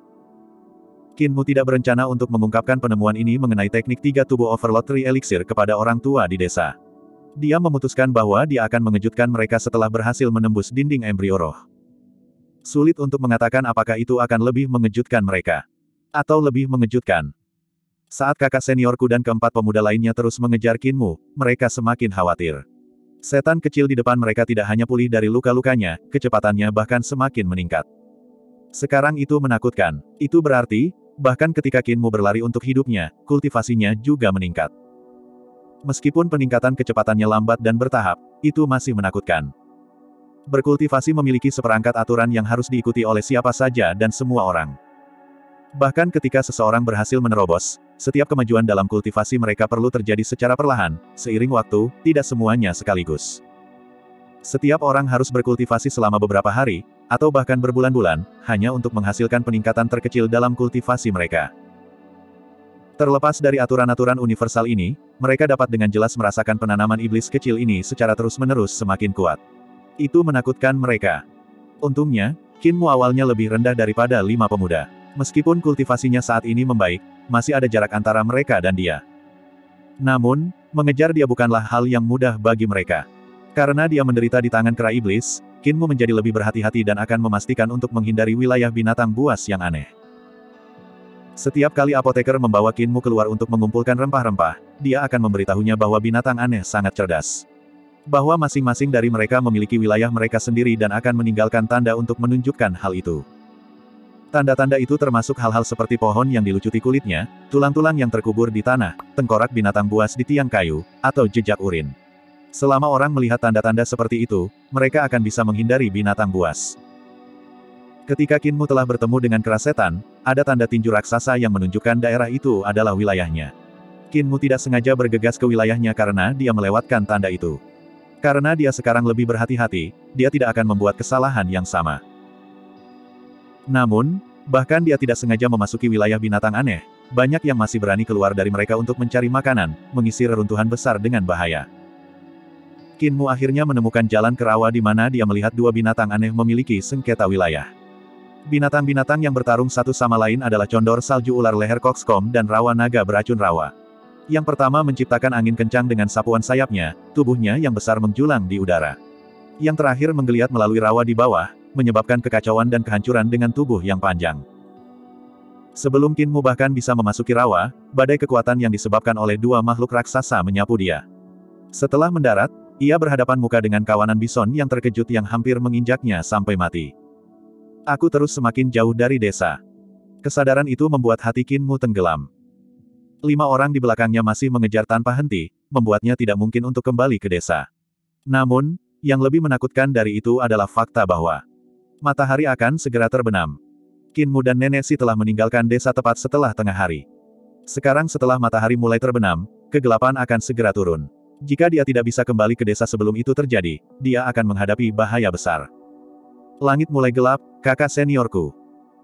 Speaker 1: Qin Mu tidak berencana untuk mengungkapkan penemuan ini mengenai teknik tiga tubuh Overload Tree Elixir kepada orang tua di desa. Dia memutuskan bahwa dia akan mengejutkan mereka setelah berhasil menembus dinding embrio roh. Sulit untuk mengatakan apakah itu akan lebih mengejutkan mereka. Atau lebih mengejutkan. Saat kakak seniorku dan keempat pemuda lainnya terus mengejar Qin Mu, mereka semakin khawatir. Setan kecil di depan mereka tidak hanya pulih dari luka-lukanya, kecepatannya bahkan semakin meningkat. Sekarang itu menakutkan. Itu berarti, bahkan ketika Qin Mu berlari untuk hidupnya, kultivasinya juga meningkat. Meskipun peningkatan kecepatannya lambat dan bertahap, itu masih menakutkan. Berkultivasi memiliki seperangkat aturan yang harus diikuti oleh siapa saja dan semua orang. Bahkan ketika seseorang berhasil menerobos, setiap kemajuan dalam kultivasi mereka perlu terjadi secara perlahan, seiring waktu, tidak semuanya sekaligus. Setiap orang harus berkultivasi selama beberapa hari, atau bahkan berbulan-bulan, hanya untuk menghasilkan peningkatan terkecil dalam kultivasi mereka. Terlepas dari aturan-aturan universal ini, mereka dapat dengan jelas merasakan penanaman iblis kecil ini secara terus-menerus semakin kuat. Itu menakutkan mereka. Untungnya, Qin Mu awalnya lebih rendah daripada lima pemuda. Meskipun kultivasinya saat ini membaik, masih ada jarak antara mereka dan dia. Namun, mengejar dia bukanlah hal yang mudah bagi mereka. Karena dia menderita di tangan kera iblis, Qin Mu menjadi lebih berhati-hati dan akan memastikan untuk menghindari wilayah binatang buas yang aneh. Setiap kali apoteker membawa Qin Mu keluar untuk mengumpulkan rempah-rempah, dia akan memberitahunya bahwa binatang aneh sangat cerdas. Bahwa masing-masing dari mereka memiliki wilayah mereka sendiri dan akan meninggalkan tanda untuk menunjukkan hal itu. Tanda-tanda itu termasuk hal-hal seperti pohon yang dilucuti kulitnya, tulang-tulang yang terkubur di tanah, tengkorak binatang buas di tiang kayu, atau jejak urin. Selama orang melihat tanda-tanda seperti itu, mereka akan bisa menghindari binatang buas. Ketika Qin Mu telah bertemu dengan kera setan, ada tanda tinju raksasa yang menunjukkan daerah itu adalah wilayahnya. Qin Mu tidak sengaja bergegas ke wilayahnya karena dia melewatkan tanda itu. Karena dia sekarang lebih berhati-hati, dia tidak akan membuat kesalahan yang sama. Namun, bahkan dia tidak sengaja memasuki wilayah binatang aneh, banyak yang masih berani keluar dari mereka untuk mencari makanan, mengisi reruntuhan besar dengan bahaya. Qin Mu akhirnya menemukan jalan ke rawa di mana dia melihat dua binatang aneh memiliki sengketa wilayah. Binatang-binatang yang bertarung satu sama lain adalah condor salju ular leher coxcomb dan rawa naga beracun rawa. Yang pertama menciptakan angin kencang dengan sapuan sayapnya, tubuhnya yang besar menjulang di udara. Yang terakhir menggeliat melalui rawa di bawah, menyebabkan kekacauan dan kehancuran dengan tubuh yang panjang. Sebelum Qin Mu bahkan bisa memasuki rawa, badai kekuatan yang disebabkan oleh dua makhluk raksasa menyapu dia. Setelah mendarat, Ia berhadapan muka dengan kawanan bison yang terkejut yang hampir menginjaknya sampai mati. Aku terus semakin jauh dari desa. Kesadaran itu membuat hati Qin Mu tenggelam. Lima orang di belakangnya masih mengejar tanpa henti, membuatnya tidak mungkin untuk kembali ke desa. Namun, yang lebih menakutkan dari itu adalah fakta bahwa matahari akan segera terbenam. Qin Mu dan Nenek Si telah meninggalkan desa tepat setelah tengah hari. Sekarang setelah matahari mulai terbenam, kegelapan akan segera turun. Jika dia tidak bisa kembali ke desa sebelum itu terjadi, dia akan menghadapi bahaya besar. Langit mulai gelap, kakak seniorku.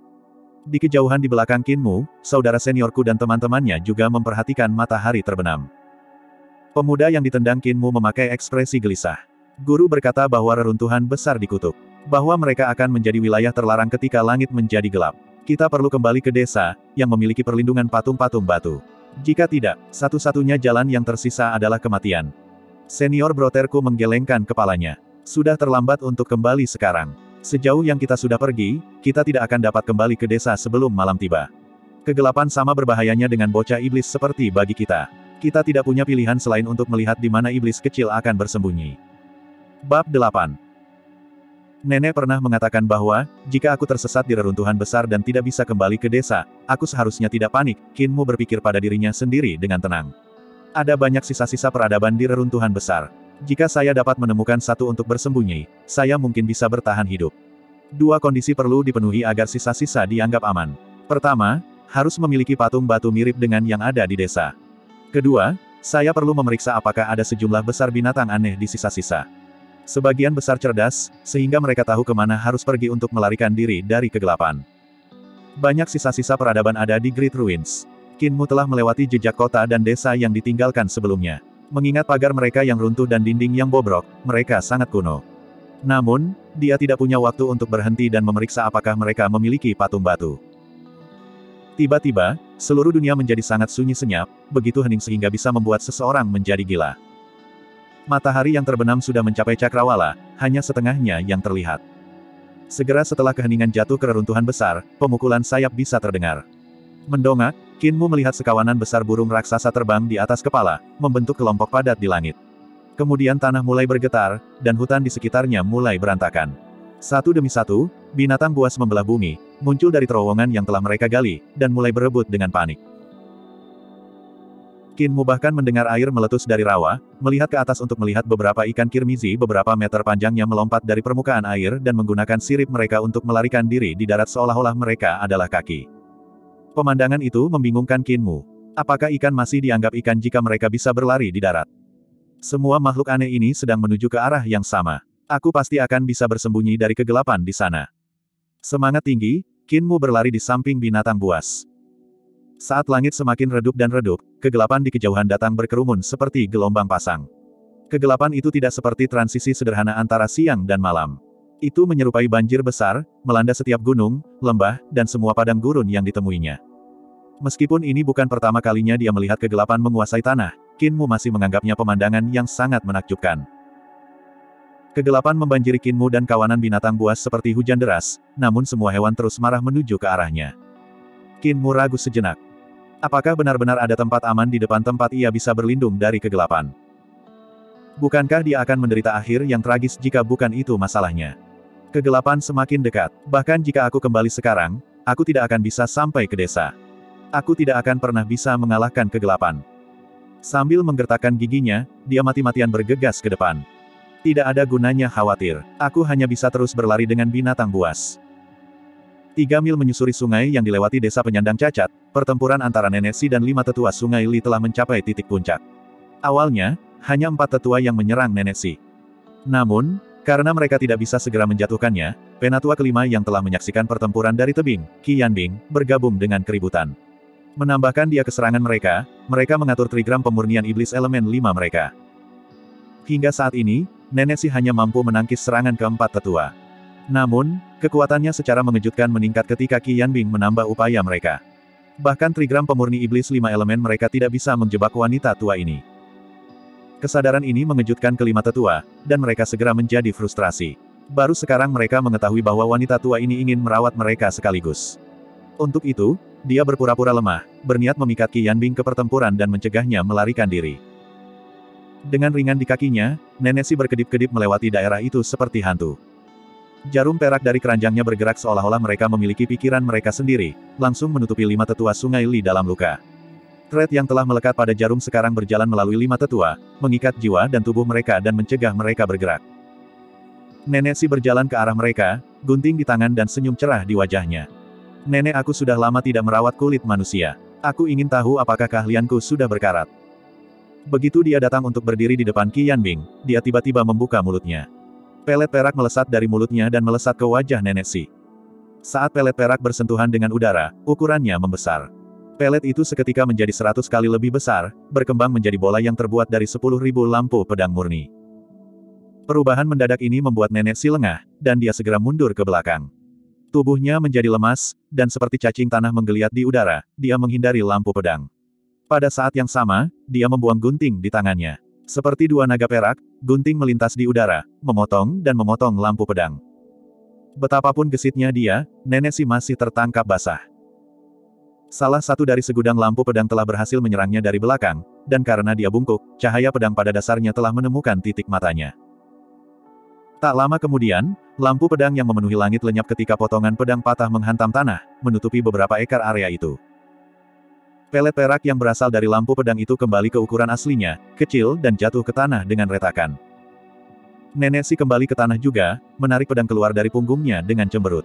Speaker 1: Di kejauhan di belakang Qin Mu, saudara seniorku dan teman-temannya juga memperhatikan matahari terbenam. Pemuda yang ditendang Qin Mu memakai ekspresi gelisah. Guru berkata bahwa reruntuhan besar dikutuk. Bahwa mereka akan menjadi wilayah terlarang ketika langit menjadi gelap. Kita perlu kembali ke desa, yang memiliki perlindungan patung-patung batu. Jika tidak, satu-satunya jalan yang tersisa adalah kematian. Senior broterku menggelengkan kepalanya. Sudah terlambat untuk kembali sekarang. Sejauh yang kita sudah pergi, kita tidak akan dapat kembali ke desa sebelum malam tiba. Kegelapan sama berbahayanya dengan bocah iblis seperti bagi kita. Kita tidak punya pilihan selain untuk melihat di mana iblis kecil akan bersembunyi. Bab delapan. Nenek pernah mengatakan bahwa, jika aku tersesat di reruntuhan besar dan tidak bisa kembali ke desa, aku seharusnya tidak panik. Qin Mu berpikir pada dirinya sendiri dengan tenang. Ada banyak sisa-sisa peradaban di reruntuhan besar. Jika saya dapat menemukan satu untuk bersembunyi, saya mungkin bisa bertahan hidup. Dua kondisi perlu dipenuhi agar sisa-sisa dianggap aman. Pertama, harus memiliki patung batu mirip dengan yang ada di desa. Kedua, saya perlu memeriksa apakah ada sejumlah besar binatang aneh di sisa-sisa. Sebagian besar cerdas, sehingga mereka tahu kemana harus pergi untuk melarikan diri dari kegelapan. Banyak sisa-sisa peradaban ada di Great Ruins. Qin Mu telah melewati jejak kota dan desa yang ditinggalkan sebelumnya. Mengingat pagar mereka yang runtuh dan dinding yang bobrok, mereka sangat kuno. Namun, dia tidak punya waktu untuk berhenti dan memeriksa apakah mereka memiliki patung batu. Tiba-tiba, seluruh dunia menjadi sangat sunyi senyap, begitu hening sehingga bisa membuat seseorang menjadi gila. Matahari yang terbenam sudah mencapai cakrawala, hanya setengahnya yang terlihat. Segera setelah keheningan jatuh ke reruntuhan besar, pemukulan sayap bisa terdengar. Mendongak, Qin Mu melihat sekawanan besar burung raksasa terbang di atas kepala, membentuk kelompok padat di langit. Kemudian tanah mulai bergetar, dan hutan di sekitarnya mulai berantakan. Satu demi satu, binatang buas membelah bumi, muncul dari terowongan yang telah mereka gali, dan mulai berebut dengan panik. Qin Mu bahkan mendengar air meletus dari rawa, melihat ke atas untuk melihat beberapa ikan kirmizi beberapa meter panjangnya melompat dari permukaan air dan menggunakan sirip mereka untuk melarikan diri di darat seolah-olah mereka adalah kaki. Pemandangan itu membingungkan Qin Mu. Apakah ikan masih dianggap ikan jika mereka bisa berlari di darat? Semua makhluk aneh ini sedang menuju ke arah yang sama. Aku pasti akan bisa bersembunyi dari kegelapan di sana. Semangat tinggi, Qin Mu berlari di samping binatang buas. Saat langit semakin redup dan redup, kegelapan di kejauhan datang berkerumun seperti gelombang pasang. Kegelapan itu tidak seperti transisi sederhana antara siang dan malam. Itu menyerupai banjir besar, melanda setiap gunung, lembah, dan semua padang gurun yang ditemuinya. Meskipun ini bukan pertama kalinya dia melihat kegelapan menguasai tanah, Qin Mu masih menganggapnya pemandangan yang sangat menakjubkan. Kegelapan membanjiri Qin Mu dan kawanan binatang buas seperti hujan deras, namun semua hewan terus marah menuju ke arahnya. Qin Mu ragu sejenak. Apakah benar-benar ada tempat aman di depan tempat ia bisa berlindung dari kegelapan? Bukankah dia akan menderita akhir yang tragis jika bukan itu masalahnya? Kegelapan semakin dekat. Bahkan jika aku kembali sekarang, aku tidak akan bisa sampai ke desa. Aku tidak akan pernah bisa mengalahkan kegelapan. Sambil menggertakkan giginya, dia mati-matian bergegas ke depan. Tidak ada gunanya khawatir. Aku hanya bisa terus berlari dengan binatang buas. Tiga mil menyusuri sungai yang dilewati desa penyandang cacat, pertempuran antara Nenek Si dan lima tetua sungai Li telah mencapai titik puncak. Awalnya, hanya empat tetua yang menyerang Nenek Si. Namun, karena mereka tidak bisa segera menjatuhkannya, penatua kelima yang telah menyaksikan pertempuran dari tebing, Qi Yanbing, bergabung dengan keributan. Menambahkan dia ke serangan mereka, mereka mengatur trigram pemurnian iblis elemen lima mereka. Hingga saat ini, Nenek Si hanya mampu menangkis serangan keempat tetua. Namun, kekuatannya secara mengejutkan meningkat ketika Qi Yanbing menambah upaya mereka. Bahkan trigram pemurni iblis lima elemen mereka tidak bisa menjebak wanita tua ini. Kesadaran ini mengejutkan kelima tetua, dan mereka segera menjadi frustrasi. Baru sekarang mereka mengetahui bahwa wanita tua ini ingin merawat mereka sekaligus. Untuk itu, dia berpura-pura lemah, berniat memikat Qi Yanbing ke pertempuran dan mencegahnya melarikan diri. Dengan ringan di kakinya, Nenek Si berkedip-kedip melewati daerah itu seperti hantu. Jarum perak dari keranjangnya bergerak seolah-olah mereka memiliki pikiran mereka sendiri, langsung menutupi lima tetua Sungai Li dalam luka. Thread yang telah melekat pada jarum sekarang berjalan melalui lima tetua, mengikat jiwa dan tubuh mereka dan mencegah mereka bergerak. Nenek Si berjalan ke arah mereka, gunting di tangan dan senyum cerah di wajahnya. Nenek, aku sudah lama tidak merawat kulit manusia. Aku ingin tahu apakah keahlianku sudah berkarat. Begitu dia datang untuk berdiri di depan Qi Yanbing, dia tiba-tiba membuka mulutnya. Pelet perak melesat dari mulutnya dan melesat ke wajah Nenek Si. Saat pelet perak bersentuhan dengan udara, ukurannya membesar. Pelet itu seketika menjadi seratus kali lebih besar, berkembang menjadi bola yang terbuat dari sepuluh ribu lampu pedang murni. Perubahan mendadak ini membuat Nenek Si lengah, dan dia segera mundur ke belakang. Tubuhnya menjadi lemas, dan seperti cacing tanah menggeliat di udara, dia menghindari lampu pedang. Pada saat yang sama, dia membuang gunting di tangannya. Seperti dua naga perak, gunting melintas di udara, memotong dan memotong lampu pedang. Betapapun gesitnya dia, Nenek Si masih tertangkap basah. Salah satu dari segudang lampu pedang telah berhasil menyerangnya dari belakang, dan karena dia bungkuk, cahaya pedang pada dasarnya telah menemukan titik matanya. Tak lama kemudian, lampu pedang yang memenuhi langit lenyap ketika potongan pedang patah menghantam tanah, menutupi beberapa ekar area itu. Pelet perak yang berasal dari lampu pedang itu kembali ke ukuran aslinya, kecil dan jatuh ke tanah dengan retakan. Nenek Si kembali ke tanah juga, menarik pedang keluar dari punggungnya dengan cemberut.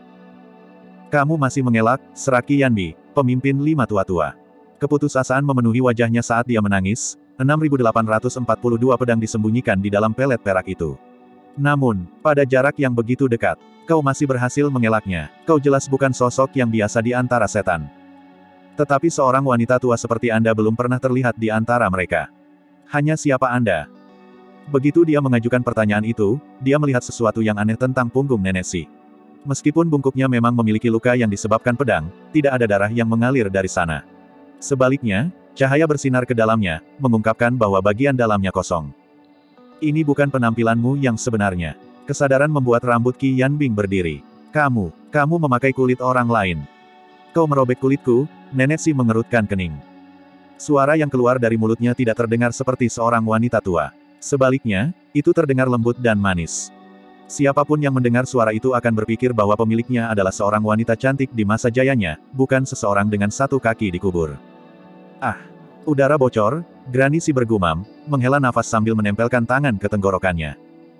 Speaker 1: Kamu masih mengelak, serak Qi Yanbi, pemimpin lima tua-tua. Keputusasaan memenuhi wajahnya saat dia menangis, enam ribu delapan ratus empat puluh dua pedang disembunyikan di dalam pelet perak itu. Namun, pada jarak yang begitu dekat, kau masih berhasil mengelaknya, kau jelas bukan sosok yang biasa di antara setan. Tetapi seorang wanita tua seperti Anda belum pernah terlihat di antara mereka. Hanya siapa Anda? Begitu dia mengajukan pertanyaan itu, dia melihat sesuatu yang aneh tentang punggung Nenek Si. Meskipun bungkuknya memang memiliki luka yang disebabkan pedang, tidak ada darah yang mengalir dari sana. Sebaliknya, cahaya bersinar ke dalamnya, mengungkapkan bahwa bagian dalamnya kosong. Ini bukan penampilanmu yang sebenarnya. Kesadaran membuat rambut Qi Yanbing berdiri. Kamu, kamu memakai kulit orang lain. Kau merobek kulitku. Nenek Si mengerutkan kening. Suara yang keluar dari mulutnya tidak terdengar seperti seorang wanita tua. Sebaliknya, itu terdengar lembut dan manis. Siapapun yang mendengar suara itu akan berpikir bahwa pemiliknya adalah seorang wanita cantik di masa jayanya, bukan seseorang dengan satu kaki dikubur. Ah! Udara bocor, Granny Si bergumam, menghela nafas sambil menempelkan tangan ke tenggorokannya.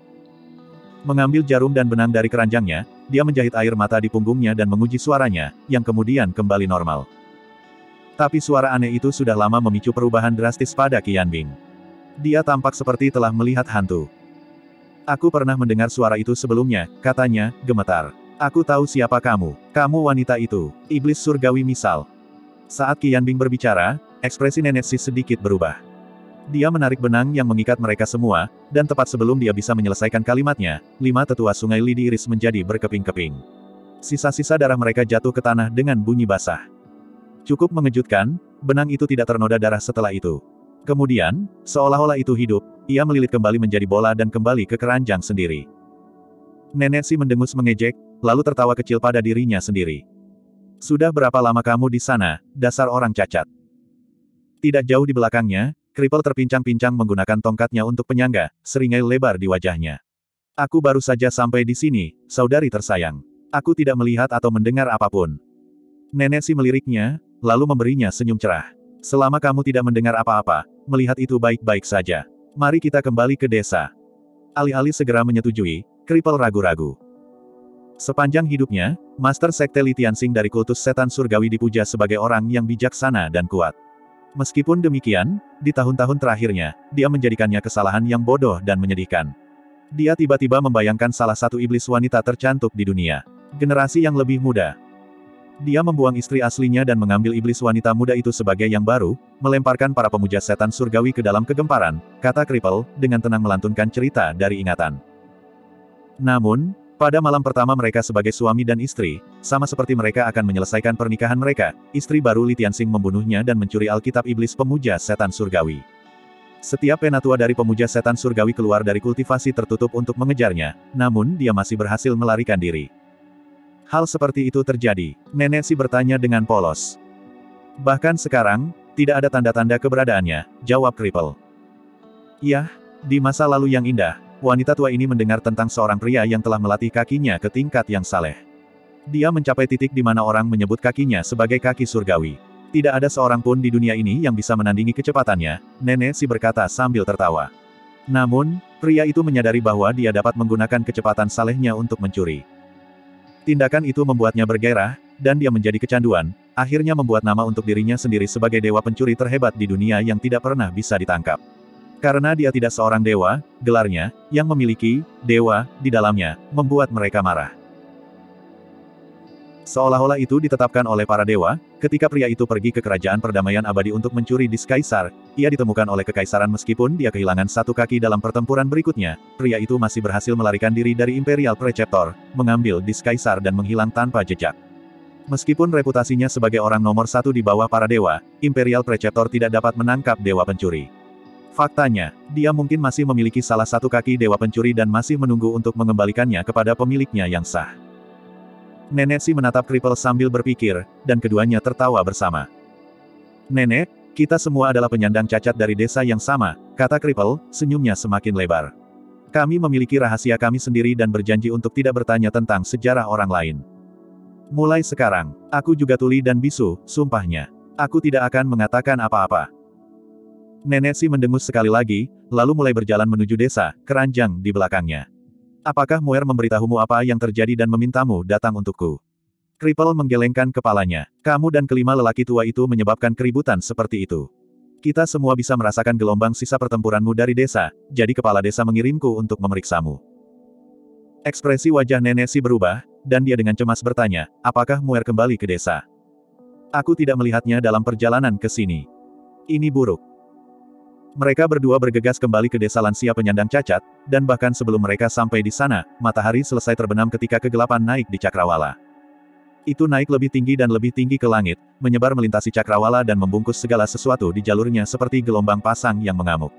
Speaker 1: Mengambil jarum dan benang dari keranjangnya, dia menjahit air mata di punggungnya dan menguji suaranya, yang kemudian kembali normal. Tapi suara aneh itu sudah lama memicu perubahan drastis pada Qi Yanbing. Dia tampak seperti telah melihat hantu. Aku pernah mendengar suara itu sebelumnya, katanya, gemetar. Aku tahu siapa kamu. Kamu wanita itu, iblis surgawi misal. Saat Qi Yanbing berbicara, ekspresi Nenek Si sedikit berubah. Dia menarik benang yang mengikat mereka semua, dan tepat sebelum dia bisa menyelesaikan kalimatnya, lima tetua Sungai Li diiris menjadi berkeping-keping. Sisa-sisa darah mereka jatuh ke tanah dengan bunyi basah. Cukup mengejutkan, benang itu tidak ternoda darah setelah itu. Kemudian, seolah-olah itu hidup, ia melilit kembali menjadi bola dan kembali ke keranjang sendiri. Nenek Si mendengus mengejek, lalu tertawa kecil pada dirinya sendiri. Sudah berapa lama kamu di sana, dasar orang cacat? Tidak jauh di belakangnya, Kripel terpincang-pincang menggunakan tongkatnya untuk penyangga, seringai lebar di wajahnya. Aku baru saja sampai di sini, saudari tersayang. Aku tidak melihat atau mendengar apapun. Nenek Si meliriknya, lalu memberinya senyum cerah. Selama kamu tidak mendengar apa-apa, melihat itu baik-baik saja. Mari kita kembali ke desa. Alih-alih segera menyetujui, Kripel ragu-ragu. Sepanjang hidupnya, Master Sekte Li Tianxing dari kultus setan surgawi dipuja sebagai orang yang bijaksana dan kuat. Meskipun demikian, di tahun-tahun terakhirnya, dia menjadikannya kesalahan yang bodoh dan menyedihkan. Dia tiba-tiba membayangkan salah satu iblis wanita tercantik di dunia. Generasi yang lebih muda. Dia membuang istri aslinya dan mengambil iblis wanita muda itu sebagai yang baru, melemparkan para pemuja setan surgawi ke dalam kegemparan, kata Kripel, dengan tenang melantunkan cerita dari ingatan. Namun, pada malam pertama mereka sebagai suami dan istri, sama seperti mereka akan menyelesaikan pernikahan mereka, istri baru Li Tianxing membunuhnya dan mencuri Alkitab Iblis Pemuja Setan Surgawi. Setiap penatua dari pemuja setan surgawi keluar dari kultivasi tertutup untuk mengejarnya, namun dia masih berhasil melarikan diri. Hal seperti itu terjadi, Nenek Si bertanya dengan polos. Bahkan sekarang, tidak ada tanda-tanda keberadaannya, jawab Kripel. Yah, Di masa lalu yang indah, wanita tua ini mendengar tentang seorang pria yang telah melatih kakinya ke tingkat yang saleh. Dia mencapai titik di mana orang menyebut kakinya sebagai kaki surgawi. Tidak ada seorang pun di dunia ini yang bisa menandingi kecepatannya, Nenek Si berkata sambil tertawa. Namun, pria itu menyadari bahwa dia dapat menggunakan kecepatan salehnya untuk mencuri. Tindakan itu membuatnya bergairah, dan dia menjadi kecanduan, akhirnya membuat nama untuk dirinya sendiri sebagai dewa pencuri terhebat di dunia yang tidak pernah bisa ditangkap. Karena dia tidak seorang dewa, gelarnya, yang memiliki dewa di dalamnya, membuat mereka marah. Seolah-olah itu ditetapkan oleh para dewa, ketika pria itu pergi ke kerajaan perdamaian abadi untuk mencuri dis kaisar, ia ditemukan oleh kekaisaran meskipun dia kehilangan satu kaki dalam pertempuran berikutnya, pria itu masih berhasil melarikan diri dari Imperial Preceptor, mengambil dis kaisar dan menghilang tanpa jejak. Meskipun reputasinya sebagai orang nomor satu di bawah para dewa, Imperial Preceptor tidak dapat menangkap dewa pencuri. Faktanya, dia mungkin masih memiliki salah satu kaki dewa pencuri dan masih menunggu untuk mengembalikannya kepada pemiliknya yang sah. Nenek Si menatap Kripel sambil berpikir, dan keduanya tertawa bersama. Nenek, kita semua adalah penyandang cacat dari desa yang sama, kata Kripel, senyumnya semakin lebar. Kami memiliki rahasia kami sendiri dan berjanji untuk tidak bertanya tentang sejarah orang lain. Mulai sekarang, aku juga tuli dan bisu, sumpahnya. Aku tidak akan mengatakan apa-apa. Nenek Si mendengus sekali lagi, lalu mulai berjalan menuju desa, keranjang di belakangnya. Apakah Muer memberitahumu apa yang terjadi dan memintamu datang untukku? Kripel menggelengkan kepalanya. Kamu dan kelima lelaki tua itu menyebabkan keributan seperti itu. Kita semua bisa merasakan gelombang sisa pertempuranmu dari desa, jadi kepala desa mengirimku untuk memeriksamu. Ekspresi wajah Nenek Si berubah, dan dia dengan cemas bertanya, apakah Muer kembali ke desa? Aku tidak melihatnya dalam perjalanan ke sini. Ini buruk. Mereka berdua bergegas kembali ke desa lansia penyandang cacat, dan bahkan sebelum mereka sampai di sana, matahari selesai terbenam ketika kegelapan naik di Cakrawala. Itu naik lebih tinggi dan lebih tinggi ke langit, menyebar melintasi Cakrawala dan membungkus segala sesuatu di jalurnya seperti gelombang pasang yang mengamuk.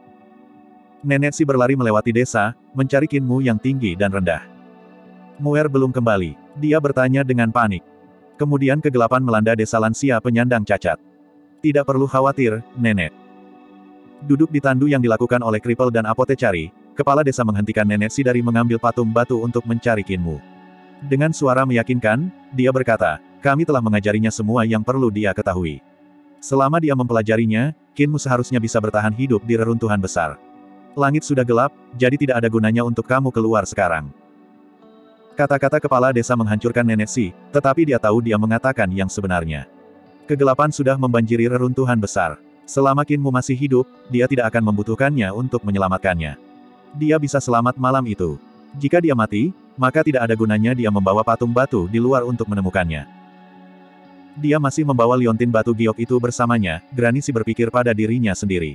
Speaker 1: Nenek Si berlari melewati desa, mencari Kinmu yang tinggi dan rendah. Muer belum kembali. Dia bertanya dengan panik. Kemudian kegelapan melanda desa lansia penyandang cacat. Tidak perlu khawatir, Nenek. Duduk di tandu yang dilakukan oleh Kripel dan Apothecary, kepala desa menghentikan Nenek Si dari mengambil patung batu untuk mencari Kinmu. Dengan suara meyakinkan, dia berkata, kami telah mengajarinya semua yang perlu dia ketahui. Selama dia mempelajarinya, Kinmu seharusnya bisa bertahan hidup di reruntuhan besar. Langit sudah gelap, jadi tidak ada gunanya untuk kamu keluar sekarang. Kata-kata kepala desa menghancurkan Nenek Si, tetapi dia tahu dia mengatakan yang sebenarnya. Kegelapan sudah membanjiri reruntuhan besar. Selama Kinmu masih hidup, dia tidak akan membutuhkannya untuk menyelamatkannya. Dia bisa selamat malam itu. Jika dia mati, maka tidak ada gunanya dia membawa patung batu di luar untuk menemukannya. Dia masih membawa liontin batu giok itu bersamanya, Granny Si berpikir pada dirinya sendiri.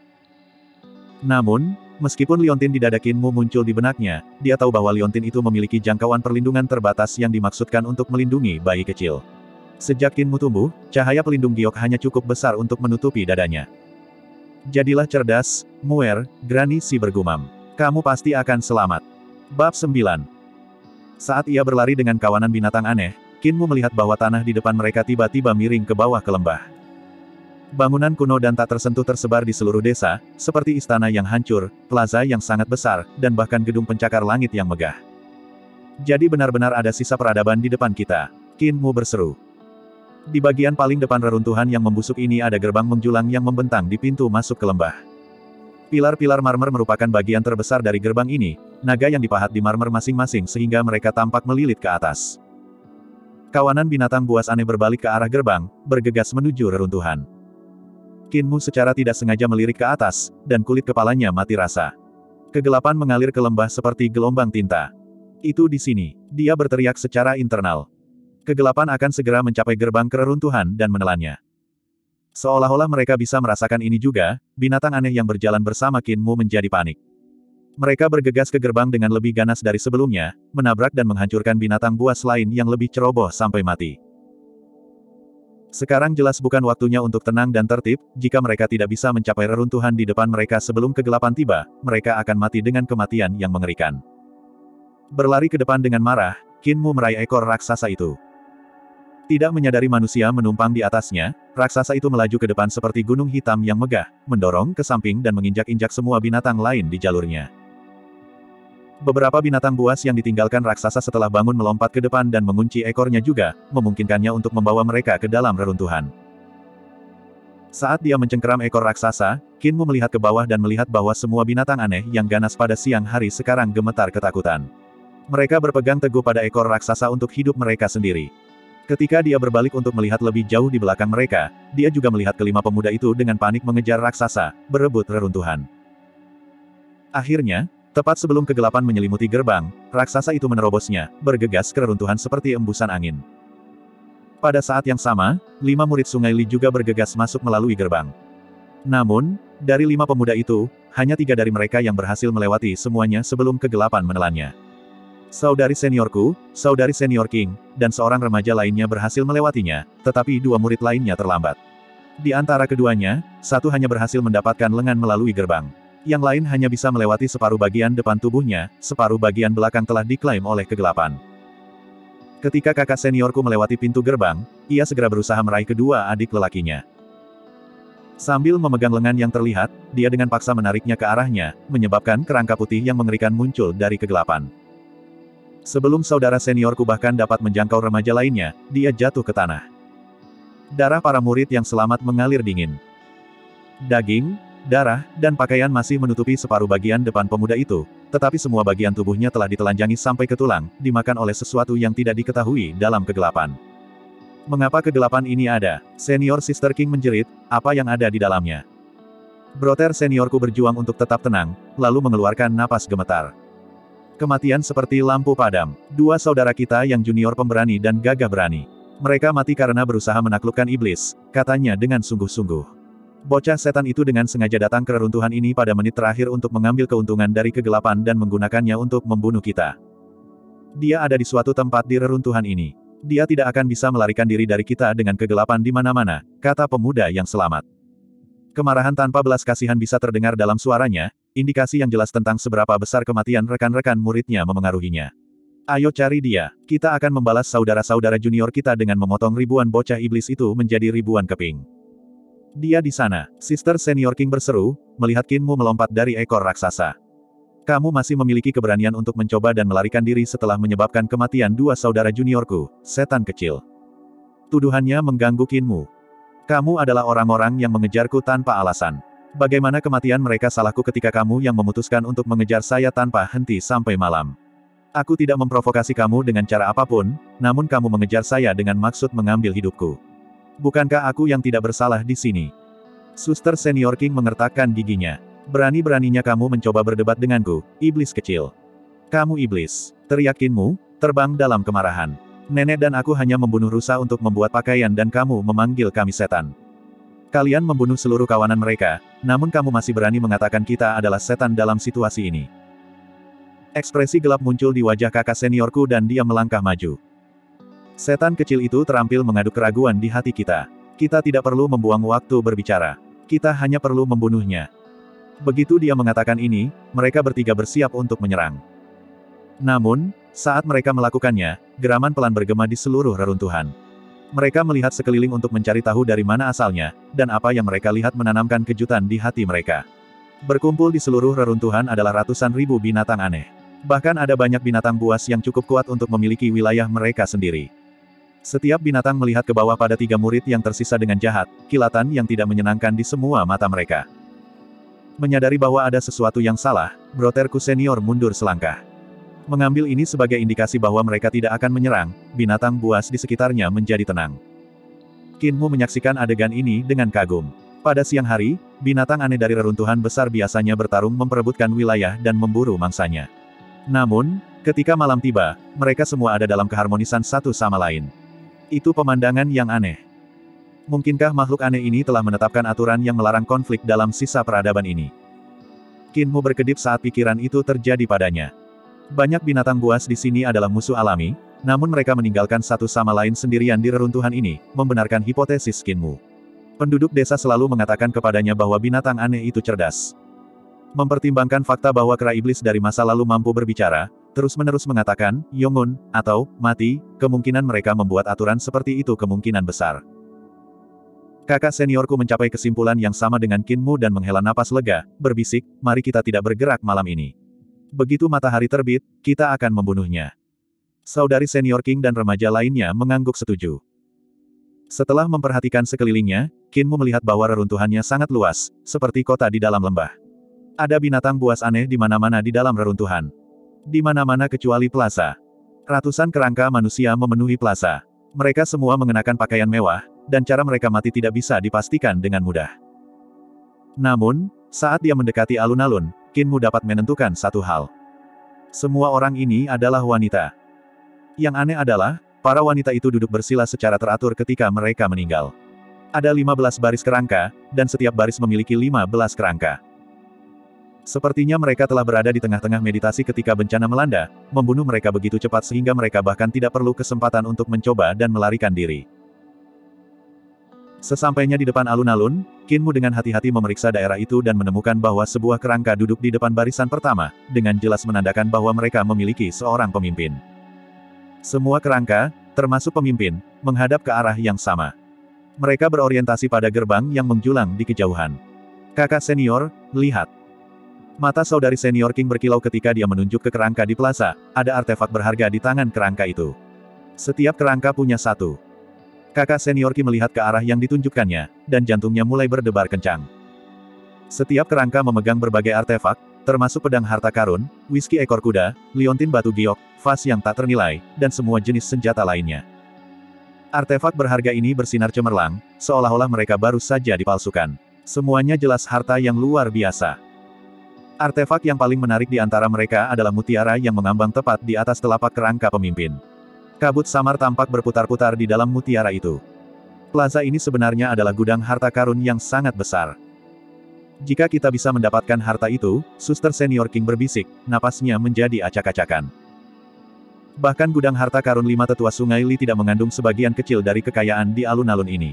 Speaker 1: Namun, meskipun liontin di dada Kinmu muncul di benaknya, dia tahu bahwa liontin itu memiliki jangkauan perlindungan terbatas yang dimaksudkan untuk melindungi bayi kecil. Sejak Kinmu tumbuh, cahaya pelindung giok hanya cukup besar untuk menutupi dadanya. Jadilah cerdas, Muer, Granny Si bergumam. Kamu pasti akan selamat. Bab sembilan. Saat ia berlari dengan kawanan binatang aneh, Kinmu melihat bahwa tanah di depan mereka tiba-tiba miring ke bawah ke lembah. Bangunan kuno dan tak tersentuh tersebar di seluruh desa, seperti istana yang hancur, plaza yang sangat besar, dan bahkan gedung pencakar langit yang megah. Jadi benar-benar ada sisa peradaban di depan kita. Kinmu berseru. Di bagian paling depan reruntuhan yang membusuk ini ada gerbang menjulang yang membentang di pintu masuk ke lembah. Pilar-pilar marmer merupakan bagian terbesar dari gerbang ini, naga yang dipahat di marmer masing-masing sehingga mereka tampak melilit ke atas. Kawanan binatang buas aneh berbalik ke arah gerbang, bergegas menuju reruntuhan. Kinmu secara tidak sengaja melirik ke atas, dan kulit kepalanya mati rasa. Kegelapan mengalir ke lembah seperti gelombang tinta. Itu di sini. Dia berteriak secara internal. Kegelapan akan segera mencapai gerbang kereruntuhan dan menelannya. Seolah-olah mereka bisa merasakan ini juga, binatang aneh yang berjalan bersama Kinmu menjadi panik. Mereka bergegas ke gerbang dengan lebih ganas dari sebelumnya, menabrak dan menghancurkan binatang buas lain yang lebih ceroboh sampai mati. Sekarang jelas bukan waktunya untuk tenang dan tertib, jika mereka tidak bisa mencapai reruntuhan di depan mereka sebelum kegelapan tiba, mereka akan mati dengan kematian yang mengerikan. Berlari ke depan dengan marah, Kinmu meraih ekor raksasa itu. Tidak menyadari manusia menumpang di atasnya, raksasa itu melaju ke depan seperti gunung hitam yang megah, mendorong ke samping dan menginjak-injak semua binatang lain di jalurnya. Beberapa binatang buas yang ditinggalkan raksasa setelah bangun melompat ke depan dan mengunci ekornya juga, memungkinkannya untuk membawa mereka ke dalam reruntuhan. Saat dia mencengkeram ekor raksasa, Qin Mu melihat ke bawah dan melihat bahwa semua binatang aneh yang ganas pada siang hari sekarang gemetar ketakutan. Mereka berpegang teguh pada ekor raksasa untuk hidup mereka sendiri. Ketika dia berbalik untuk melihat lebih jauh di belakang mereka, dia juga melihat kelima pemuda itu dengan panik mengejar raksasa, berebut reruntuhan. Akhirnya, tepat sebelum kegelapan menyelimuti gerbang, raksasa itu menerobosnya, bergegas ke reruntuhan seperti embusan angin. Pada saat yang sama, lima murid Sungai Li juga bergegas masuk melalui gerbang. Namun, dari lima pemuda itu, hanya tiga dari mereka yang berhasil melewati semuanya sebelum kegelapan menelannya. Saudari seniorku, saudari senior King, dan seorang remaja lainnya berhasil melewatinya, tetapi dua murid lainnya terlambat. Di antara keduanya, satu hanya berhasil mendapatkan lengan melalui gerbang. Yang lain hanya bisa melewati separuh bagian depan tubuhnya, separuh bagian belakang telah diklaim oleh kegelapan. Ketika kakak seniorku melewati pintu gerbang, ia segera berusaha meraih kedua adik lelakinya. Sambil memegang lengan yang terlihat, dia dengan paksa menariknya ke arahnya, menyebabkan kerangka putih yang mengerikan muncul dari kegelapan. Sebelum saudara seniorku bahkan dapat menjangkau remaja lainnya, dia jatuh ke tanah. Darah para murid yang selamat mengalir dingin. Daging, darah, dan pakaian masih menutupi separuh bagian depan pemuda itu, tetapi semua bagian tubuhnya telah ditelanjangi sampai ke tulang, dimakan oleh sesuatu yang tidak diketahui dalam kegelapan. Mengapa kegelapan ini ada? Senior Sister King menjerit, apa yang ada di dalamnya? Brother seniorku berjuang untuk tetap tenang, lalu mengeluarkan napas gemetar. Kematian seperti lampu padam. Dua saudara kita yang junior pemberani dan gagah berani. Mereka mati karena berusaha menaklukkan iblis, katanya dengan sungguh-sungguh. Bocah setan itu dengan sengaja datang ke reruntuhan ini pada menit terakhir untuk mengambil keuntungan dari kegelapan dan menggunakannya untuk membunuh kita. Dia ada di suatu tempat di reruntuhan ini. Dia tidak akan bisa melarikan diri dari kita dengan kegelapan di mana-mana, kata pemuda yang selamat. Kemarahan tanpa belas kasihan bisa terdengar dalam suaranya, indikasi yang jelas tentang seberapa besar kematian rekan-rekan muridnya memengaruhinya. Ayo cari dia, kita akan membalas saudara-saudara junior kita dengan memotong ribuan bocah iblis itu menjadi ribuan keping. Dia di sana, Sister Senior King berseru, melihat Qin Mu melompat dari ekor raksasa. Kamu masih memiliki keberanian untuk mencoba dan melarikan diri setelah menyebabkan kematian dua saudara juniorku, setan kecil. Tuduhannya mengganggu Qin Mu. Kamu adalah orang-orang yang mengejarku tanpa alasan. Bagaimana kematian mereka salahku ketika kamu yang memutuskan untuk mengejar saya tanpa henti sampai malam? Aku tidak memprovokasi kamu dengan cara apapun, namun kamu mengejar saya dengan maksud mengambil hidupku. Bukankah aku yang tidak bersalah di sini? Suster Senior King mengertakkan giginya. Berani-beraninya kamu mencoba berdebat denganku, iblis kecil. Kamu iblis, teriak Qin Mu, terbang dalam kemarahan. Nenek dan aku hanya membunuh rusa untuk membuat pakaian dan kamu memanggil kami setan. Kalian membunuh seluruh kawanan mereka, namun kamu masih berani mengatakan kita adalah setan dalam situasi ini. Ekspresi gelap muncul di wajah kakak seniorku dan dia melangkah maju. Setan kecil itu terampil mengaduk keraguan di hati kita. Kita tidak perlu membuang waktu berbicara. Kita hanya perlu membunuhnya. Begitu dia mengatakan ini, mereka bertiga bersiap untuk menyerang. Namun, saat mereka melakukannya, geraman pelan bergema di seluruh reruntuhan. Mereka melihat sekeliling untuk mencari tahu dari mana asalnya, dan apa yang mereka lihat menanamkan kejutan di hati mereka. Berkumpul di seluruh reruntuhan adalah ratusan ribu binatang aneh. Bahkan ada banyak binatang buas yang cukup kuat untuk memiliki wilayah mereka sendiri. Setiap binatang melihat ke bawah pada tiga murid yang tersisa dengan jahat, kilatan yang tidak menyenangkan di semua mata mereka. Menyadari bahwa ada sesuatu yang salah, broterku senior mundur selangkah. Mengambil ini sebagai indikasi bahwa mereka tidak akan menyerang, binatang buas di sekitarnya menjadi tenang. Qin Mu menyaksikan adegan ini dengan kagum. Pada siang hari, binatang aneh dari reruntuhan besar biasanya bertarung memperebutkan wilayah dan memburu mangsanya. Namun, ketika malam tiba, mereka semua ada dalam keharmonisan satu sama lain. Itu pemandangan yang aneh. Mungkinkah makhluk aneh ini telah menetapkan aturan yang melarang konflik dalam sisa peradaban ini? Qin Mu berkedip saat pikiran itu terjadi padanya. Banyak binatang buas di sini adalah musuh alami, namun mereka meninggalkan satu sama lain sendirian di reruntuhan ini, membenarkan hipotesis Qin Mu. Penduduk desa selalu mengatakan kepadanya bahwa binatang aneh itu cerdas. Mempertimbangkan fakta bahwa kera iblis dari masa lalu mampu berbicara, terus-menerus mengatakan, Yongun, atau, mati, kemungkinan mereka membuat aturan seperti itu kemungkinan besar. Kakak seniorku mencapai kesimpulan yang sama dengan Qinmu dan menghela napas lega, berbisik, mari kita tidak bergerak malam ini. Begitu matahari terbit, kita akan membunuhnya. Saudari senior King dan remaja lainnya mengangguk setuju. Setelah memperhatikan sekelilingnya, Qinmu melihat bahwa reruntuhannya sangat luas, seperti kota di dalam lembah. Ada binatang buas aneh di mana-mana di dalam reruntuhan. Di mana-mana kecuali plaza. Ratusan kerangka manusia memenuhi plaza. Mereka semua mengenakan pakaian mewah, dan cara mereka mati tidak bisa dipastikan dengan mudah. Namun, saat dia mendekati alun-alun, Qinmu dapat menentukan satu hal. Semua orang ini adalah wanita. Yang aneh adalah, para wanita itu duduk bersila secara teratur ketika mereka meninggal. Ada lima belas baris kerangka, dan setiap baris memiliki lima belas kerangka. Sepertinya mereka telah berada di tengah-tengah meditasi ketika bencana melanda, membunuh mereka begitu cepat sehingga mereka bahkan tidak perlu kesempatan untuk mencoba dan melarikan diri. Sesampainya di depan alun-alun, Qinmu dengan hati-hati memeriksa daerah itu dan menemukan bahwa sebuah kerangka duduk di depan barisan pertama, dengan jelas menandakan bahwa mereka memiliki seorang pemimpin. Semua kerangka, termasuk pemimpin, menghadap ke arah yang sama. Mereka berorientasi pada gerbang yang menjulang di kejauhan. Kakak senior, lihat. Mata saudari senior King berkilau ketika dia menunjuk ke kerangka di plaza, ada artefak berharga di tangan kerangka itu. Setiap kerangka punya satu. Kakak senior King melihat ke arah yang ditunjukkannya, dan jantungnya mulai berdebar kencang. Setiap kerangka memegang berbagai artefak, termasuk pedang harta karun, whisky ekor kuda, liontin batu giok, vas yang tak ternilai, dan semua jenis senjata lainnya. Artefak berharga ini bersinar cemerlang, seolah-olah mereka baru saja dipalsukan. Semuanya jelas harta yang luar biasa. Artefak yang paling menarik di antara mereka adalah mutiara yang mengambang tepat di atas telapak kerangka pemimpin. Kabut samar tampak berputar-putar di dalam mutiara itu. Plaza ini sebenarnya adalah gudang harta karun yang sangat besar. Jika kita bisa mendapatkan harta itu, suster senior King berbisik, napasnya menjadi acak-acakan. Bahkan gudang harta karun lima tetua sungai Li tidak mengandung sebagian kecil dari kekayaan di alun-alun ini.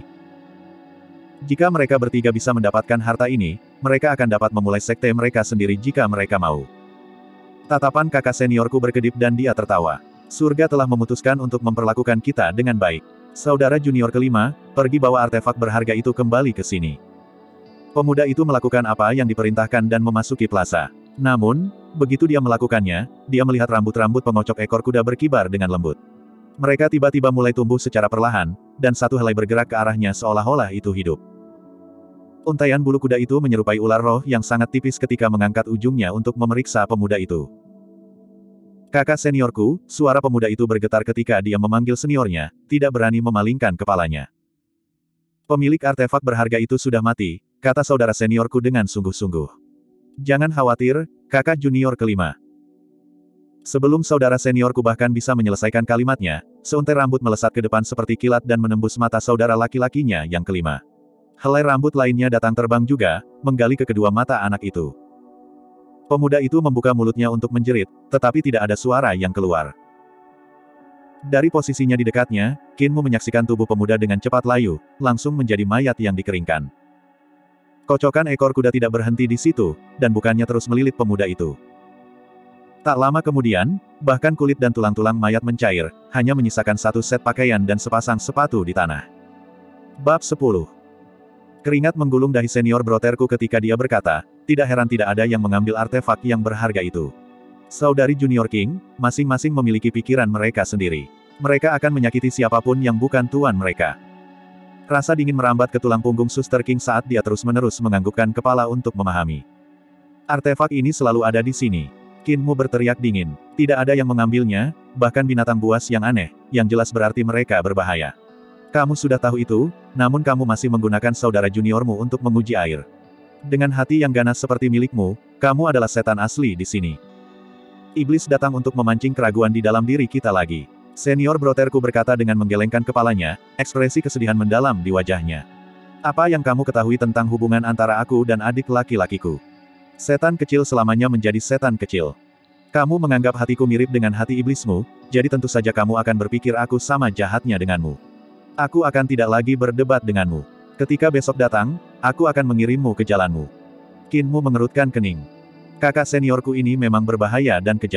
Speaker 1: Jika mereka bertiga bisa mendapatkan harta ini, mereka akan dapat memulai sekte mereka sendiri jika mereka mau. Tatapan kakak seniorku berkedip dan dia tertawa. Surga telah memutuskan untuk memperlakukan kita dengan baik. Saudara junior kelima, pergi bawa artefak berharga itu kembali ke sini. Pemuda itu melakukan apa yang diperintahkan dan memasuki plaza. Namun, begitu dia melakukannya, dia melihat rambut-rambut pengocok ekor kuda berkibar dengan lembut. Mereka tiba-tiba mulai tumbuh secara perlahan, dan satu helai bergerak ke arahnya seolah-olah itu hidup. Untaian bulu kuda itu menyerupai ular roh yang sangat tipis ketika mengangkat ujungnya untuk memeriksa pemuda itu. Kakak seniorku, suara pemuda itu bergetar ketika dia memanggil seniornya, tidak berani memalingkan kepalanya. Pemilik artefak berharga itu sudah mati, kata saudara seniorku dengan sungguh-sungguh. Jangan khawatir, kakak junior kelima. Sebelum saudara seniorku bahkan bisa menyelesaikan kalimatnya, seuntai rambut melesat ke depan seperti kilat dan menembus mata saudara laki-lakinya yang kelima. Helai rambut lainnya datang terbang juga, menggali ke kedua mata anak itu. Pemuda itu membuka mulutnya untuk menjerit, tetapi tidak ada suara yang keluar. Dari posisinya di dekatnya, Qinmu menyaksikan tubuh pemuda dengan cepat layu, langsung menjadi mayat yang dikeringkan. Kocokan ekor kuda tidak berhenti di situ, dan bukannya terus melilit pemuda itu. Tak lama kemudian, bahkan kulit dan tulang-tulang mayat mencair, hanya menyisakan satu set pakaian dan sepasang sepatu di tanah. Bab sepuluh. Keringat menggulung dahi senior broterku ketika dia berkata, tidak heran tidak ada yang mengambil artefak yang berharga itu. Saudari junior King, masing-masing memiliki pikiran mereka sendiri. Mereka akan menyakiti siapapun yang bukan tuan mereka. Rasa dingin merambat ke tulang punggung suster King saat dia terus-menerus menganggukkan kepala untuk memahami. Artefak ini selalu ada di sini. Qinmu berteriak dingin. Tidak ada yang mengambilnya, bahkan binatang buas yang aneh, yang jelas berarti mereka berbahaya. Kamu sudah tahu itu, namun kamu masih menggunakan saudara juniormu untuk menguji air. Dengan hati yang ganas seperti milikmu, kamu adalah setan asli di sini. Iblis datang untuk memancing keraguan di dalam diri kita lagi. Senior broterku berkata dengan menggelengkan kepalanya, ekspresi kesedihan mendalam di wajahnya. Apa yang kamu ketahui tentang hubungan antara aku dan adik laki-lakiku? Setan kecil selamanya menjadi setan kecil. Kamu menganggap hatiku mirip dengan hati iblismu, jadi tentu saja kamu akan berpikir aku sama jahatnya denganmu. Aku akan tidak lagi berdebat denganmu. Ketika besok datang, aku akan mengirimmu ke jalanmu. Qinmu mengerutkan kening. Kakak seniorku ini memang berbahaya dan kejam.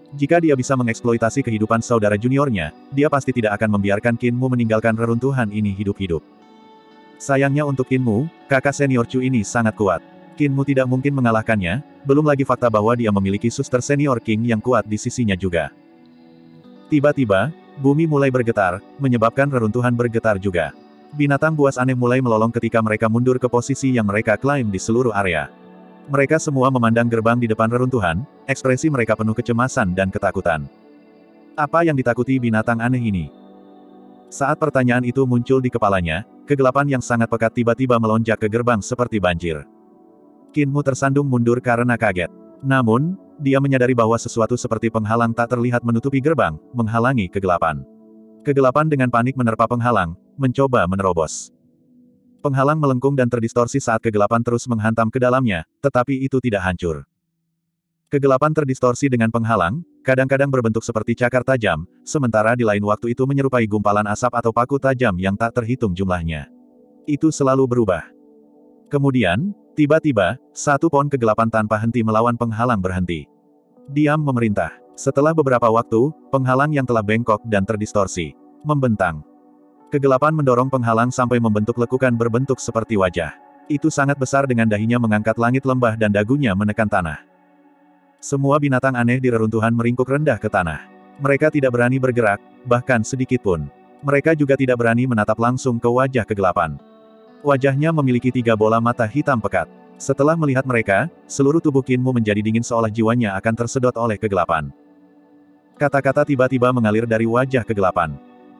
Speaker 1: Jika dia bisa mengeksploitasi kehidupan saudara juniornya, dia pasti tidak akan membiarkan Qin Mu meninggalkan reruntuhan ini hidup-hidup. Sayangnya untuk Qin Mu, kakak senior Chu ini sangat kuat. Qin Mu tidak mungkin mengalahkannya, belum lagi fakta bahwa dia memiliki suster senior King yang kuat di sisinya juga. Tiba-tiba, bumi mulai bergetar, menyebabkan reruntuhan bergetar juga. Binatang buas aneh mulai melolong ketika mereka mundur ke posisi yang mereka klaim di seluruh area. Mereka semua memandang gerbang di depan reruntuhan, ekspresi mereka penuh kecemasan dan ketakutan. Apa yang ditakuti binatang aneh ini? Saat pertanyaan itu muncul di kepalanya, kegelapan yang sangat pekat tiba-tiba melonjak ke gerbang seperti banjir. Qin Mu tersandung mundur karena kaget. Namun, dia menyadari bahwa sesuatu seperti penghalang tak terlihat menutupi gerbang, menghalangi kegelapan. Kegelapan dengan panik menerpa penghalang, mencoba menerobos. Penghalang melengkung dan terdistorsi saat kegelapan terus menghantam ke dalamnya, tetapi itu tidak hancur. Kegelapan terdistorsi dengan penghalang, kadang-kadang berbentuk seperti cakar tajam, sementara di lain waktu itu menyerupai gumpalan asap atau paku tajam yang tak terhitung jumlahnya. Itu selalu berubah. Kemudian, tiba-tiba, satu pohon kegelapan tanpa henti melawan penghalang berhenti. Diam memerintah. Setelah beberapa waktu, penghalang yang telah bengkok dan terdistorsi membentang. Kegelapan mendorong penghalang sampai membentuk lekukan berbentuk seperti wajah. Itu sangat besar dengan dahinya mengangkat langit lembah dan dagunya menekan tanah. Semua binatang aneh di reruntuhan meringkuk rendah ke tanah. Mereka tidak berani bergerak, bahkan sedikit pun. Mereka juga tidak berani menatap langsung ke wajah kegelapan. Wajahnya memiliki tiga bola mata hitam pekat. Setelah melihat mereka, seluruh tubuh Qin Mu menjadi dingin seolah jiwanya akan tersedot oleh kegelapan. Kata-kata tiba-tiba mengalir dari wajah kegelapan.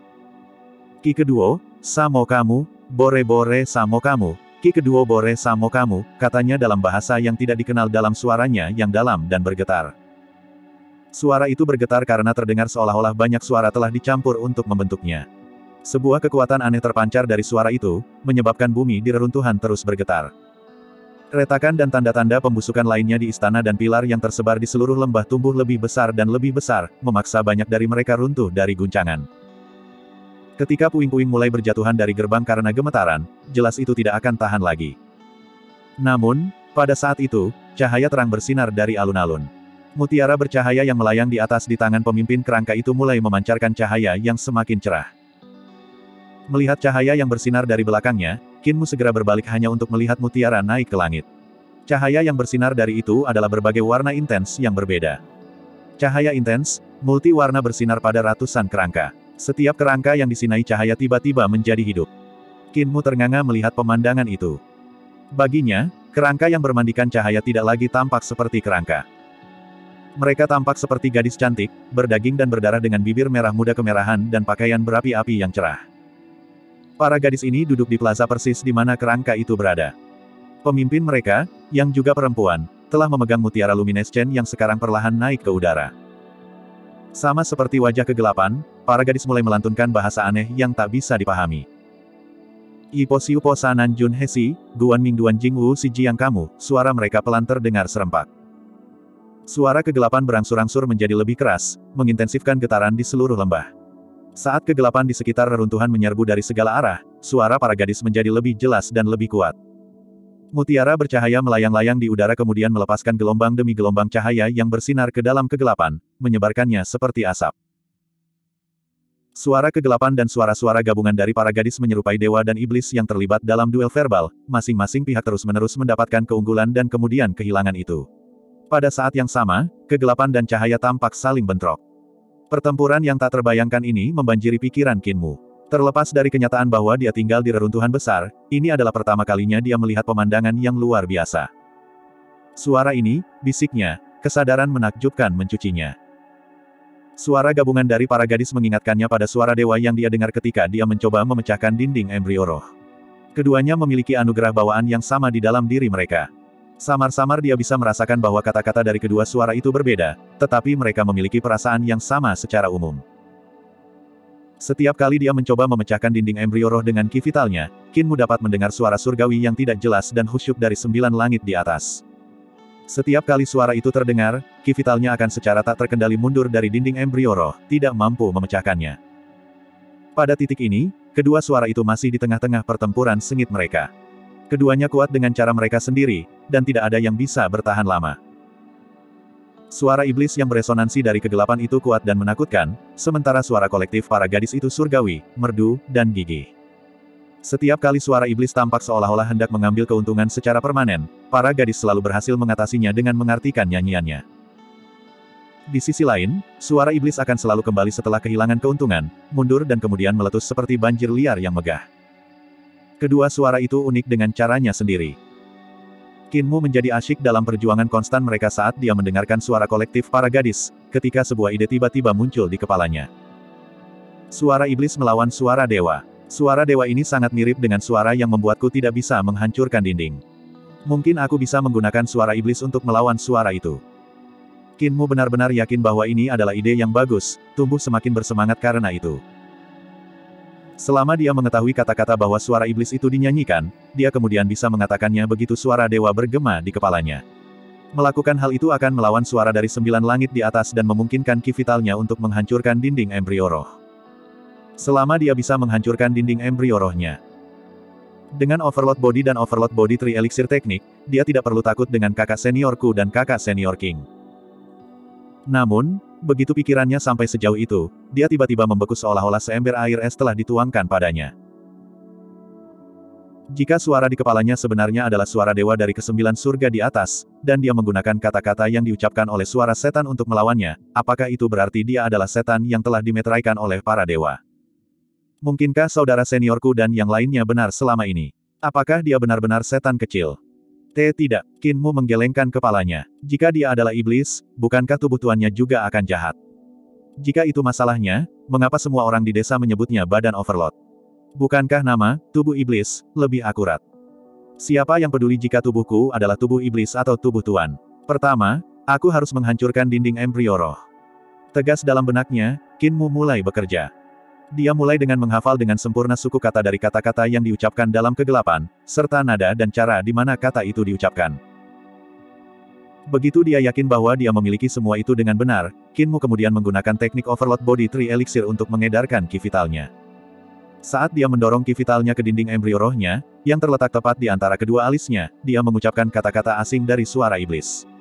Speaker 1: Ki kedua, samo kamu, bore-bore samo kamu, ki kedua bore samo kamu, katanya dalam bahasa yang tidak dikenal dalam suaranya yang dalam dan bergetar. Suara itu bergetar karena terdengar seolah-olah banyak suara telah dicampur untuk membentuknya. Sebuah kekuatan aneh terpancar dari suara itu, menyebabkan bumi di reruntuhan terus bergetar. Retakan dan tanda-tanda pembusukan lainnya di istana dan pilar yang tersebar di seluruh lembah tumbuh lebih besar dan lebih besar, memaksa banyak dari mereka runtuh dari guncangan. Ketika puing-puing mulai berjatuhan dari gerbang karena gemetaran, jelas itu tidak akan tahan lagi. Namun, pada saat itu, cahaya terang bersinar dari alun-alun. Mutiara bercahaya yang melayang di atas di tangan pemimpin kerangka itu mulai memancarkan cahaya yang semakin cerah. Melihat cahaya yang bersinar dari belakangnya, Qin Mu segera berbalik hanya untuk melihat mutiara naik ke langit. Cahaya yang bersinar dari itu adalah berbagai warna intens yang berbeda. Cahaya intens, multi warna bersinar pada ratusan kerangka. Setiap kerangka yang disinai cahaya tiba-tiba menjadi hidup. Qin Mu ternganga melihat pemandangan itu. Baginya, kerangka yang bermandikan cahaya tidak lagi tampak seperti kerangka. Mereka tampak seperti gadis cantik, berdaging dan berdarah dengan bibir merah muda kemerahan dan pakaian berapi-api yang cerah. Para gadis ini duduk di plaza persis di mana kerangka itu berada. Pemimpin mereka, yang juga perempuan, telah memegang mutiara luminescen yang sekarang perlahan naik ke udara. Sama seperti wajah kegelapan, para gadis mulai melantunkan bahasa aneh yang tak bisa dipahami. Ipo siupo sanan jun hesi, guan ming duan jing wu si jiang kamu, suara mereka pelan terdengar serempak. Suara kegelapan berangsur-angsur menjadi lebih keras, mengintensifkan getaran di seluruh lembah. Saat kegelapan di sekitar reruntuhan menyerbu dari segala arah, suara para gadis menjadi lebih jelas dan lebih kuat. Mutiara bercahaya melayang-layang di udara kemudian melepaskan gelombang demi gelombang cahaya yang bersinar ke dalam kegelapan, menyebarkannya seperti asap. Suara kegelapan dan suara-suara gabungan dari para gadis menyerupai dewa dan iblis yang terlibat dalam duel verbal, masing-masing pihak terus-menerus mendapatkan keunggulan dan kemudian kehilangan itu. Pada saat yang sama, kegelapan dan cahaya tampak saling bentrok. Pertempuran yang tak terbayangkan ini membanjiri pikiran Qin Mu. Terlepas dari kenyataan bahwa dia tinggal di reruntuhan besar, ini adalah pertama kalinya dia melihat pemandangan yang luar biasa. Suara ini, bisiknya, kesadaran menakjubkan mencucinya. Suara gabungan dari para gadis mengingatkannya pada suara dewa yang dia dengar ketika dia mencoba memecahkan dinding embrio roh. Keduanya memiliki anugerah bawaan yang sama di dalam diri mereka. Samar-samar dia bisa merasakan bahwa kata-kata dari kedua suara itu berbeda, tetapi mereka memiliki perasaan yang sama secara umum. Setiap kali dia mencoba memecahkan dinding embrio roh dengan ki vitalnya, Qin Mu dapat mendengar suara surgawi yang tidak jelas dan khusyuk dari sembilan langit di atas. Setiap kali suara itu terdengar, ki vitalnya akan secara tak terkendali mundur dari dinding embrio roh, tidak mampu memecahkannya. Pada titik ini, kedua suara itu masih di tengah-tengah pertempuran sengit mereka. Keduanya kuat dengan cara mereka sendiri, dan tidak ada yang bisa bertahan lama. Suara iblis yang beresonansi dari kegelapan itu kuat dan menakutkan, sementara suara kolektif para gadis itu surgawi, merdu, dan gigih. Setiap kali suara iblis tampak seolah-olah hendak mengambil keuntungan secara permanen, para gadis selalu berhasil mengatasinya dengan mengartikan nyanyiannya. Di sisi lain, suara iblis akan selalu kembali setelah kehilangan keuntungan, mundur dan kemudian meletus seperti banjir liar yang megah. Kedua suara itu unik dengan caranya sendiri. Kinmu menjadi asyik dalam perjuangan konstan mereka saat dia mendengarkan suara kolektif para gadis, ketika sebuah ide tiba-tiba muncul di kepalanya. Suara iblis melawan suara dewa. Suara dewa ini sangat mirip dengan suara yang membuatku tidak bisa menghancurkan dinding. Mungkin aku bisa menggunakan suara iblis untuk melawan suara itu. Kinmu benar-benar yakin bahwa ini adalah ide yang bagus, tumbuh semakin bersemangat karena itu. Selama dia mengetahui kata-kata bahwa suara iblis itu dinyanyikan, dia kemudian bisa mengatakannya begitu suara dewa bergema di kepalanya. Melakukan hal itu akan melawan suara dari sembilan langit di atas dan memungkinkan ki vitalnya untuk menghancurkan dinding embrio roh. Selama dia bisa menghancurkan dinding embrio rohnya. Dengan Overload Body dan Overload Body Tree Elixir Teknik, dia tidak perlu takut dengan kakak seniorku dan kakak senior King. Namun, begitu pikirannya sampai sejauh itu, dia tiba-tiba membeku seolah-olah seember air es telah dituangkan padanya. Jika suara di kepalanya sebenarnya adalah suara dewa dari kesembilan surga di atas, dan dia menggunakan kata-kata yang diucapkan oleh suara setan untuk melawannya, apakah itu berarti dia adalah setan yang telah dimeteraikan oleh para dewa? Mungkinkah saudara seniorku dan yang lainnya benar selama ini? Apakah dia benar-benar setan kecil? T. Tidak. Kinmu menggelengkan kepalanya. Jika dia adalah iblis, bukankah tubuh tuannya juga akan jahat? Jika itu masalahnya, mengapa semua orang di desa menyebutnya badan overload? Bukankah nama, tubuh iblis, lebih akurat? Siapa yang peduli jika tubuhku adalah tubuh iblis atau tubuh tuan? Pertama, aku harus menghancurkan dinding embrio roh. Tegas dalam benaknya, Kinmu mulai bekerja. Dia mulai dengan menghafal dengan sempurna suku kata dari kata-kata yang diucapkan dalam kegelapan, serta nada dan cara di mana kata itu diucapkan. Begitu dia yakin bahwa dia memiliki semua itu dengan benar, Kinmu kemudian menggunakan teknik Overload Body Tree Elixir untuk mengedarkan ki vitalnya. Saat dia mendorong ki vitalnya ke dinding embrio rohnya, yang terletak tepat di antara kedua alisnya, dia mengucapkan kata-kata asing dari suara iblis.